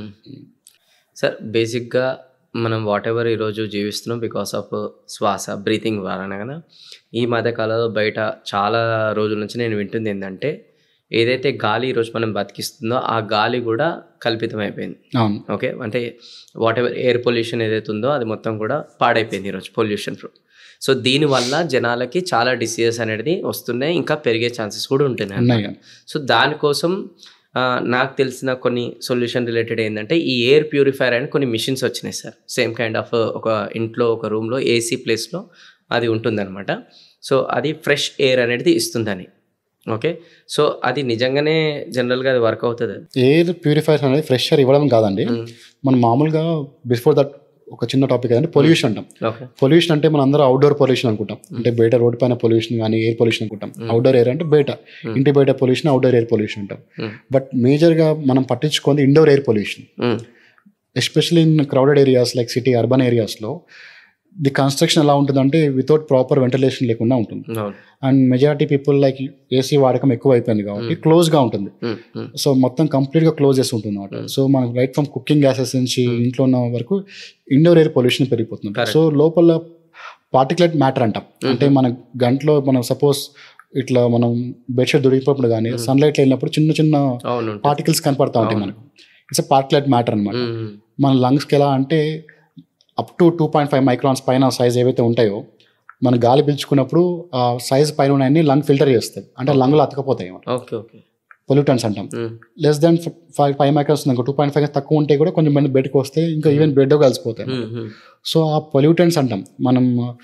Sir బేసిక్గా మనం వాట్ ఎవర్ ఈరోజు జీవిస్తున్నాం బికాస్ ఆఫ్ శ్వాస బ్రీతింగ్ ద్వారా కదా. ఈ మధ్యకాలంలో బయట చాలా రోజుల నుంచి నేను వింటుంది ఏంటంటే ఏదైతే గాలి ఈరోజు మనం బతికిస్తుందో ఆ గాలి కూడా కల్పితం అయిపోయింది. ఓకే, అంటే వాట్ ఎవర్ ఎయిర్ పొల్యూషన్ ఏదైతే ఉందో అది మొత్తం కూడా పాడైపోయింది ఈరోజు పొల్యూషన్. సో దీనివల్ల జనాలకి చాలా డిసీజెస్ అనేది వస్తున్నాయి, ఇంకా పెరిగే ఛాన్సెస్ కూడా ఉంటున్నాయి. సో దానికోసం నాకు తెలిసిన కొన్ని సొల్యూషన్ రిలేటెడ్ ఏంటంటే ఈ ఎయిర్ ప్యూరిఫైయర్ అని కొన్ని మిషన్స్ వచ్చినాయి సార్. సేమ్ కైండ్ ఆఫ్ ఒక ఇంట్లో ఒక రూమ్లో ఏసీ ప్లేస్లో అది ఉంటుందన్నమాట. సో అది ఫ్రెష్ ఎయిర్ అనేది ఇస్తుందని. ఓకే, సో అది నిజంగానే జనరల్గా అది వర్క్ అవుతుంది. ఎయిర్ ప్యూరిఫైయర్ అనేది ఫ్రెష్ ఎయిర్ ఇవ్వడం కాదండి. మనం మామూలుగా బిఫోర్ దట్ ఒక చిన్న టాపిక్ అంటే పొల్యూషన్ అంటాం. పొల్యూషన్ అంటే మనం అందరూ అవుట్డోర్ పొల్యూషన్ అనుకుంటాం, అంటే బయట రోడ్డు పైన పొల్యూషన్ కానీ ఎయిర్ పొల్యూషన్ అనుకుంటాం. అవుట్డోర్ ఎయిర్ అంటే బయట ఇంటి బయట పొల్యూషన్ అవుట్డోర్ ఎయిర్ పొల్యూషన్ అంటాం. బట్ మేజర్గా మనం పట్టించుకుంది indoor air pollution, especially in crowded areas like city urban ఏరియాస్లో. ది కన్స్ట్రక్షన్ ఎలా ఉంటుందంటే వితౌట్ ప్రాపర్ వెంటిలేషన్ లేకుండా ఉంటుంది. And majority people like AC వాడకం ఎక్కువ అయిపోయింది కాబట్టి క్లోజ్గా ఉంటుంది. సో మొత్తం కంప్లీట్గా క్లోజ్ చేసి ఉంటుంది అనమాట. సో మనకు రైట్ ఫ్రమ్ కుకింగ్ గ్యాసెస్ నుంచి ఇంట్లో ఉన్న వరకు ఇండోర్ ఎయిర్ పొల్యూషన్ పెరిగిపోతుంది. సో లోపల పార్టికులేట్ మ్యాటర్ అంటాం, అంటే మన గంటలో మనం సపోజ్ ఇట్లా మనం బెడ్షీట్ దొరికిపోయినప్పుడు కానీ సన్లైట్ వెళ్ళినప్పుడు చిన్న చిన్న పార్టికల్స్ కనపడతా ఉంటాయి మనకు. ఇట్స్ అ పార్టికులేట్ మ్యాటర్ అనమాట. మన లంగ్స్కి ఎలా అంటే up to two point five microns పైన సైజ్ ఏవైతే ఉంటాయో మన గాలి పీల్చుకున్నప్పుడు ఆ సైజ్ పైన ఉన్నాయని లంగ్ ఫిల్టర్ చేస్తుంది, అంటే లంగ్లో అతకపోతాయి పొల్యూటెంట్స్ అంటాం. Less than five five microns ఉంది, టూ పాయింట్ ఫైవ్ తక్కువ ఉంటే కూడా కొంచెం మంది బెడ్కి వస్తే ఇంకా ఈవెన్ బెడ్ కలిసిపోతాయి. సో ఆ పొల్యూటెంట్స్ అంటాం. మనం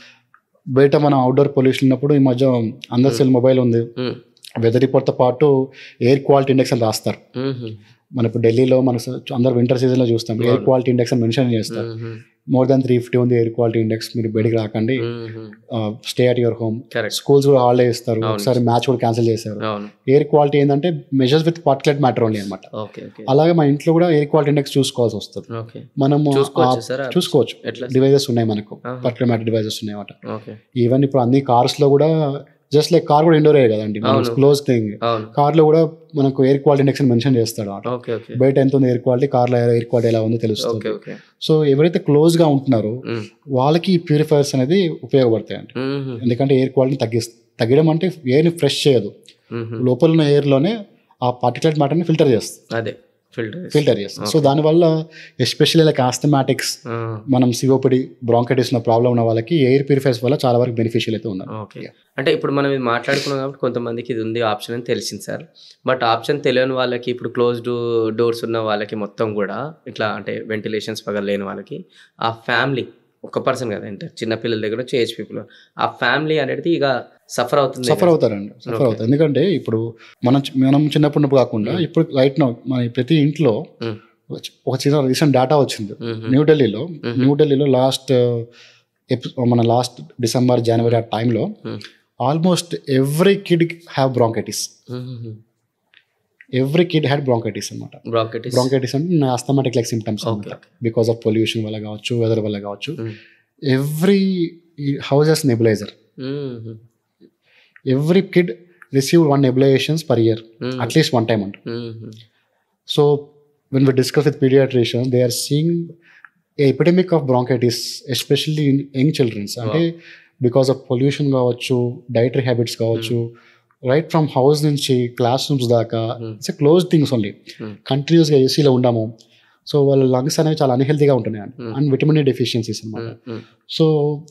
బయట మనం అవుట్డోర్ పొల్యూషన్ ఉన్నప్పుడు ఈ మధ్య అందరి సెల్ మొబైల్ ఉంది, వెదర్ రిపోర్ట్తో పాటు ఎయిర్ క్వాలిటీ ఇండెక్స్ అని రాస్తారు. మన ఇప్పుడు ఢిల్లీలో మన అందరు వింటర్ సీజన్లో చూస్తాం, ఎయిర్ క్వాలిటీ ఇండెక్స్ అని మెన్షన్ చేస్తారు. మోర్ దాన్ త్రీ ఫిఫ్టీ ఉంది ఎయిర్ క్వాలిటీ ఇండెక్స్, మీరు బయటికి రాకండి, stay at your home. Schools కూడా హాలిడే ఇస్తారు, ఒకసారి మ్యాచ్ కూడా క్యాన్సిల్ చేశారు. ఎయిర్ క్వాలిటీ ఏంటంటే measures with particulate matter only అనమాట. అలాగే మన ఇంట్లో కూడా ఎయిర్ క్వాలిటీ ఇండెక్స్ చూసుకోవాల్సి వస్తుంది. మనము చూసుకోవచ్చు, డివైజెస్ ఉన్నాయి మనకు, పార్టికులేట్ మ్యాటర్ డివైజెస్ ఉన్నాయి అన్నమాట. ఈవెన్ ఇప్పుడు అన్ని కార్స్ లో కూడా జస్ట్ లైక్ కార్ కూడా ఇండోర్ ఎయిర్ కదండి, క్లోజ్ థింగ్. కార్ లో కూడా మనకు ఎయిర్ క్వాలిటీ ఇండెక్స్ మెన్షన్ చేస్తాడు అన్నమాట. బయట ఎంత ఉంది ఎయిర్ క్వాలిటీ, కార్ లో ఎయిర్ క్వాలిటీ ఎలా ఉందో తెలుస్తుంది. సో ఎవరైతే క్లోజ్ గా ఉంటున్నారో వాళ్ళకి ప్యూరిఫైయర్స్ అనేది ఉపయోగపడతాయండి. ఎందుకంటే ఎయిర్ క్వాలిటీ తగ్గి తగ్గడం అంటే ఎయిర్ ని ఫ్రెష్ చేయదు, లోపల ఉన్న ఎయిర్ లోనే ఆ పార్టికులేట్ మ్యాటర్ ని ఫిల్టర్ చేస్తుంది, అదే ఫిల్టర్ చేస్తుంది. సో దానివల్ల ఎస్పెషల్లీ లైక్ ఆస్థమాటిక్స్, మనం సిఓపిడి బ్రాంకైటిస్ ఉన్న ప్రాబ్లం ఉన్న వాళ్ళకి ఎయిర్ ప్యూరిఫైర్స్ వల్ల చాలా వరకు బెనిఫిషియల్ అయితే ఉన్నారు. ఓకే, అంటే ఇప్పుడు మనం ఇది మాట్లాడుకున్నాం కాబట్టి కొంతమందికి ఇది ఉంది ఆప్షన్ అని తెలిసింది సార్. బట్ ఆప్షన్ తెలియని వాళ్ళకి, ఇప్పుడు క్లోజ్డ్ డోర్స్ ఉన్న వాళ్ళకి మొత్తం కూడా ఇట్లా అంటే వెంటిలేషన్స్ పగల లేని వాళ్ళకి, ఆ ఫ్యామిలీ ఒక పర్సన్ కదా అంటే చిన్నపిల్లల దగ్గర వచ్చి ఏజ్ పీపుల్, ఆ ఫ్యామిలీ అనేది ఇక సఫర్ అవుతుంది సఫర్ అవుతారండి సఫర్ అవుతారు. ఎందుకంటే ఇప్పుడు మనం మనం చిన్నప్పుడు కాకుండా ఇప్పుడు రైట్ నౌ మన ప్రతి ఇంట్లో ఒక చిన్న రీసెంట్ డేటా వచ్చింది న్యూఢిల్లీలో. న్యూఢిల్లీలో లాస్ట్ మన లాస్ట్ డిసెంబర్ జనవరి ఆ టైంలో almost every kid have bronchitis. Every kid had bronchitis అనమాట. బ్రాంకైటిస్ బ్రాంకైటిస్ అంటే asthmatic like symptoms because of pollution వల్ల కావచ్చు, వెదర్ వల్ల కావచ్చు. Every house has nebuliser. Every kid receive one nebulisations per year, at least one time అంట. So when we discuss with paediatricians, they are seeing a epidemic of bronchitis especially in young childrens. అంటే బికాస్ of పొల్యూషన్ కావచ్చు, dietary habits కావచ్చు, right from house నుంచి class rooms దాకా it's close things only. కంటిన్యూస్గా ఏసీలో ఉండము, సో వాళ్ళ లంగ్స్ అనేవి చాలా అన్హెల్తీగా ఉంటున్నాయి అండ్ విటమిన్ డి డెఫిషియన్సీస్ అనమాట. So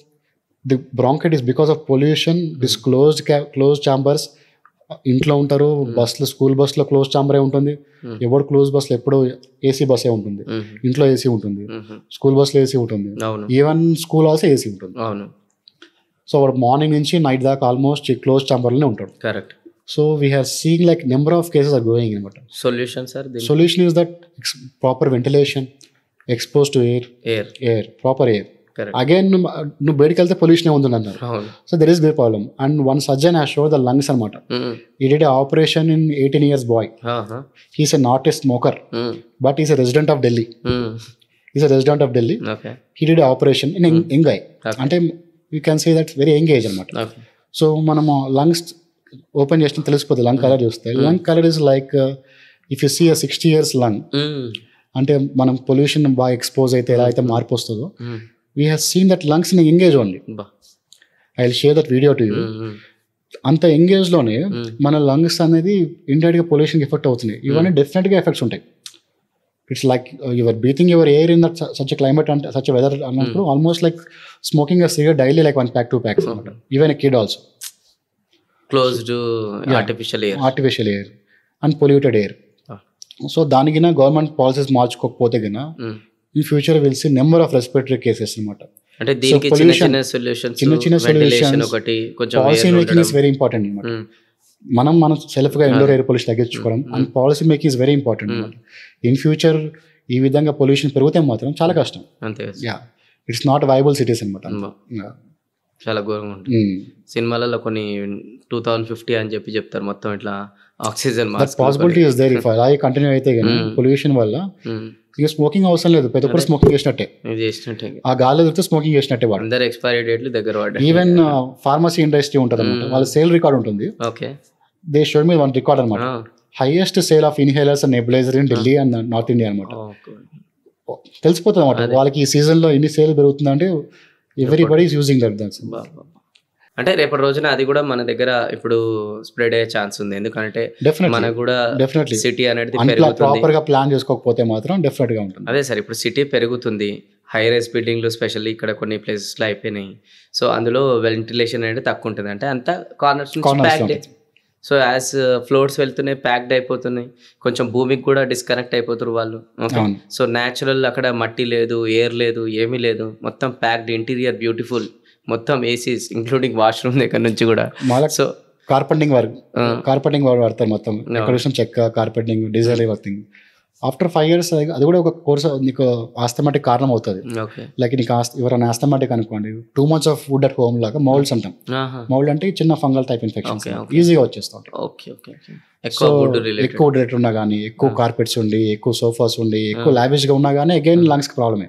the bronchitis because of pollution, this closed close chambers. ఇంట్లో ఉంటారు, బస్సులో స్కూల్ బస్సులో క్లోజ్ ఛాంబరే ఉంటుంది, ఎవరు క్లోజ్ బస్సులో ఎప్పుడూ ఏసీ బస్సే ఉంటుంది, ఇంట్లో ఏసీ ఉంటుంది, స్కూల్ బస్సులో ఏసీ ఉంటుంది, ఈవెన్ స్కూల్ ఆల్సో ఏసీ ఉంటుంది. సో వాడు మార్నింగ్ నుంచి నైట్ దాకా ఆల్మోస్ట్ క్లోజ్ ఛాంబర్లోనే ఉంటాడు. Correct. So we have seeing like number of cases are going అనమాట. Solution sir? Solution is that proper ventilation, expose to air air air proper air. Again నువ్వు బయటకు వెళ్తే pollution ఉంది అన్నారు. So there is big problem. And one surgeon has showed the lungs అనమాట. He did operation in eighteen years boy. He's a not a smoker but is a resident of Delhi. Is a resident of Delhi. He did operation in young age. అంటే you can say that very young age అనమాట. So మనము lungs open చేసిన తెలిసిపోతుంది lung colour చూస్తే. Lung colour is like if you see a sixty years lung, అంటే మనం pollution బాగా expose అయితే ఎలా అయితే మార్పు వస్తుందో, we have seen that lungs in young age only. I will share that video to you. అంత ఎంగేజ్లోనే మన లంగ్స్ అనేది ఇండైరెక్ట్గా పొల్యూషన్కి ఎఫెక్ట్ అవుతుంది. ఇవన్నీ డెఫినెట్గా ఎఫెక్ట్స్ ఉంటాయి. It's like your breathing your air in that such climate అంటే సచ్ వెదర్ అన్నప్పుడు almost like smoking a cigarette daily like one pack two packs అనమాట. Even a kid also. Closed artificial air artificial air and polluted air. So దానికి government policies మార్చుకోకపోతే గినా in future will see number of respiratory cases అనమాట. అంటే దీనికి చిన్న చిన్న solutions, చిన్న చిన్న సొల్యూషన్స్, ఒకటి కొంచెం policy making is very important అనమాట. మనం మనం సెల్ఫ్ గా ఇండోర్ ఎయిర్ పొల్యూషన్ తగ్గించుకోవడం and policy making is very important అనమాట. ఇన్ ఫ్యూచర్ ఈ విధంగా పొల్యూషన్ పెరిగితే మాత్రం చాలా కష్టం. అంతే. Yeah, it's not viable cities అనమాట. చాలా ఘోరంగా ఉంటుంది. సినిమాలలో కొన్ని టూ థౌసండ్ ఫిఫ్టీ అని చెప్పి చెప్తారు, మొత్తం ఇట్లా oxygen possibility is there. If అలాగే కంటిన్యూ అయితే కానీ పొల్యూషన్ వల్ల ఇక స్మోకింగ్ అవసరం లేదు, ప్రతి ఒక్కరు స్మోకింగ్ చేసినట్టే. చేసినట్టే ఆ గాలి దొరికితే స్మోకింగ్ చేసినట్టే వాడు. అందరు ఎక్స్పైరీ డేట్లు దగ్గర వాడు. ఈవెన్ ఫార్మసీ ఇండస్ట్రీ ఉంటుంది అనమాట, వాళ్ళ సేల్ రికార్డ్ ఉంటుంది. Okay. They showed me one record అనమాట, highest sale of inhalers and nebulizer in Delhi and north India అనమాట. తెలిసిపోతుంది అనమాట వాళ్ళకి ఈ సీజన్ లో ఎన్ని సేల్ పెరుగుతుందంటే ఎవ్రీబడీ ఈస్ యూజింగ్ దట్. అంటే రేపటి రోజున అది కూడా మన దగ్గర ఇప్పుడు స్ప్రెడ్ అయ్యే ఛాన్స్ ఉంది. ఎందుకంటే మనకు కూడా డెఫినెట్లీ సిటీ అనేది ప్రాపర్ గా ప్లాన్ చేసుకోకపోతే మాత్రం డెఫినెట్ గా ఉంటుంది. అదే సార్, ఇప్పుడు సిటీ పెరుగుతుంది, హై రైజ్ బిల్డింగ్లు స్పెషల్లీ ఇక్కడ కొన్ని ప్లేసెస్లో అయిపోయినాయి. సో అందులో వెంటిలేషన్ అనేది తక్కువ ఉంటుంది, అంటే అంతా కార్నర్స్ నుంచి ప్యాక్డ్. సో యాజ్ ఫ్లోర్స్ వెళ్తున్నాయి, ప్యాక్డ్ అయిపోతున్నాయి, కొంచెం భూమికి కూడా డిస్కనెక్ట్ అయిపోతారు వాళ్ళు. సో న్యాచురల్ అక్కడ మట్టి లేదు, ఎయిర్ లేదు, ఏమీ లేదు, మొత్తం ప్యాక్డ్, ఇంటీరియర్ బ్యూటిఫుల్, మొత్తం ఏసీస్ ఇంక్లూడింగ్ వాష్రూమ్ దగ్గర నుంచి కూడా. So carpentry work carpentry work వాడతారు మొత్తం, డెకరేషన్, చెక్క, carpentry, design working. After five years అది కూడా ఒక కోర్స్ నీకు ఆస్థమాటిక్ కారణం అవుతుంది. లైక్ నీకు ఎవరైనా ఆస్థమాటిక్ అనుకోండి, two months of food at home లాగా మౌల్డ్స్ అంటాం. మౌల్డ్ అంటే చిన్న ఫంగల్ టైప్ ఇన్ఫెక్షన్స్ ఈజీగా వచ్చేస్తూ ఉంటాయి. సో ఎక్కువ వుడ్ ఉన్నా కానీ, ఎక్కువ కార్పెట్స్ ఉండి, ఎక్కువ సోఫాస్ ఉండి, ఎక్కువ లావిష్ గా ఉన్నా కానీ అగైన్ లంగ్స్ కి ప్రాబ్లమే.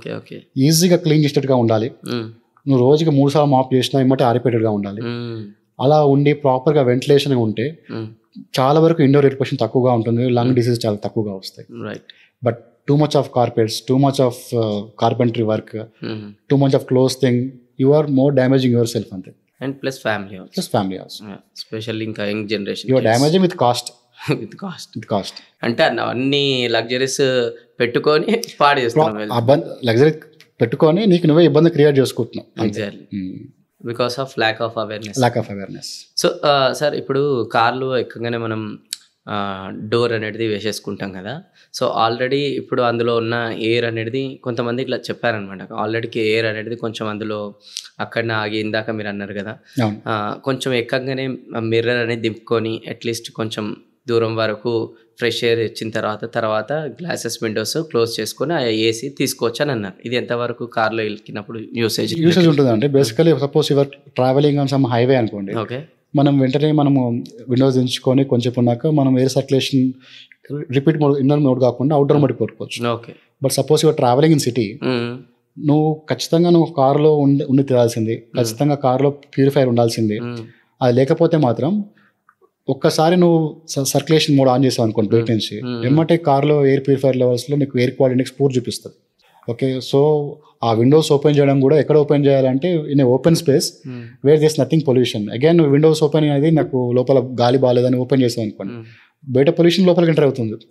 ఈజీగా క్లీన్ చేసేట్టుగా ఉండాలి. నువ్వు రోజుకి మూడు సార్లు మాప్ చేసినా ఏమంటే ఆరిపేటెడ్గా ఉండాలి. అలా ఉండి ప్రాపర్గా వెంటిలేషన్ ఉంటే చాలా వరకు ఇండోర్ ఎయిర్ పొల్యూషన్ తక్కువగా ఉంటుంది, లంగ్ డిసీజ్ చాలా తక్కువగా వస్తాయి. But too much of carpets, too much of carpentry work, too much of close thing, you are more damaging your self అంతే. And plus family plus family also, specially ఇంకా young generation, you are damaging with cost with cost with cost అంటే అన్ని luxuries పెట్టుకొని పాడు చేస్తున్నాం, luxury పెట్టుకొని నీకు నువ్వే ఇబ్బంది క్రియేట్ చేసుకుంటున్నావు. Exactly, because of lack of awareness lack of awareness so sir, ఇప్పుడు కార్లు ఎక్కగానే మనం డోర్ అనేది వేసేసుకుంటాం కదా. సో ఆల్రెడీ ఇప్పుడు అందులో ఉన్న ఎయిర్ అనేది కొంతమంది ఇట్లా చెప్పారనమాట, ఆల్రెడీ ఎయిర్ అనేది కొంచెం అందులో అక్కడనే ఆగి, ఇందాక మీరు అన్నారు కదా, కొంచెం ఎక్కగానే మిర్రర్ అనేది దింపుకొని అట్లీస్ట్ కొంచెం దూరం వరకు ఫ్రెష్ ఎయిర్ ఇచ్చిన తర్వాత తర్వాత గ్లాసెస్ విండోస్ క్లోజ్ చేసుకొని ఆ ఏసీ తీసుకోవచ్చు అని అన్నారు. ఇది ఎంతవరకు కార్లో ఎక్కినప్పుడు యూసేజ్ యూసేజ్ ఉంటుంది అంటే, basically suppose your travelling on some highway అనుకోండి, ఓకే, మనం వెంటనే మనము విండోస్ దించుకొని కొంచెం ఉన్నాక మనం air circulation repeat mode, inner mode కాకుండా అవుట్డోర్ మోడ్ కోరుకోవచ్చు. Okay, but suppose your travelling in city, నువ్వు ఖచ్చితంగా నువ్వు కార్లో ఉండి ఉండి తిరాల్సింది, ఖచ్చితంగా కార్లో ప్యూరిఫైర్ ఉండాల్సింది. అది లేకపోతే మాత్రం ఒక్కసారి నువ్వు సర్క్యులేషన్ మోడ్ ఆన్ చేసావు అనుకోండి బయట నుంచి, ఏమంటే కార్లో ఎయిర్ ప్యూరిఫైర్ లెవెల్స్లో నీకు ఎయిర్ క్వాలిటీ ఇండెక్స్ పూర్ చూపిస్తుంది. ఓకే, సో ఆ విండోస్ ఓపెన్ చేయడం కూడా ఎక్కడ ఓపెన్ చేయాలంటే in open space where this nothing pollution. Again నువ్వు విండోస్ ఓపెన్ అనేది నాకు లోపల గాలి బాగాలేదని ఓపెన్ చేసావు అనుకోండి, బయట పొల్యూషన్ లోపలికి ఎంటర్ అవుతుంది.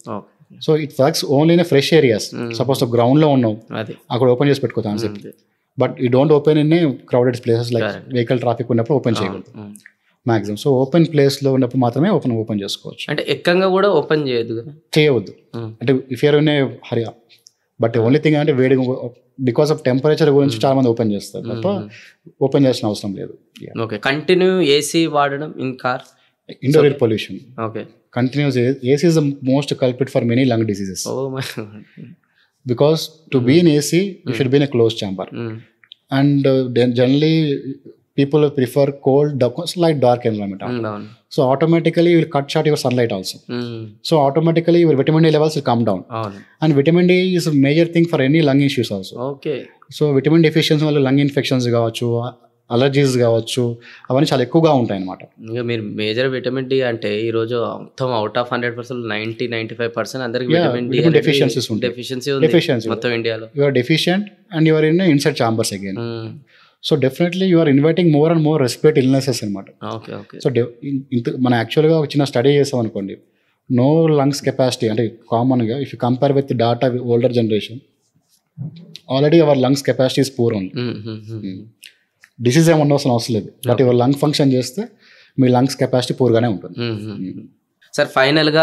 So it works only in fresh areas. Suppose ground లో ఉన్నావు, అది అక్కడ ఓపెన్ చేసి పెట్టుకో కాన్సెప్ట్. బట్ ఈ don't open in crowded places like vehicle traffic ఉన్నప్పుడు ఓపెన్ చేయకూడదు మాక్సిమం. సో ఓపెన్ ప్లేస్ లో ఉన్నప్పుడు మాత్రమే ఓపెన్ ఓపెన్ చేసుకోవచ్చు. అంటే ఎక్కంగా కూడా ఓపెన్ చేయొద్దు కదా, చేయవద్దు. అంటే if you're in a hurry, but only thing అంటే వేడి బికాస్ ఆఫ్ టెంపరేచర్ గురించి చాలా మంది ఓపెన్ చేస్తారు తప్ప ఓపెన్ చేసిన అవసరం లేదు. ఓకే. కంటిన్యూ ఏసీ వాడడం in car, indoor air pollution. Okay. Continuous AC is the most culprit for many lung diseases. Oh my because to be in AC you should be in a close chamber. And generally people prefer cold, slight dark environment. Mm, so automatically you will cut short your sunlight also. Mm. So automatically your vitamin D levels will come down. Oh. And vitamin D is a major thing for any lung issues also. Okay. So vitamin deficiency వల్ల lung infections కావచ్చు, allergies కావచ్చు, అవన్నీ చాలా ఎక్కువగా ఉంటాయి అన్నమాట. ఇంకా మీరు మేజర్ విటమిన్ డి అంటే ఈ రోజు మొత్తం out of hundred percent ninety ninety five percent అందరికి విటమిన్ డి డెఫిషియన్సీస్ ఉంటాయి. డెఫిషియన్సీ డెఫిషియన్సీ మొత్తం ఇండియాలో. You are deficient and you are in inside chambers again. So definitely you are inviting more and more respiratory illnesses అనమాట. So ఇంత మనం యాక్చువల్గా ఒక చిన్న స్టడీ చేసాం అనుకోండి, నో లంగ్స్ కెపాసిటీ అంటే కామన్గా if you compare with data older generation, already our lungs capacity is poor only. Disease ఏమి ఉండవలసిన అవసరం లేదు, బట్ యువర్ లంగ్ ఫంక్షన్ చేస్తే మీ లంగ్స్ కెపాసిటీ పూర్గానే ఉంటుంది. సార్ ఫైనల్గా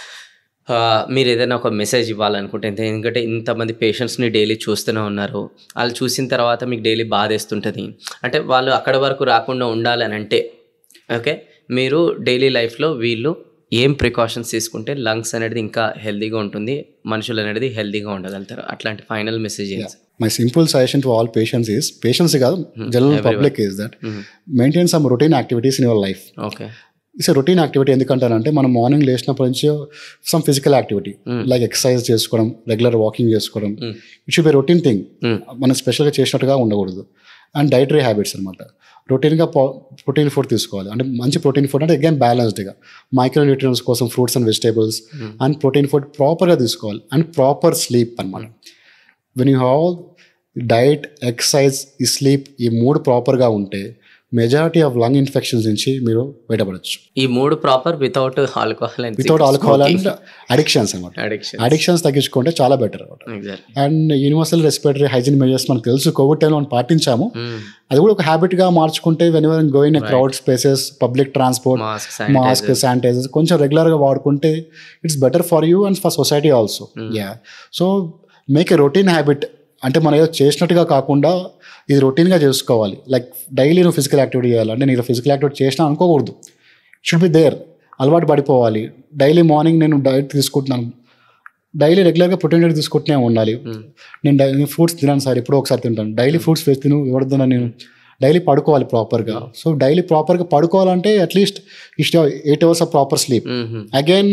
మీరు ఏదైనా ఒక మెసేజ్ ఇవ్వాలనుకుంటే, ఎందుకంటే ఇంతమంది పేషెంట్స్ని డైలీ చూస్తూనే ఉన్నారు, వాళ్ళు చూసిన తర్వాత మీకు డైలీ బాధేస్తుంటుంది, అంటే వాళ్ళు అక్కడ వరకు రాకుండా ఉండాలని అంటే ఓకే మీరు డైలీ లైఫ్లో వీళ్ళు ఏం ప్రికాషన్స్ తీసుకుంటే లంగ్స్ అనేది ఇంకా హెల్దీగా ఉంటుంది, మనుషులు అనేది హెల్దీగా ఉండగలుగుతారు, అట్లాంటి final message? My simple suggestion to all patients is, patients కాదు general public is that maintain some routine activities in your life. Okay. It's routine activity. ఎందుకంటారంటే మనం మార్నింగ్ లేచినప్పటి నుంచి some physical activity like exercise చేసుకోవడం, regular walking చేసుకోవడం, it should be routine thing. మనం స్పెషల్గా చేసినట్టుగా ఉండకూడదు. అండ్ డైటరీ హ్యాబిట్స్ అనమాట. రొటీన్గా ప్రోటీన్ ఫుడ్ తీసుకోవాలి. అంటే మంచి ప్రోటీన్ ఫుడ్ అంటే అగైన్ బ్యాలెన్స్డ్గా మైక్రో న్యూట్రియన్స్ కోసం fruits and vegetables and protein food ప్రాపర్గా తీసుకోవాలి. అండ్ ప్రాపర్ స్లీప్ అనమాట. When you have diet, exercise, ఈ స్లీప్, ఈ మూడు ప్రాపర్గా ఉంటే మెజారిటీ ఆఫ్ లంగ్ ఇన్ఫెక్షన్స్ నుంచి మీరు బయటపడచ్చు. ఈ మూడు proper without alcohol without alcohol and addictions అనమాట. అడిక్షన్స్ తగ్గించుకుంటే చాలా బెటర్ అనమాట. And universal respiratory hygiene measures మనకు తెలుసు, కోవిడ్ టైంలో మనం పాటించాము. అది కూడా ఒక హ్యాబిట్ గా మార్చుకుంటే whenever going crowd spaces, public transport, mask, sanitizer కొంచెం రెగ్యులర్ గా వాడుకుంటే it's better for you and for society also. Yeah. So make a routine habit. అంటే మనం ఏదో చేసినట్టుగా కాకుండా ఇది రొటీన్గా చేసుకోవాలి. లైక్ డైలీ నువ్వు ఫిజికల్ యాక్టివిటీ చేయాలి. అంటే నేను ఫిజికల్ యాక్టివిటీ చేసినా అనుకోకూడదు, షుడ్ బి దేర్. అలవాటు పడిపోవాలి. డైలీ మార్నింగ్ నేను డైట్ తీసుకుంటున్నాను, డైలీ రెగ్యులర్గా ప్రోటీన్ డైట్ తీసుకుంటూనే ఉండాలి. నేను డైలీ ఫ్రూట్స్ తినాను సార్, ఎప్పుడో ఒకసారి తింటాను. డైలీ ఫ్రూట్స్ వేసి తిను, ఎవరిదన్నా నేను డైలీ పడుకోవాలి ప్రాపర్గా. సో డైలీ ప్రాపర్గా పడుకోవాలంటే అట్లీస్ట్ ఇష్ట eight hours of proper sleep. Again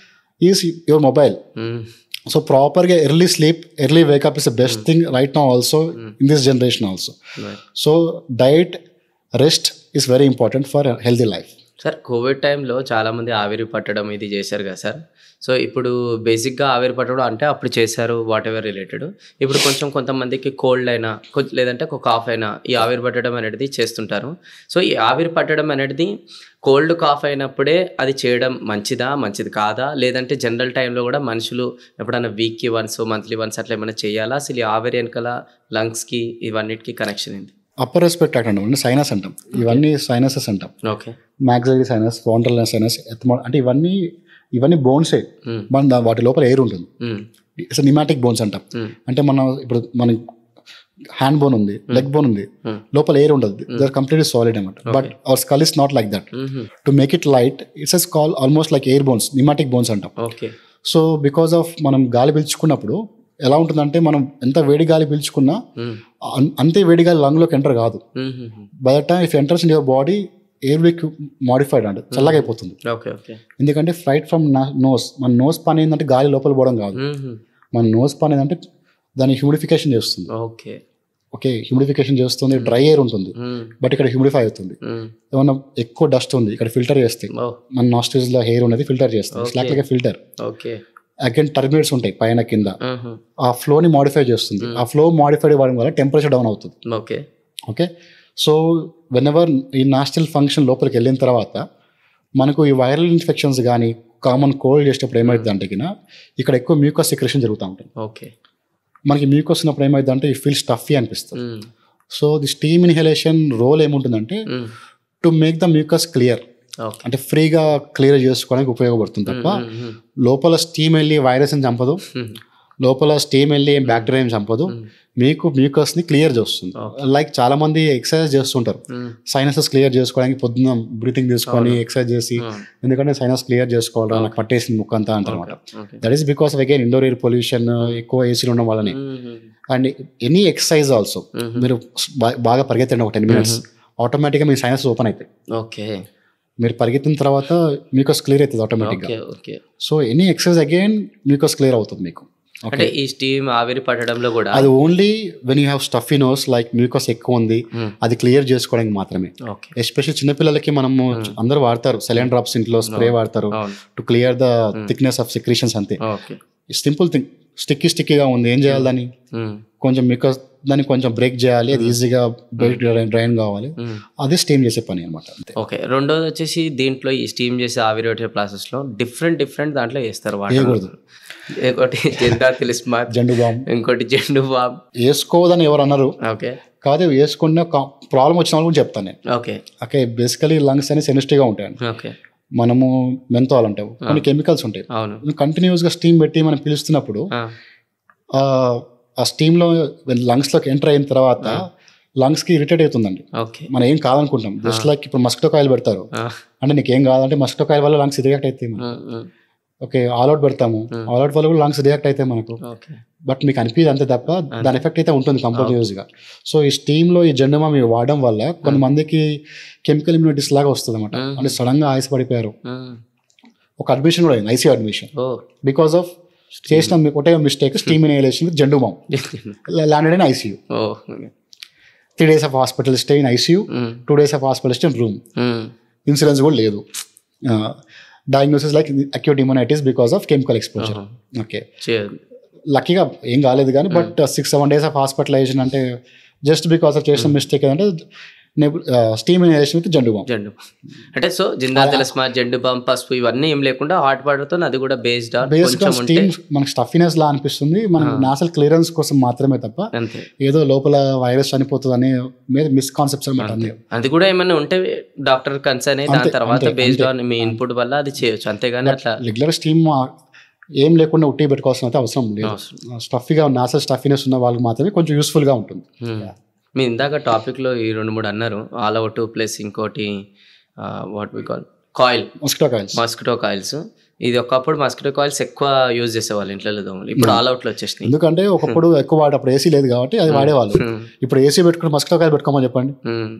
is your mobile. So properly early sleep, early wake up is the best mm. thing right now also mm. in this generation also. Right. So diet, rest is very important for a healthy life. Sir COVID టైంలో చాలామంది ఆవిరి పట్టడం ఇది చేశారు కదా sir. So ఇప్పుడు బేసిక్గా ఆవిరి పట్టడం అంటే అప్పుడు చేశారు వాట్ ఎవర్ రిలేటెడ్. ఇప్పుడు కొంచెం కొంతమందికి కోల్డ్ అయినా లేదంటే ఒక కాఫ్ అయినా ఈ ఆవిరి పట్టడం అనేది చేస్తుంటారు. సో ఈ ఆవిరి పట్టడం అనేది కోల్డ్ కాఫ్ అయినప్పుడే అది చేయడం మంచిదా, మంచిది కాదా, లేదంటే జనరల్ టైంలో కూడా మనుషులు ఎప్పుడైనా వీక్కి వన్స్, మంత్లీ వన్స్ అట్లా ఏమైనా చేయాలా? అసలు ఈ ఆవిరి వెనకాల లంగ్స్కి ఇవన్నిటికీ కనెక్షన్ ఏంటి? అప్పర్ రెస్పెక్ట్ అంటాం, సైనస్ అంటాం, ఇవన్నీ సైనసెస్ అంటాం. Okay. Maxillary sinus, frontal sinus, ethmoid అంటే ఇవన్నీ ఇవన్నీ బోన్సే. మన వాటి లోపల ఎయిర్ ఉంటుంది. ఇట్స్ నిమాటిక్ బోన్స్ అంటాం. అంటే మన ఇప్పుడు మన హ్యాండ్ బోన్ ఉంది, లెగ్ బోన్ ఉంది, లోపల ఎయిర్ ఉండదు. దే ఆర్ కంప్లీట్లీ సాలిడ్ అనమాట. But our skull is not like that. To make it light it's as call almost like air bones, pneumatic bones అంటాం. సో బికాస్ ఆఫ్ మనం గాలి పీల్చుకున్నప్పుడు ఎలా ఉంటుందంటే మనం ఎంత వేడి గాలి పీల్చుకున్నా అంతే వేడి గాలి లంగ్లోకి ఎంటర్ కాదు. By the time if enters in your body air విక్ మాడిఫైడ్ అంటే చల్లగా అయిపోతుంది. ఎందుకంటే ఫ్లైట్ ఫ్రమ్ నోస్, మన నోస్ పని ఏంటంటే గాలి లోపల పోవడం కాదు, మన నోస్ పని ఏంటంటే దాన్ని హ్యూమిడిఫికేషన్ చేస్తుంది. ఓకే, హ్యూమిడిఫికేషన్ చేస్తుంది. డ్రై ఎయిర్ ఉంటుంది బట్ ఇక్కడ హ్యూమిడిఫై అవుతుంది. ఏమన్నా ఎక్కువ డస్ట్ ఉంది ఇక్కడ ఫిల్టర్ చేస్తే మన నాస్ట్రిల్స్ లో ఎయిర్ ఉన్నది ఫిల్టర్ చేస్తుంది, like like filter. Again turbinates ఉంటాయి పైన కింద, ఆ ఫ్లో ని మాడిఫై చేస్తుంది. ఆ ఫ్లో మాడిఫైడ్ అవ్వడం వల్ల టెంపరేచర్ డౌన్ అవుతుంది. Okay okay so whenever ఈ నాస్ట్రిల్ ఫంక్షన్ లోపలికి వెళ్ళిన తర్వాత మనకు ఈ వైరల్ ఇన్ఫెక్షన్స్ కానీ కామన్ కోల్డ్ చేసేటప్పుడు ఏమైంది అంటే ఇక్కడ ఎక్కువ మ్యూకస్ సెక్రెషన్ జరుగుతూ ఉంటుంది. ఓకే, మనకి మ్యూకస్ ఉన్నప్పుడు ఏమైంది అంటే ఈ ఫీల్ స్టఫీ అనిపిస్తుంది. So the steam inhalation role ఏముంటుందంటే to make the mucus clear, అంటే ఫ్రీగా క్లియర్ చేసుకోవడానికి ఉపయోగపడుతుంది తప్ప లోపల స్టీమ్ వెళ్ళి వైరస్ని చంపదు, లోపల స్టీమ్ వెళ్ళి ఏం బ్యాక్టీరియాని చంపదు, మీకు మ్యూకస్ని క్లియర్ చేస్తుంది. లైక్ చాలా మంది ఎక్సర్సైజ్ చేస్తుంటారు సైనసెస్ క్లియర్ చేసుకోవడానికి, పొద్దున్న బ్రీతింగ్ తీసుకొని ఎక్సర్సైజ్ చేసి, ఎందుకంటే సైనస్ క్లియర్ చేసుకోవడం నాకు పట్టేసిన ముక్క అంతా అంటారనమాట. That is because of again indoor air pollution ఎక్కువ ఏసీలు ఉండడం వల్లనే. అండ్ ఎనీ ఎక్సర్సైజ్ ఆల్సో మీరు బాగా పరిగెత్తండి ఒక టెన్ మినిట్స్, ఆటోమేటిక్గా మీ సైనస్ ఓపెన్ అవుతాయి. ఓకే, మీరు పరిగెత్తిన తర్వాత మ్యూకస్ క్లియర్ అవుతుంది ఆటోమేటిక్గా. So any exercise again mucus clear అవుతుంది మీకు. అంటే ఈ స్టీమ్ ఆవిరి పట్టడంలో కూడా అది only when you have stuffy nose like mucus ఎక్కువ ఉంది అది క్లియర్ చేసుకోవడానికి మాత్రమే. ఎస్పెషల్లీ చిన్నపిల్లలకి మనము అందరూ వాడతారు సెలైన్ డ్రాప్స్, ఇంట్లో స్ప్రే వాడతారు to clear the thickness of secretions అంతే. సింపుల్ థింగ్, స్టిక్కీ స్టిక్కీగా ఉంది, ఏం చేయాలి దాన్ని కొంచెం మ్యూకస్ దాన్ని కొంచెం బ్రేక్ చేయాలి, అది ఈజీగా డ్రైన్ కావాలి, అదే స్టీమ్ చేసే పని అనమాట. ఓకే, రెండోది వచ్చేసి దీంట్లో ఈ స్టీమ్ చేసే ఆవిరి పట్టే ప్రాసెస్ లో డిఫరెంట్ డిఫరెంట్ దాంట్లో వేస్తారు. వేయకూడదు, ఒకటి జెండా తెలిస్మా, జెండు బామ్, ఇంకోటి జెండు బామ్. వేసుకోవద్దని ఎవరు అన్నారు? ఓకే, కాదు వేసుకున్న ప్రాబ్లం వచ్చిన వాళ్ళు కూడా చెప్తాను నేను. ఓకే ఓకే, బేసికలీ లంగ్స్ అనేవి సెన్సిటివ్గా ఉంటాయండి. ఓకే, మనము మెంతాల్ అంటావు, కొన్ని కెమికల్స్ ఉంటాయి, కంటిన్యూస్గా స్టీమ్ పెట్టి మనం పిలుస్తున్నప్పుడు ఆ స్టీమ్లో లంగ్స్లోకి ఎంటర్ అయిన తర్వాత లంగ్స్కి ఇరిటేట్ అవుతుందండి. మనం ఏం కాదనుకుంటాం, జస్ట్ లైక్ ఇప్పుడు మస్కిటో కాయలు పెడతారు అంటే నీకు ఏం కాదంటే మస్కిటో కాయల వల్ల లంగ్స్ రియాక్ట్ అవుతాయి. ఓకే, ఆల్అౌట్ పెడతాము, ఆల్అౌట్ వల్ల కూడా లంగ్స్ రియాక్ట్ అవుతాయి మనకు, బట్ మీకు అనిపించదు అంతే తప్ప దాని ఎఫెక్ట్ అయితే ఉంటుంది కంపల్సరీగా. సో ఈ స్టీమ్లో ఈ జెండుమా మీరు వాడడం వల్ల కొంతమందికి కెమికల్ ఇమ్యూనిటీస్ లాగా వస్తుంది అనమాట. అంటే సడన్గా ఆయుస్ పడిపోయారు, ఒక అడ్మిషన్ కూడా అయింది, ఐసీయూ అడ్మిషన్, బికాస్ ఆఫ్ చేసిన ఒకటే mistake steam inhalation with Zandu balm, landed in ICU. Three days of hospital stay in ICU, two days of hospital stay in room, insurance కూడా లేదు. Diagnosis like acute pneumonitis because of chemical exposure. Okay, లక్కీగా ఏం కాలేదు కానీ but six seven days of hospitalization అంటే just because of చేసిన mistake ఏంటంటే steam inhalation with Zandu balm. Zandu అంటే సో జిందా తిలస్మా, జెండు బామ్, పసుపు ఇవన్నీ ఏం లేకుండా హాట్ వాటర్తో అది కూడా బేస్డ్ ఆన్ బేస్డ్ స్టీమ్ మనకు స్టఫీనెస్ లా అనిపిస్తుంది, మన నాసల్ క్లియరెన్స్ కోసం మాత్రమే తప్ప ఏదో లోపల వైరస్ చనిపోతుంది అనే మీద మిస్కాన్సెప్ట్స్ అనమాట. అది కూడా ఏమైనా ఉంటే డాక్టర్ కన్సర్న్ అయ్యి దాని తర్వాత బేస్డ్ ఆన్ మీ ఇన్పుట్ వల్ల అది చేయొచ్చు, అంతేగాని అట్లా రెగ్యులర్ స్టీమ్ ఏం లేకుండా ఉట్టి పెట్టుకోవాల్సిన అయితే అవసరం లేదు. స్టఫీగా నాసల్ స్టఫీనెస్ ఉన్న వాళ్ళకి మాత్రమే కొంచెం యూస్ఫుల్గా ఉంటుంది. మీ ఇందాక టాపిక్లో ఈ రెండు మూడు అన్నారు, ఆల్ అవుట్ ప్లస్ ఇంకోటి what we call coil, mosquito coils. Mosquito coils ఇది ఒకప్పుడు మస్కిటో కాయిల్స్ ఎక్కువ యూజ్ చేసేవాళ్ళు ఇంట్లో దోమలు, ఇప్పుడు ఆల్ అవుట్లో వచ్చేసినాయి. ఎందుకంటే ఒకప్పుడు ఎక్కువ వాడు అప్పుడు ఏసీ లేదు కాబట్టి అది వాడేవాళ్ళు. ఇప్పుడు ఏసీ పెట్టుకుని మస్కిటో కాయిల్ పెట్టుకోమని చెప్పండి,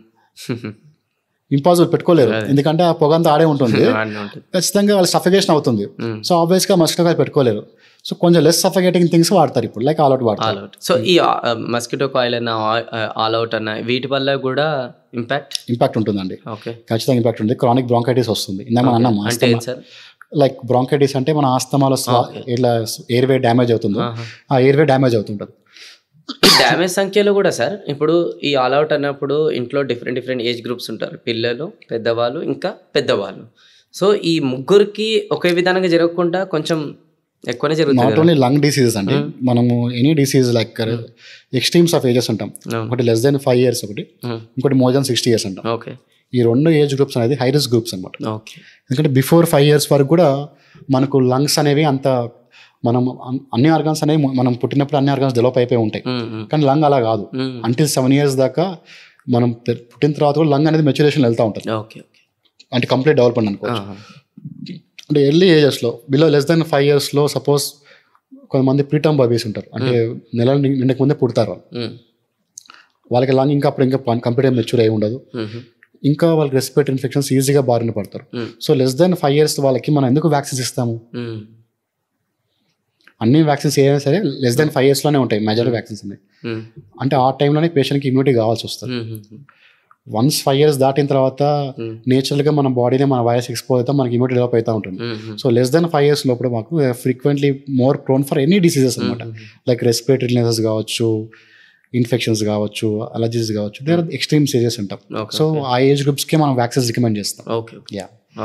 ఇంపాసిబుల్, పెట్టుకోలేరు. ఎందుకంటే ఆ పొగ అంతా ఆడే ఉంటుంది, ఖచ్చితంగా వాళ్ళు సఫికేషన్ అవుతుంది. సో ఆబ్వియస్గా మస్కిటో కాయిల్ పెట్టుకోలేరు. సో కొంచెం లెస్ సఫికేటింగ్ థింగ్స్ వాడతారు ఇప్పుడు, లైక్ ఆల్ అవుట్ వాడతారు. సో ఈ మస్కిటో కాయిల్ అన్న ఆల్ అవుట్ అన్న వీటి వల్ల కూడా ఇంపాక్ట్ ఇంపాక్ట్ ఉంటుందండి. ఓకే, ఖచ్చితంగా ఇంపాక్ట్ ఉంటుంది. క్రానిక్ బ్రాంకైటిస్ వస్తుంది. ఇందాక మనం అన్నాం అంటే సార్, లైక్ బ్రాంకైటిస్ అంటే మన ఆస్తమాలో ఇట్లా ఎయిర్వే డ్యామేజ్ అవుతుందో ఆ ఎయిర్వే డ్యామేజ్ అవుతుంటుంది. ఈ డ్యామేజ్ సంఖ్యలో కూడా సార్ ఇప్పుడు ఈ ఆల్ అవుట్ అన్నప్పుడు ఇంట్లో డిఫరెంట్ డిఫరెంట్ ఏజ్ గ్రూప్స్ ఉంటారు, పిల్లలు, పెద్దవాళ్ళు, ఇంకా పెద్దవాళ్ళు. సో ఈ ముగ్గురికి ఒకే విధానంగా జరగకుండా కొంచెం ఎక్కువనే జరుగుతుంది. నాట్ ఓన్లీ లంగ్ డిసీజెస్ అండి, మనము any disease like extremes of ages అంటాం. ఒకటి లెస్ దెన్ ఫైవ్ ఇయర్స్ ఒకటి, ఇంకోటి మోర్ దెన్ సిక్స్టీ ఇయర్స్ అంటాం. ఓకే, ఈ రెండు ఏజ్ గ్రూప్స్ అనేది హై రిస్క్ గ్రూప్స్ అనమాట. ఎందుకంటే బిఫోర్ ఫైవ్ ఇయర్స్ వరకు కూడా మనకు లంగ్స్ అనేవి అంత మనం అన్ని ఆర్గాన్స్ అనేవి మనం పుట్టినప్పుడు అన్ని ఆర్గాన్స్ డెవలప్ అయిపోయి ఉంటాయి, కానీ లంగ్ అలా కాదు. అంటిల్ సెవెన్ ఇయర్స్ దాకా మనం పుట్టిన తర్వాత కూడా లంగ్ అనేది మెచ్యురేషన్ వెళ్తూ ఉంటుంది, అంటే కంప్లీట్ డెవలప్మెంట్ అనుకోవచ్చు. అంటే ఎర్లీ ఏజెస్లో బిలో లెస్ దెన్ ఫైవ్ ఇయర్స్లో సపోజ్ కొంతమంది ప్రీటర్మ్ బేబీస్ ఉంటారు, అంటే నెలలు నిండక ముందే పుడతారు, వాళ్ళకి లంగ్ ఇంకా అప్పుడు ఇంకా కంప్లీట్ మెచ్యూర్ అయి ఉండదు, ఇంకా వాళ్ళకి రెస్పిరేటరీ ఇన్ఫెక్షన్స్ ఈజీగా బారిన పడతారు. So less than five years వాళ్ళకి మనం ఎందుకు వ్యాక్సిన్స్ ఇస్తాము? అన్ని వ్యాక్సిన్స్ ఏదైనా సరే లెస్ దెన్ ఫైవ్ ఇయర్స్లోనే ఉంటాయి మెజారిటీ వ్యాక్సిన్స్ ఉన్నాయి. అంటే ఆ టైంలోనే పేషెంట్కి ఇమ్యూనిటీ కావాల్సి వస్తుంది. వన్స్ ఫైవ్ ఇయర్స్ దాటిన తర్వాత నేచురల్గా మన బాడీనే మన వైరస్ ఎక్స్పోజ్ అవుతా మనకి ఇమ్యూనిటీ డెవలప్ అవుతూ ఉంటుంది. So less than five years లోపల మాకు frequently more prone for any diseases అనమాట, లైక్ రెస్పిరేటరీ ఇల్నెసెస్ కావచ్చు, ఇన్ఫెక్షన్స్ కావచ్చు, అలర్జీస్ కావచ్చు, దేర్ ఆర్ ఎక్స్ట్రీమ్ స్టేజెస్ ఉంటాం. సో ఆ ఏజ్ గ్రూప్స్కి మనం వ్యాక్సిన్స్ రికమెండ్ చేస్తాం. ఓకే, యా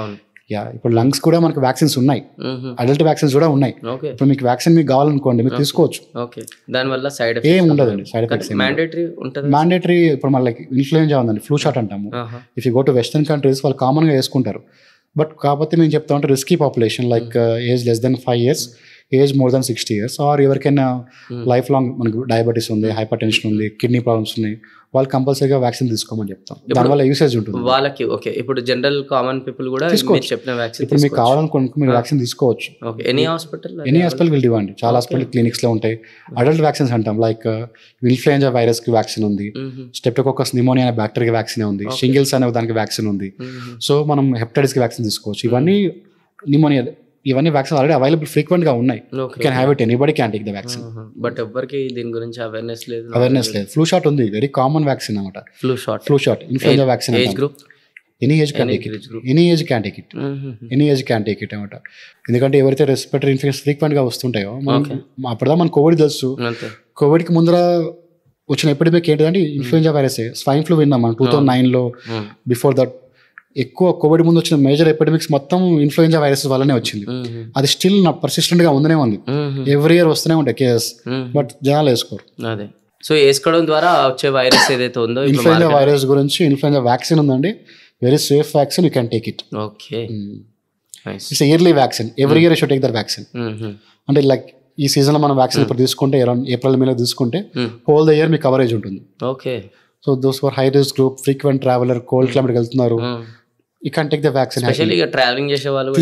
యా ఇప్పుడు లంగ్స్ కూడా మనకి వ్యాక్సిన్స్ ఉన్నాయి, అడల్ట్ వ్యాక్సిన్స్ కూడా ఉన్నాయి. ఓకే. ఇప్పుడు మీకు వ్యాక్సిన్ మీకు కావాలనుకోండి మీరు తీసుకోవచ్చు. ఓకే. దానివల్ల సైడ్ ఏం ఎఫెక్ట్స్ ఉండదండి, సైడ్ ఎఫెక్ట్స్ మ్యాండేటరీ ఉంటుంది. మ్యాండేటరీ ఇప్పుడు మన లైక్ ఇన్ఫ్లుయెంజా ఉందండి, ఫ్లూ షాట్ అంటాము. If you go to western countries వాళ్ళు కామన్గా వేసుకుంటారు. బట్ కాకపోతే మేము చెప్తా ఉంటే risky population like age less than five years age more than sixty years or ఎవరికైనా లైఫ్ లాంగ్ మనకు డయాబెటీస్ ఉంది, హైపర్ టెన్షన్ ఉంది, కిడ్నీ ప్రాబ్లమ్స్ ఉన్నాయి, వాళ్ళు కంపల్సరీగా వ్యాక్సిన్ తీసుకోమని చెప్తాం. దానివల్ల యూసేజ్ ఉంటుంది వాళ్ళకి. ఓకే. ఇప్పుడు జనరల్ కామన్ పీపుల్ కూడా మీరు చెప్పిన వ్యాక్సిన్ ఇప్పుడు మీకు కావాలనుకోండి మీరు వ్యాక్సిన్ తీసుకోవచ్చు. Okay. Any hospital any hospital will ఇవ్వండి, చాలా హాస్పిటల్ క్లినిక్స్ లో ఉంటాయి. అడల్ట్ వ్యాక్సిన్స్ అంటాం లైక్ ఇన్ఫ్లుయెంజా వైరస్ కి వ్యాక్సిన్ ఉంది, స్టెప్టోకోకస్ నిమోనియా అనే బ్యాక్టీరియా వ్యాక్సిన్ ఉంది, షింగిల్స్ అనే దానికి వ్యాక్సిన్ ఉంది. సో మనం హెపటైటిస్ కి వ్యాక్సిన్ తీసుకోవచ్చు. ఇవన్నీ నిమోనియా ఇవన్నీ వ్యాక్సిన్ ఆల్రెడీ అవైలబుల్ ఫ్రీక్వెంట్ గా ఉన్నాయి. Can have it, anybody can take the vaccine. But ఎవరికి దీని గురించి అవేర్నెస్ లేదు. అవేర్నెస్ లేదు. ఫ్లూ షాట్ ఉంది, వెరీ కామన్ వ్యాక్సిన్ అన్నమాట. Flu shot flu shot influenza vaccine. Age group any age can take it, any age can take it, any age can take it అనమాట. ఎందుకంటే ఎవరైతే రెస్పిరేటరీ ఇన్ఫెక్షన్స్ ఫ్రీక్వెంట్ గా వస్తుంటాయో, అప్పుడుదా మన Covid తెలుసు. Covid కి ముందర వచ్చిన ఎపిడమిక్ ఏంటంటే ఇన్ఫ్లుయెంజా వైరస్, స్వైన్ ఫ్లూ విన్నాం మనం టూ థౌసండ్ నైన్ లో. బిఫోర్ దట్ ఎక్కువ కోవిడ్ ముందు వచ్చిన మేజర్ ఎపిడమిక్స్ మొత్తం ఇన్ఫ్లుయెంజా వైరస్ వల్లనే వచ్చింది. అది స్టిల్ నా పర్సిస్టెంట్ గా ఉందనే ఉంది, ఎవ్రీ ఇయర్ వస్తూనే ఉంటాయి కేసెస్, బట్ జనాలు వేసుకోరు. అదే. సో వేసుకోవడం ద్వారా వచ్చే వైరస్ ఏదైతే ఉందో ఇన్ఫ్లుయెంజా వైరస్ గురించి ఇన్ఫ్లుయెంజా వ్యాక్సిన్ ఉందండి, very safe vaccine, you can take it. Okay. It's yearly vaccine, every year you should take that vaccine. అంటే లైక్ ఈ సీజన్ లో మనం వ్యాక్సిన్ ఇప్పుడు తీసుకుంటే అరౌండ్ ఏప్రిల్ మేలో తీసుకుంటే హోల్ ద ఇయర్ మీ కవరేజ్ ఉంటుంది. Okay. So those for high risk group, frequent traveller, cold climate వెళ్తున్నారు, you can take the vaccine. Specially travelling చేసే వాళ్ళు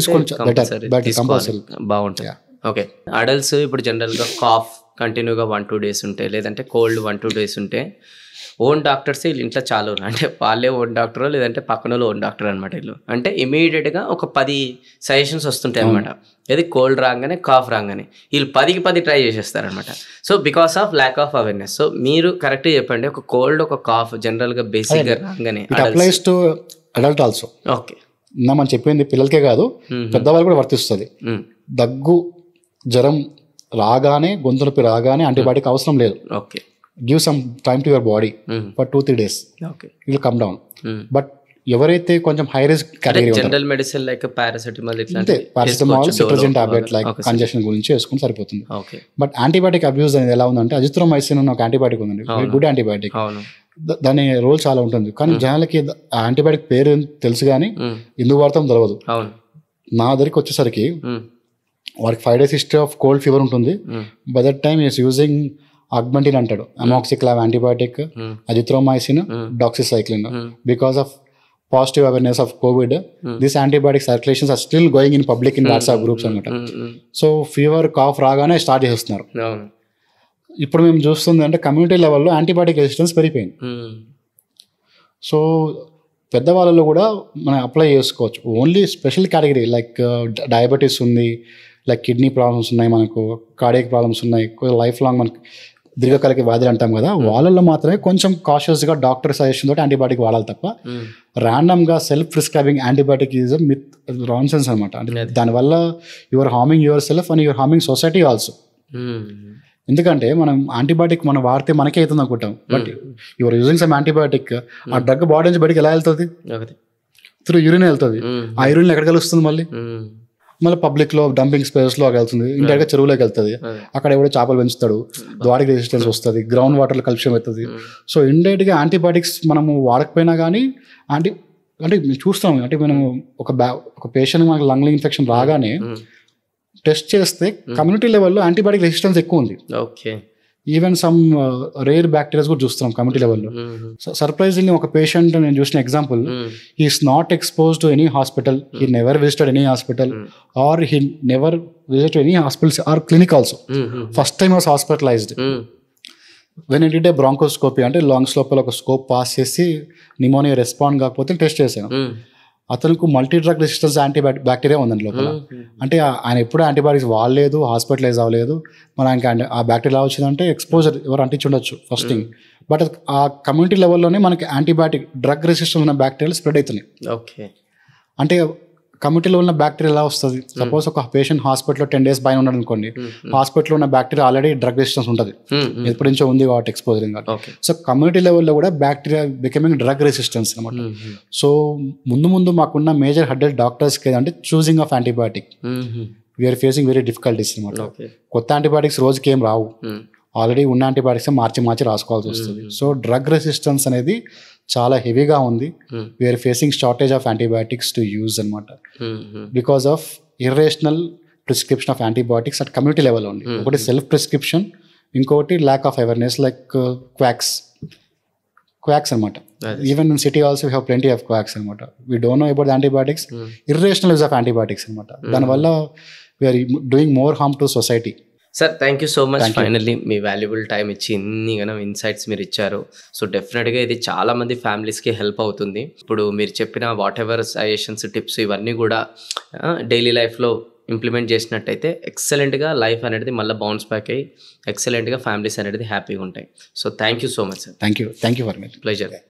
బాగుంటుంది. ఓకే. అడల్ట్స్ ఇప్పుడు జనరల్గా కాఫ్ కంటిన్యూగా వన్ టూ డేస్ ఉంటాయి, లేదంటే కోల్డ్ వన్ టూ డేస్ ఉంటే ఓన్ డాక్టర్స్ వీళ్ళు ఇంట్లో చాలా అంటే వాళ్ళే ఓన్ డాక్టర్ లేదంటే పక్కన ఓన్ డాక్టర్ అనమాట. వీళ్ళు అంటే ఇమీడియట్గా ఒక పది సజెషన్స్ వస్తుంటాయి అనమాట. ఏది కోల్డ్ రాగానే కాఫ్ రాగానే వీళ్ళు పదికి పది ట్రై చేసేస్తారనమాట. So because of lack of awareness. So మీరు కరెక్ట్గా చెప్పండి, ఒక కోల్డ్ ఒక కాఫ్ జనరల్గా బేసిక్గా రాగానే applies to adult also. Okay. నా మనం చెప్పింది పిల్లలకే కాదు పెద్దవాళ్ళు కూడా వర్తిస్తుంది. దగ్గు జ్వరం రాగానే, గొంతు నొప్పి రాగానే యాంటీబయాటిక్ అవసరం లేదు. Okay. Give some time to your body for two three days, it will come down. But ఎవరైతే కొంచెం high risk category general medicine like paracetamol అంటే paracetamol, cetirizine tablet like congestion గురించి వేసుకుని సరిపోతుంది. బట్ యాంటీబయాటిక్ అబ్యూస్ అనేది ఎలా ఉందంటే azithromycin అనే ఒక యాంటీబయాటిక్ ఉందండి, వెరీ గుడ్ యాంటీబయాటిక్. దాని రోల్ చాలా ఉంటుంది, కానీ జనాలకి యాంటీబయాటిక్ పేరు తెలుసు కానీ ఎందుకు వాడతాం తెలియదు. నా దగ్గరికి వచ్చేసరికి వాడికి five days history of cold fever ఉంటుంది. By that time is using Augmentin అంటాడు, amoxiclav antibiotic, azithromycin, doxycycline. Because of positive awareness of covid, this antibiotic circulations are still going in public in WhatsApp groups అనమాట. So fever cough రాగానే start చేస్తున్నారు. ఇప్పుడు మేము చూస్తుంది అంటే community లెవెల్లో antibiotic resistance పెరిగిపోయింది. సో పెద్దవాళ్ళలో కూడా మనం అప్లై చేసుకోవచ్చు. Only special category like diabetes ఉంది, లైక్ కిడ్నీ ప్రాబ్లమ్స్ ఉన్నాయి, మనకు కార్డియాక్ ప్రాబ్లమ్స్ ఉన్నాయి, లైఫ్ లాంగ్ మనకు దీర్ఘకాలిక వ్యాధులు అంటాం కదా, వాళ్ళల్లో మాత్రమే కొంచెం కాషియస్గా డాక్టర్ సజెషన్ తోటి యాంటీబయాటిక్ వాడాలి తప్ప ర్యాండమ్గా self prescribing antibiotic is myth nonsense అనమాట. అంటే దానివల్ల your harming your self and your harming society also. ఎందుకంటే మనం యాంటీబయాటిక్ మనం వాడితే మనకే అవుతుంది అనుకుంటాం, but your using some antibiotic, ఆ డ్రగ్ బాడీ నుంచి బయటకి ఎలా వెళ్తుంది? త్రూ యూరిన్ వెళ్తుంది. ఆ యూరిన్ ఎక్కడ కలుస్తుంది? మళ్ళీ మళ్ళీ పబ్లిక్ లో డంపింగ్ స్పేస్ లో వెళ్తుంది, ఇండైరెక్ట్ గా చెరువులోకి వెళ్తుంది. అక్కడ ఎవడో చేపలు పెంచుతాడు, వాడికి రెసిస్టెన్స్ వస్తుంది, గ్రౌండ్ వాటర్ లో కలుషితం అవుతుంది. సో ఇండైరెక్ట్ గా యాంటీబయాటిక్స్ మనము వాడకపోయినా కానీ యాంటీ అంటే చూస్తాం అంటే మనం ఒక బ్యా ఒక పేషెంట్ మనకు లంగ్ ఇన్ఫెక్షన్ రాగానే టెస్ట్ చేస్తే కమ్యూనిటీ లెవెల్లో యాంటీబయాటిక్ రెసిస్టెన్స్ ఎక్కువ ఉంది. Okay. Even some rare bacterias కూడా చూస్తున్నాం కమ్యూనిటీ లెవెల్లో. సర్ప్రైజింగ్లీ ఒక పేషెంట్ నేను చూసిన example, he is not expose to any hospital, he never visited any hospital or he never visited any hospitals or clinic also. First time was hospitalized. When it it a bronchoscopy అంటే lungs లోపల ఒక scope pass చేసి pneumonia respond కాకపోతే test చేశాను. అతనికి multi drug resistance antibiotic bacteria ఉందండి లోపల. అంటే ఆయన ఎప్పుడు యాంటీబయాటిక్స్ వాడలేదు, హాస్పిటలైజ్ అవ్వలేదు. మరి ఆయనకి ఆ బ్యాక్టీరియా వచ్చిందంటే ఎక్స్పోజర్ ఎవరు అంటించుండొచ్చు ఫస్ట్ థింగ్. బట్ ఆ కమ్యూనిటీ లెవెల్లోనే మనకి యాంటీబయాటిక్ డ్రగ్ రెసిస్టెన్స్ ఉన్న బ్యాక్టీరియాలు స్ప్రెడ్ అవుతున్నాయి. ఓకే. అంటే కమ్యూనిటీలో ఉన్న బ్యాక్టీరియా ఎలా వస్తుంది? సపోజ్ ఒక పేషెంట్ హాస్పిటల్లో టెన్ డేస్ పైన ఉన్నాడు అనుకోండి, హాస్పిటల్లో ఉన్న బ్యాక్టీరియా ఆల్రెడీ డ్రగ్ రెసిస్టెన్స్ ఉంటుంది, ఎప్పటి నుంచో ఉంది కాబట్టి ఎక్స్పోజరింగ్ కాబట్టి. సో కమ్యూనిటీ లెవెల్లో కూడా బ్యాక్టీరియా బికమింగ్ డ్రగ్ రెసిస్టెన్స్ అనమాట. సో ముందు ముందు మాకున్న మేజర్ హడ్డల్ డాక్టర్స్కి ఏదంటే choosing of antibiotic, we are facing very difficulties అనమాట. కొత్త యాంటీబయాటిక్స్ రోజుకి ఏం రావు, ఆల్రెడీ ఉన్న యాంటీబయాటిక్స్ మార్చి మార్చి రాసుకోవాల్సి వస్తుంది. సో డ్రగ్ రెసిస్టెన్స్ అనేది చాలా హెవీగా ఉంది. We are facing shortage of antibiotics to use అనమాట, because of irrational prescription of antibiotics at community లెవెల్లో ఉంది. ఒకటి సెల్ఫ్ ప్రిస్క్రిప్షన్, ఇంకొకటి lack of awareness like quacks quacks అనమాట. Even in city also we have plenty of quacks అనమాట. We don't know about antibiotics, irrational use of antibiotics అనమాట. దానివల్ల we are doing more harm to society. Sir thank you so much. Finally మీ valuable time ఇచ్చి ఇన్ని గానం insights మీరు ఇచ్చారు. So డెఫినెట్గా ఇది చాలా మంది ఫ్యామిలీస్కి హెల్ప్ అవుతుంది. ఇప్పుడు మీరు చెప్పిన వాట్ ఎవర్ సజెషన్స్, టిప్స్ ఇవన్నీ కూడా డైలీ లైఫ్లో ఇంప్లిమెంట్ చేసినట్టయితే ఎక్సలెంట్గా లైఫ్ అనేది మళ్ళీ బౌన్స్ బ్యాక్ అయ్యి ఎక్సలెంట్గా ఫ్యామిలీస్ అనేది హ్యాపీగా ఉంటాయి. So thank you so much sir. Thank you thank you for me pleasure.